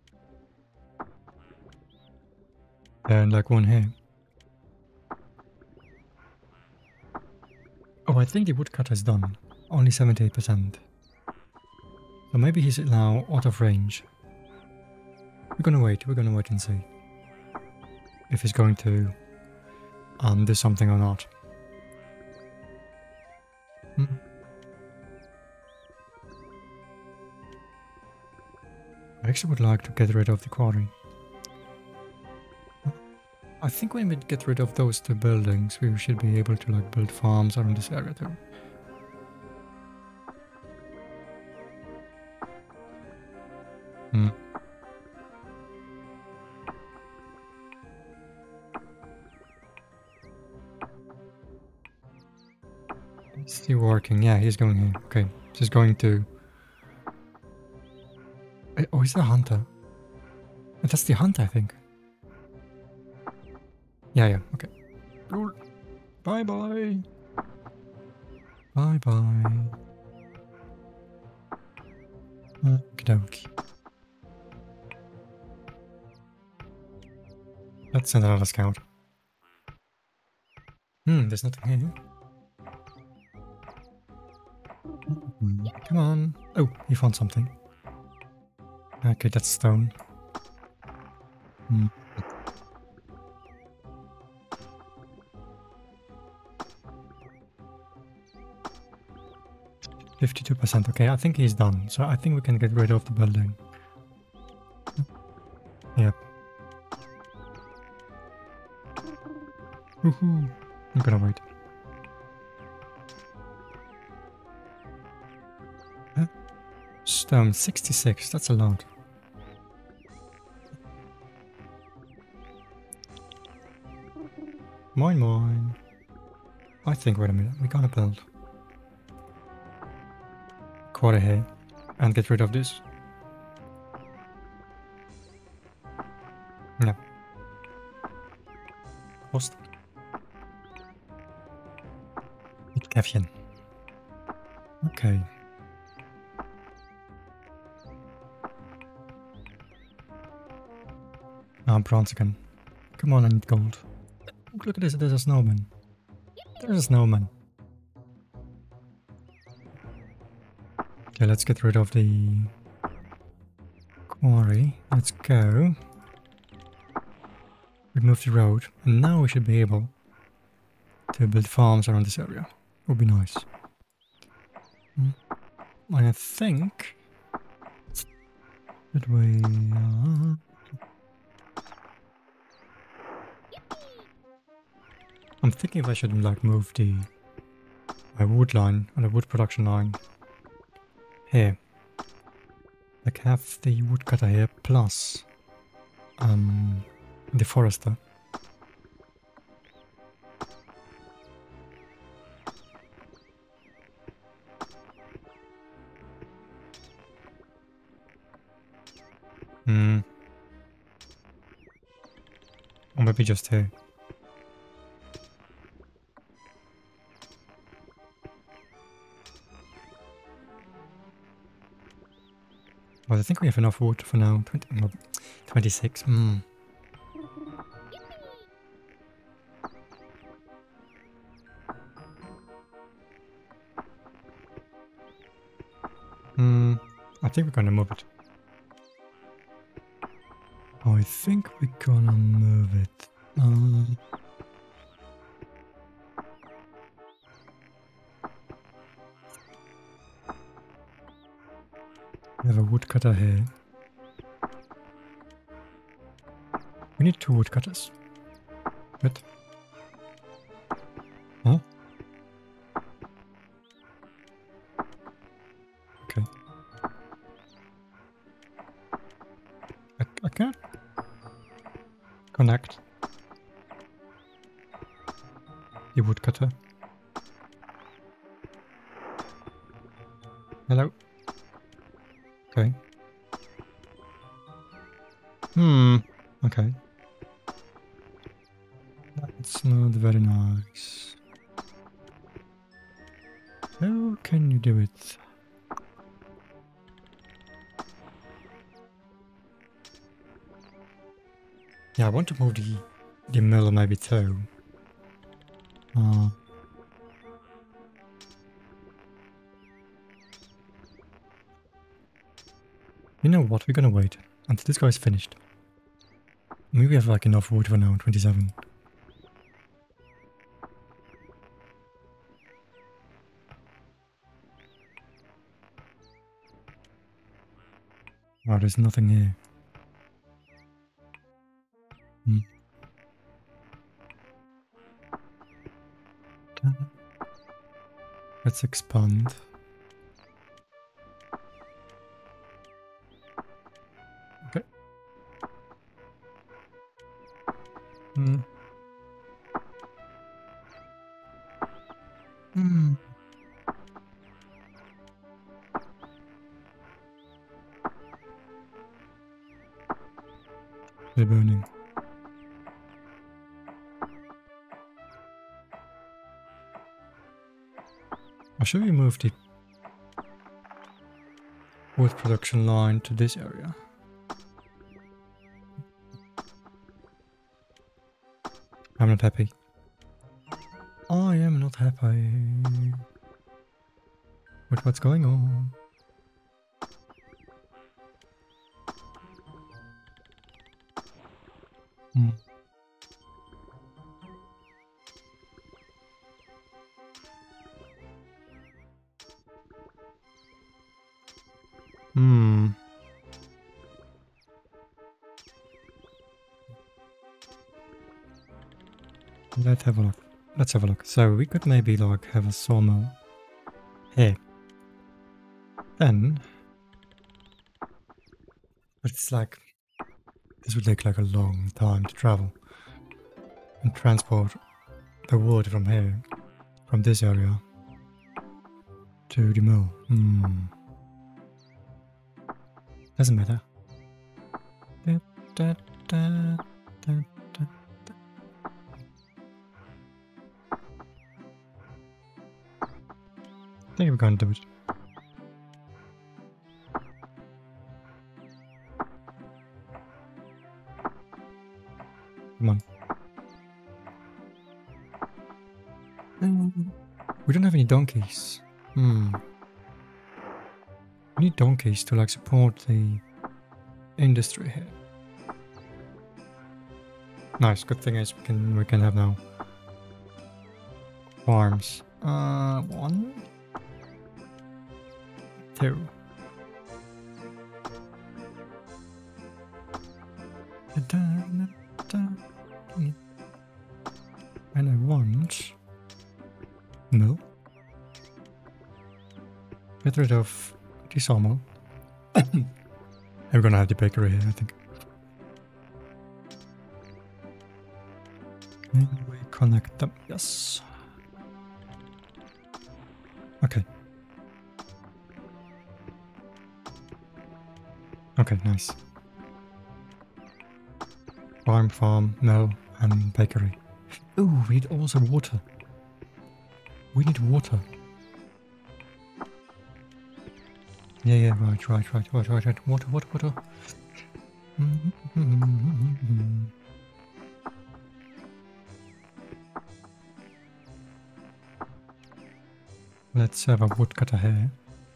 And like one here. Oh, I think the woodcutter is done. Only seventy-eight percent. So maybe he's now out of range. We're gonna wait, we're gonna wait and see. If he's going to um, do something or not. Hmm. I actually would like to get rid of the quarry. I think when we get rid of those two buildings, we should be able to like build farms around this area too. Hmm. Is he working? Yeah, he's going here. Okay, he's going to... Oh, he's the hunter. That's the hunter, I think. Yeah, yeah, okay. Cool. Bye-bye. Bye-bye. Okie dokie. Let's send another scout. Hmm, there's nothing here. Mm, come on. Oh, he found something. Okay, that's stone. Hmm. fifty-two percent. Okay, I think he's done. So I think we can get rid of the building. Yep. Woohoo! I'm gonna wait. Huh? Stone sixty-six, that's a lot. Moin moin. I think, wait a minute, we're gonna build quarter here and get rid of this. No. Post. Mit Käffchen. Okay. Ah, bronze again. Come on, I need gold. Look at this, there's a snowman. There's a snowman. Okay, let's get rid of the quarry. Let's go. Remove the road. And now we should be able to build farms around this area. Would be nice. Hmm. I think that we uh, I'm thinking if I should like move the my wood line or the wood production line here. Like have the woodcutter here plus um the forester. Hmm. Or maybe just here. Well, I think we have enough wood for now. twenty, no, twenty-six. Hmm. Hmm. I think we're gonna move it. I think we're gonna move it. Um. We have a woodcutter here. We need two woodcutters. What? Huh? Okay. I, I can't connect the woodcutter. Hello? Okay. Hmm. Okay. That's not very nice. How can you do it? Yeah, I want to move the, the mill maybe too. Uh, you know what? We're gonna wait until this guy's finished. Maybe we have like enough wood for now, twenty-seven. Wow, there's nothing here. Hmm. Let's expand. Okay. Hmm. Hmm. They're burning. Or should we move the wood production line to this area? I'm not happy. I am not happy with what's going on. Hmm. Hmm. Let's have a look. Let's have a look. So we could maybe like have a sawmill here. Then, but it's like this would take like a long time to travel and transport the wood from here, from this area, to the mill. Hmm. Doesn't matter. Da, da, da, da, da, da. I think we're gonna do it. Come on. Um, we don't have any donkeys. Hmm. We need donkeys to like support the industry here. Nice. Good thing is we can we can have now farms. Uh, one, two. And I want mill. Get rid of the sawmill. And we're gonna have the bakery here, I think. Maybe we connect them. Yes. Okay. Okay, nice. Farm, farm, mill, and bakery. Ooh, we need also water. We need water. Yeah, yeah, right, right, right, right, right, right. Water, water, water. Let's have a woodcutter here.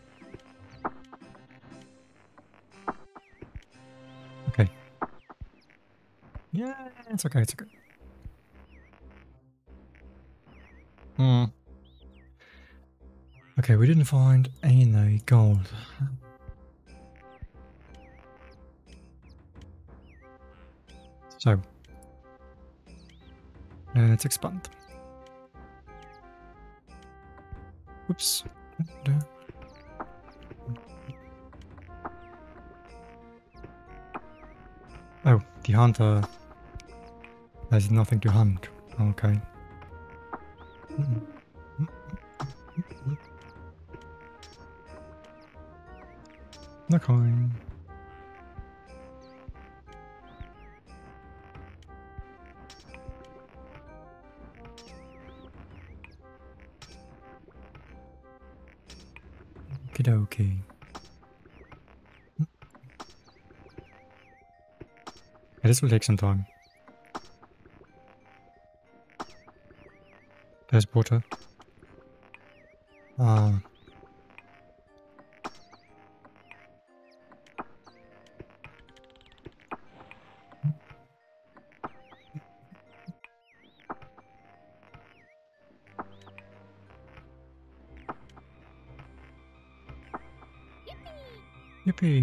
Okay. Yeah, it's okay, it's okay. Hmm. Okay, we didn't find any gold. So, let's expand. Oops. Oh, the hunter has nothing to hunt. Okay. No coin. Okie-dokie. Yeah, this will take some time. There's water. Ah. Yippee!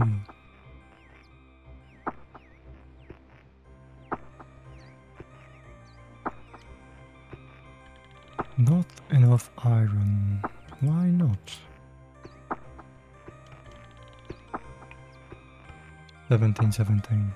Not enough iron. Why not? seventeen seventeen.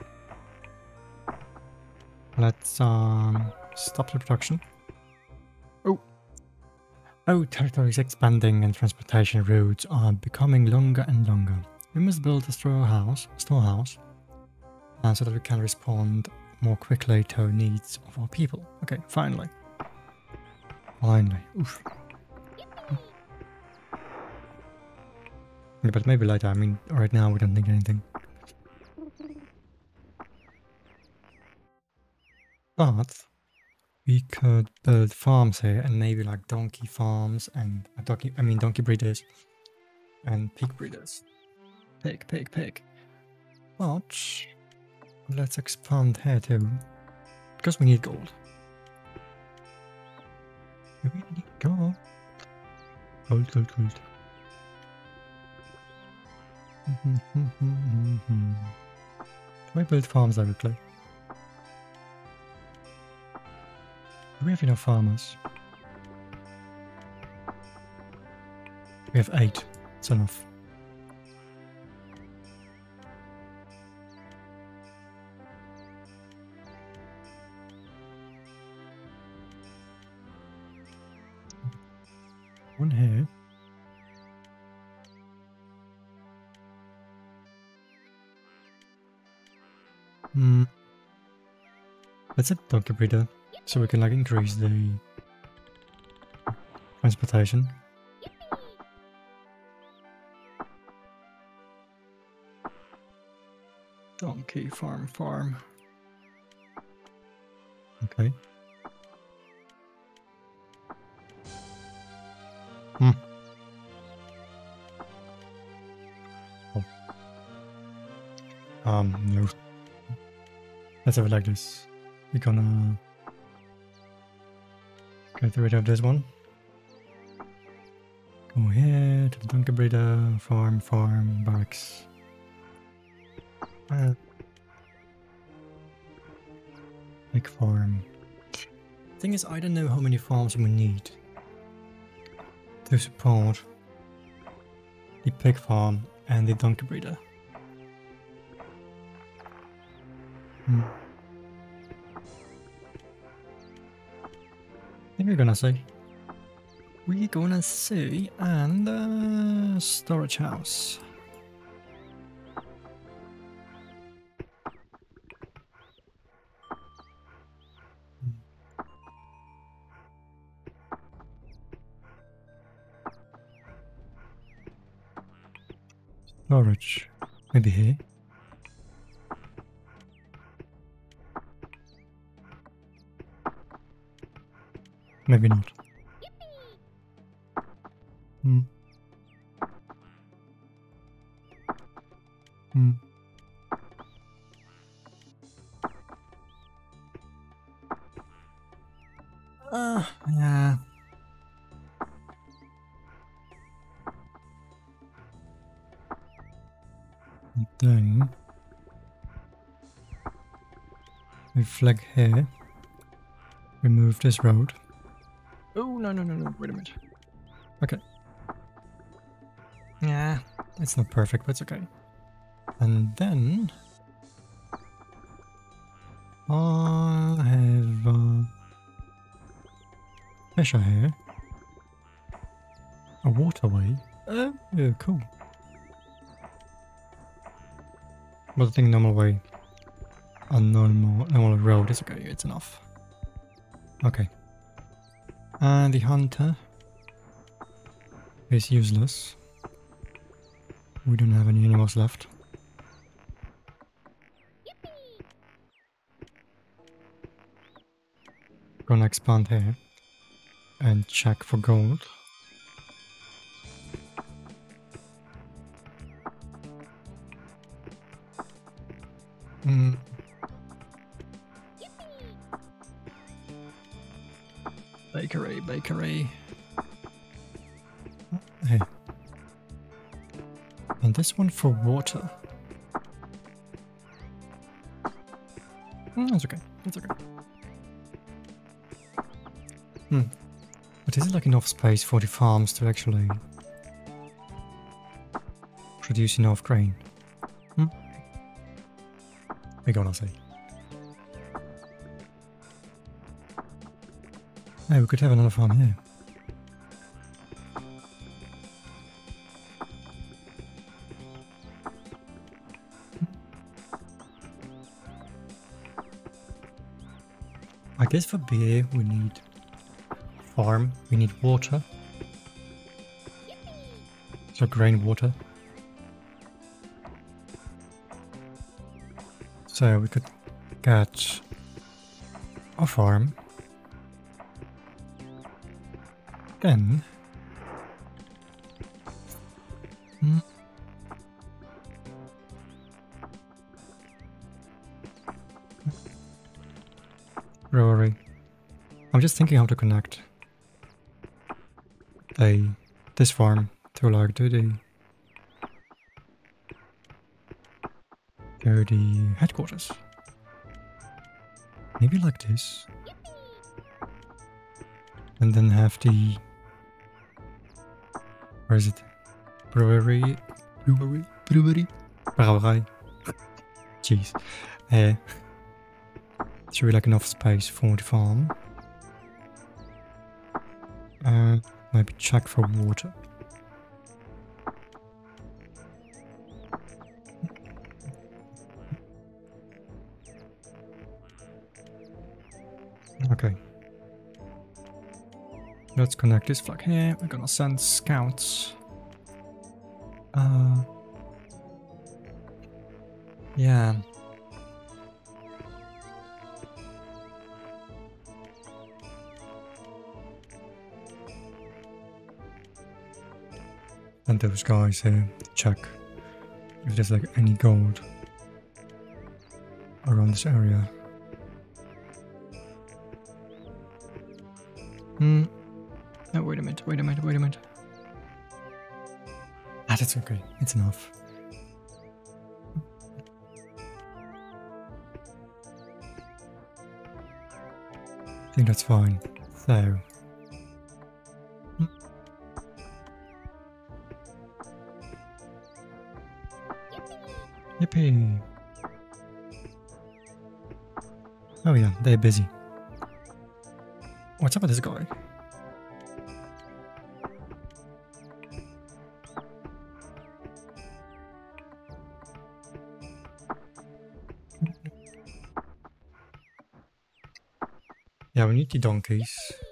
Let's um stop the production. Oh! Oh, territory is expanding and transportation routes are becoming longer and longer. We must build a storehouse, storehouse uh, so that we can respond more quickly to needs of our people. Okay, finally. Finally. Oof. Yeah, but maybe later. I mean, right now we don't need anything. But we could build farms here and maybe like donkey farms and uh, donkey. I mean donkey breeders and pig breeders. Pig, pig, pig. But let's expand here too, because we need gold. We need gold. Gold, gold, gold. Can I build farms directly? Do we have enough farmers? We have eight. It's enough. One here. Hmm. Let's have donkey breeder, so we can like increase the transportation. Donkey farm farm. Okay. Hmm. Oh. Um, no. Let's have it like this. We're gonna get rid of this one. Go here to the donkey breeder, farm, farm, barracks. Uh, big farm. Thing is, I don't know how many farms we need to support the pig farm and the donkey breeder. Hmm. I think we're gonna see. We're gonna see, and uh, storage house. Storage, maybe here. Maybe not. Hmm. Hmm. Uh, yeah. And then we flag here. Remove this road. Oh, no, no, no, no, wait a minute. Okay. Yeah, it's not perfect, but it's okay. And then I have uh, Fisher here. A waterway. Oh, yeah, cool. But I think normal way, a normal, normal road is okay, it's enough. Okay. And the hunter is useless. We don't have any animals left. Gonna expand here and check for gold. Mm. Bakery, bakery. Hey. And this one for water. Mm, that's okay. That's okay. Hmm. But is it like enough space for the farms to actually produce enough grain? Hmm? We're gonna see. Hey, we could have another farm here. I guess for beer we need farm, we need water. So grain water. So we could get a farm. Then hmm, brewery. I'm just thinking how to connect a this farm to like to the to the headquarters. Maybe like this. And then have the... Where is it? Brewery... Brewery? Brewery? Brouwerij. Jeez. Uh, should be like enough space for the farm. And maybe check for water. Okay. Let's connect this flag here. We're gonna send scouts. Uh, yeah. And those guys here to check if there's like any gold around this area. Hmm. No, wait a minute, wait a minute, wait a minute. Ah, that's okay. It's enough. I think that's fine. So. Hmm. Yippee! Oh yeah, they're busy. What's up with this guy? Yeah, we need the donkeys.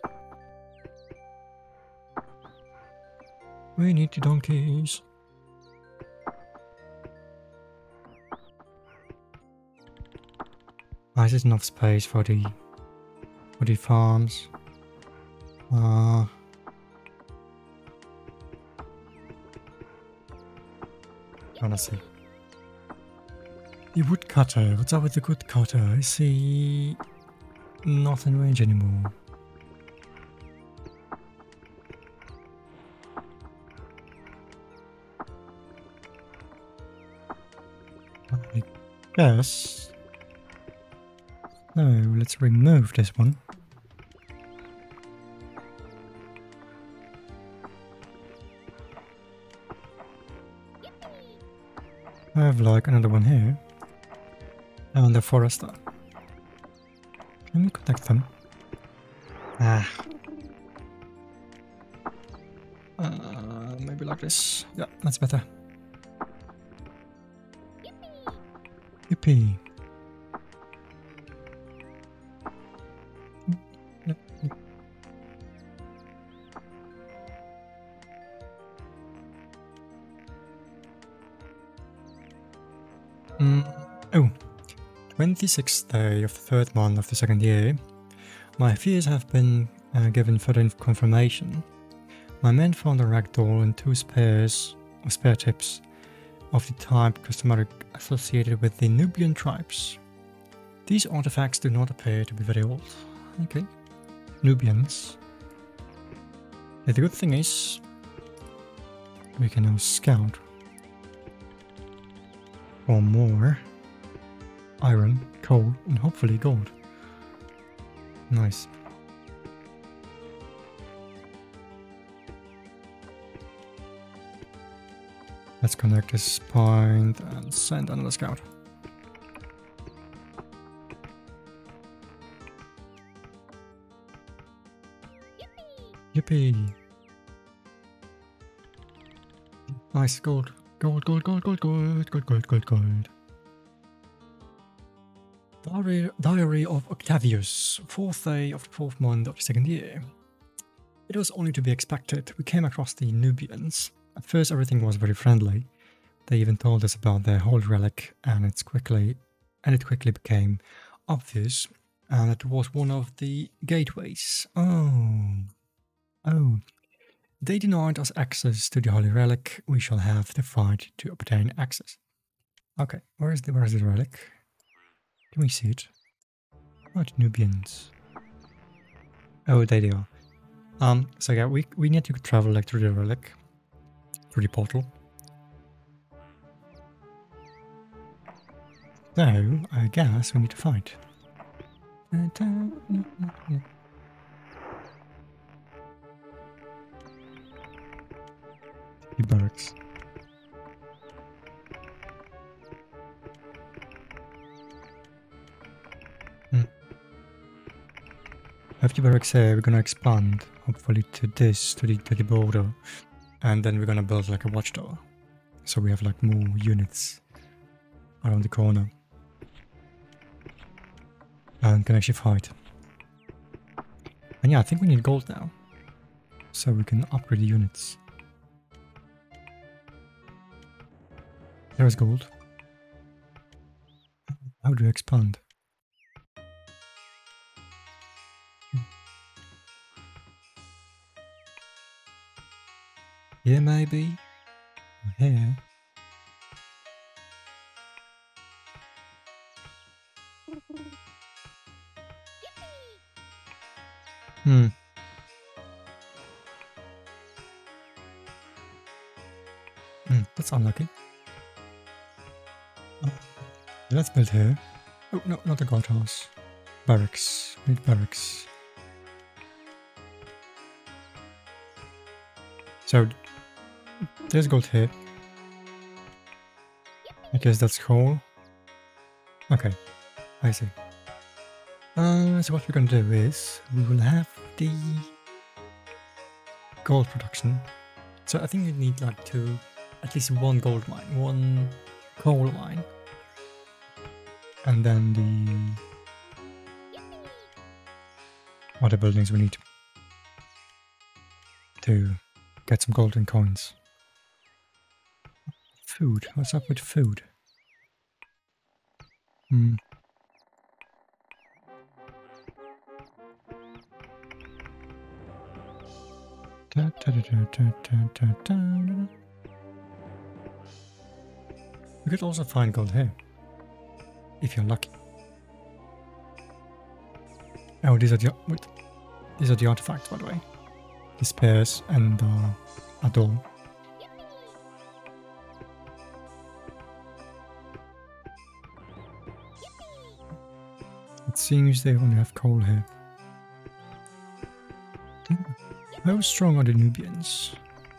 We need the donkeys. Ah, is there enough space for the for the farms? Uh Wanna see. The woodcutter. What's up with the woodcutter? Is he not in range anymore? I guess. No, let's remove this one. I have like another one here. And the forester. Let me connect them. Ah. Uh, maybe like this. Yeah, that's better. Yippee. Mm. Oh, twenty-sixth day of the third month of the second year. My fears have been uh, given further confirmation. My men found a ragdoll and two spares, or spare tips, of the type customary associated with the Nubian tribes. These artifacts do not appear to be very old. Okay. Nubians. Yeah, the good thing is, we can now scout for more iron, coal, and hopefully gold. Nice. Let's connect this point and send another scout. Yippee! Yippee. Nice gold. Gold, gold, gold, gold, gold, gold, gold, gold, gold. Diary, Diary of Octavius, fourth day of the fourth month of the second year. It was only to be expected. We came across the Nubians. At first everything was very friendly. They even told us about their holy relic, and it's quickly and it quickly became obvious and it was one of the gateways. Oh. Oh. They denied us access to the holy relic. We shall have to fight to obtain access. Okay, where is the where is the relic? Can we see it? What Nubians? Oh, there they are. Um, so yeah, we we need to travel like through the relic, through the portal. So I guess we need to fight. The barracks. Hmm. After barracks here, we're gonna expand, hopefully to this, to the, to the border. And then we're gonna build like a watchtower. So we have like more units around the corner. And can actually fight. And yeah, I think we need gold now. So we can upgrade the units. There's gold. How do you expand? Here maybe? Here? Hmm. Hmm, that's unlucky. Uh, let's build here. Oh, no, not a guardhouse. Barracks. We need barracks. So, there's gold here. I guess that's coal. Okay, I see. Uh, so what we're gonna do is, we will have the gold production. So I think you need like two, at least one gold mine, one coal mine. And then the other buildings we need to get some golden coins. Food, what's up with food? Hmm. Da, da, da, da, da, da, da. You could also find gold here, if you're lucky. Oh, these are the wait, these are the artifacts, by the way. The spears and uh, a door. It seems they only have coal here. How strong are the Nubians?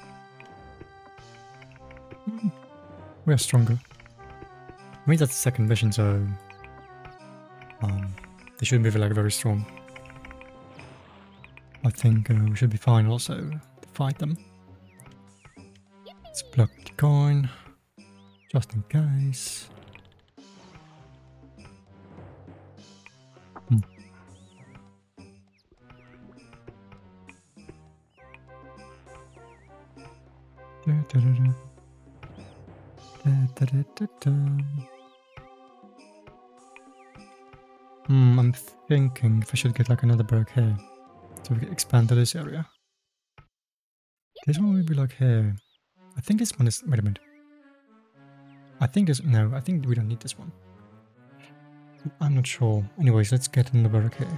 Hmm. We are stronger. I mean, that's the second mission, so um, they shouldn't be like very strong. I think uh, we should be fine also to fight them. Let's block the coin, just in case. Hmm. Da, da, da, da. Da, da, da, da. Hmm, I'm thinking if I should get like another barrack here, so we can expand to this area. This one will be like here. I think this one is, wait a minute. I think this, no, I think we don't need this one. I'm not sure. Anyways, let's get another barrack here.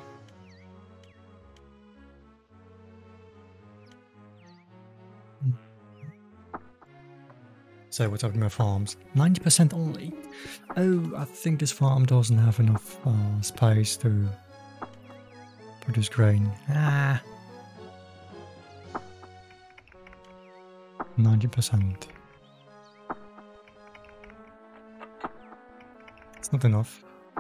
So what's up with my farms? ninety percent only. Oh, I think this farm doesn't have enough uh, space to produce grain. Ah. ninety percent. It's not enough.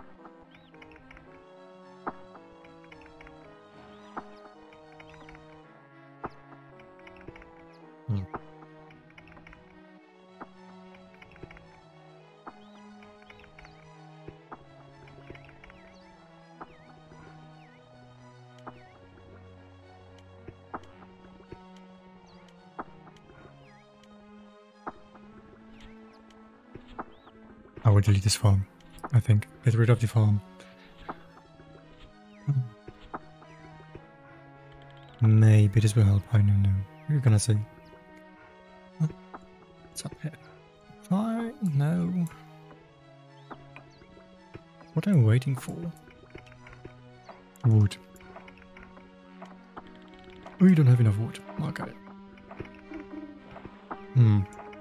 Hmm. I will delete this farm, I think. Get rid of the farm. Maybe this will help, I don't know. We're gonna see. Huh? What's up here? Fine, no. What am I waiting for? Wood. We don't have enough wood. Okay. Hmm.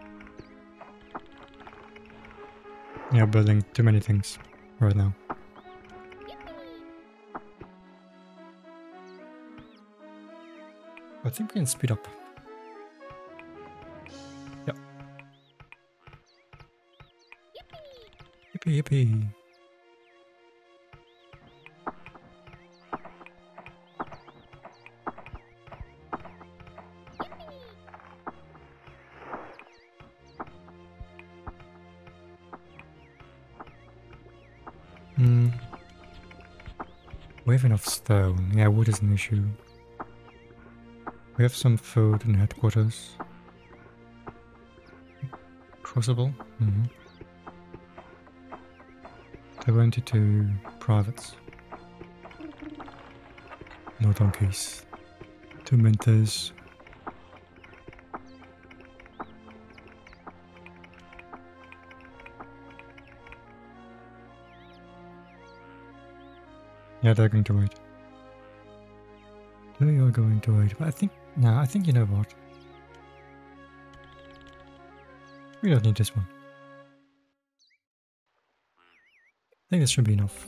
Yeah, building too many things right now. I think we can speed up. Yippee yippee. Hmm. We have enough stone. Yeah, wood is an issue. We have some food in headquarters. Crucible? Mm-hmm. twenty-two privates. No donkeys. Two minters. Yeah, they're going to wait. They are going to wait. But I think... No, I think you know what. We don't need this one. I think this should be enough.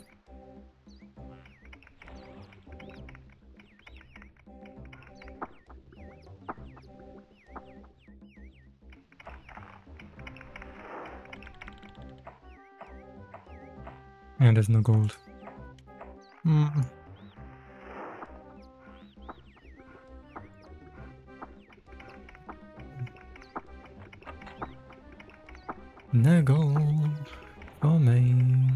And there's no gold. Hmm. No gold for me.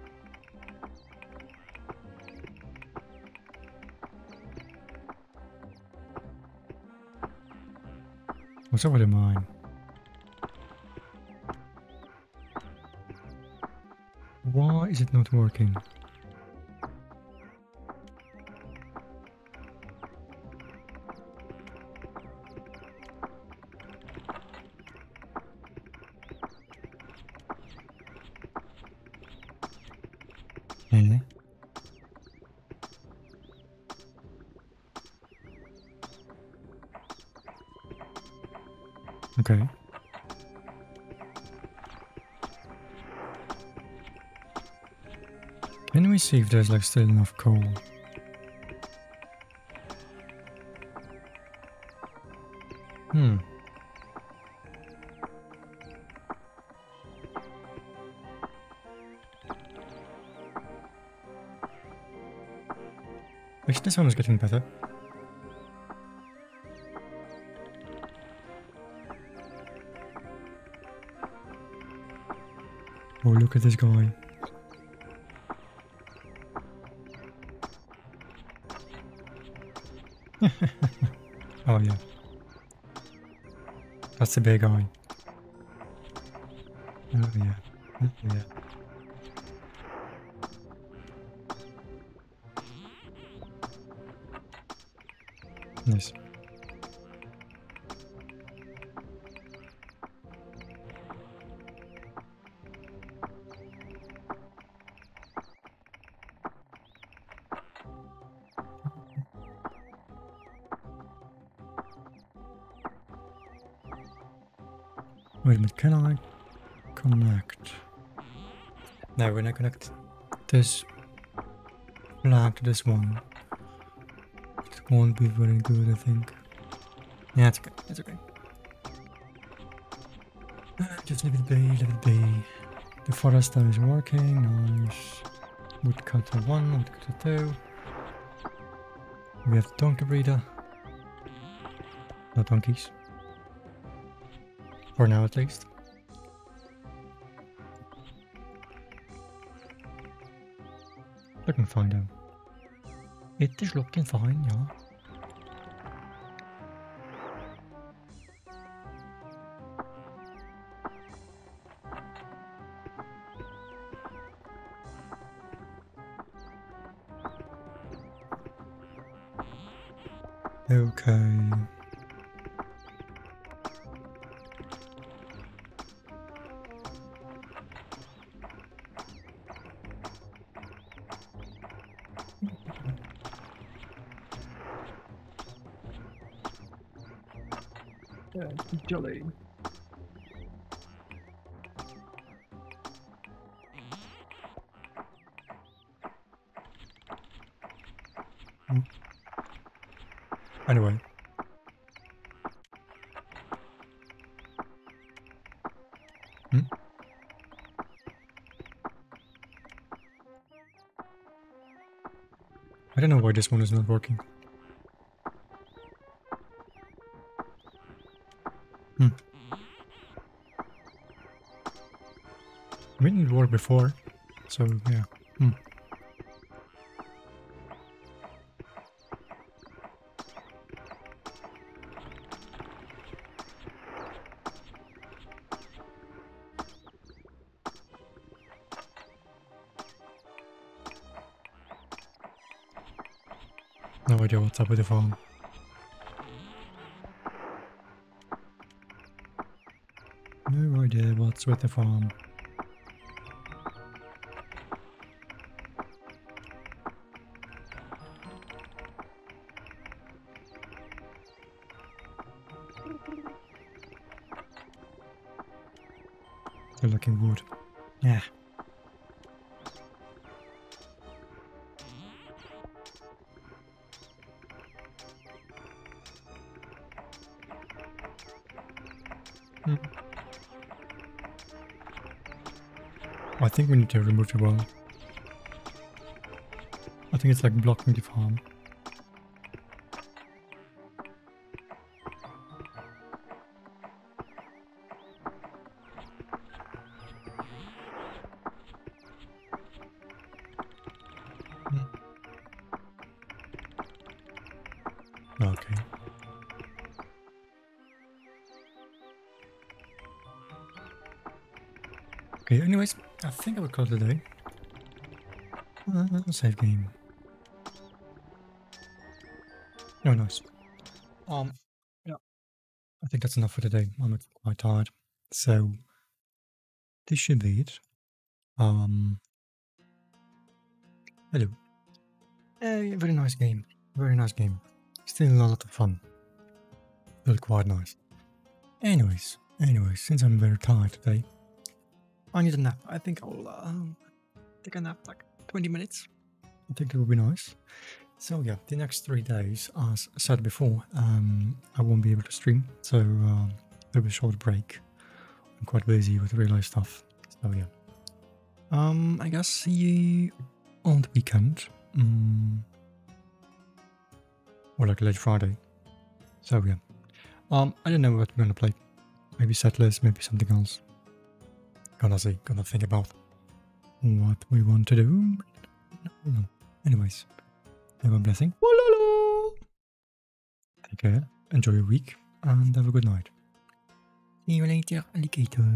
What's up with mine? Why is it not working? Eh? Okay. Can we see if there's like still enough coal? Hmm. Actually, this one is getting better. Oh, look at this guy. Oh yeah. That's the big guy. Oh yeah. Oh, yeah. Nice. Wait a minute, can I connect? No, when I connect this flag to this one, it won't be very good, I think. Yeah, it's okay, it's okay. Uh, just leave it be, leave it be. The forester is working, nice. Woodcutter one, woodcutter two. We have donkey breeder. No donkeys. For now at least. Looking fine though. It is looking fine, yeah. Okay. Yeah, jolly. Hmm. Anyway. Hmm? I don't know why this one is not working. Hmm. I mean, it worked before, so yeah. Hmm. No idea what's up with the farm. No idea what's with the farm. They're looking wood. Yeah. Hmm. I think we need to remove the well. I think it's like blocking the farm. Hmm. Okay. Okay, anyways, I think I would call it a day. Uh, save game. Oh, nice. Um, yeah, I think that's enough for today. I'm quite tired. So, this should be it. Um, hello. Hey, very nice game. Very nice game. Still a lot of fun. Really quite nice. Anyways, anyways, since I'm very tired today, I need a nap. I think I'll um, take a nap like twenty minutes. I think it would be nice. So yeah, the next three days, as I said before, um, I won't be able to stream. So um, there'll be a short break. I'm quite busy with real life stuff. So yeah. Um, I guess see you on the weekend. Um, or like late Friday. So yeah. Um, I don't know what we're gonna play. Maybe Settlers, maybe something else. Gonna see, gonna think about what we want to do. No. Anyways, have a blessing. Take care, enjoy your week, and have a good night. See you later, alligator.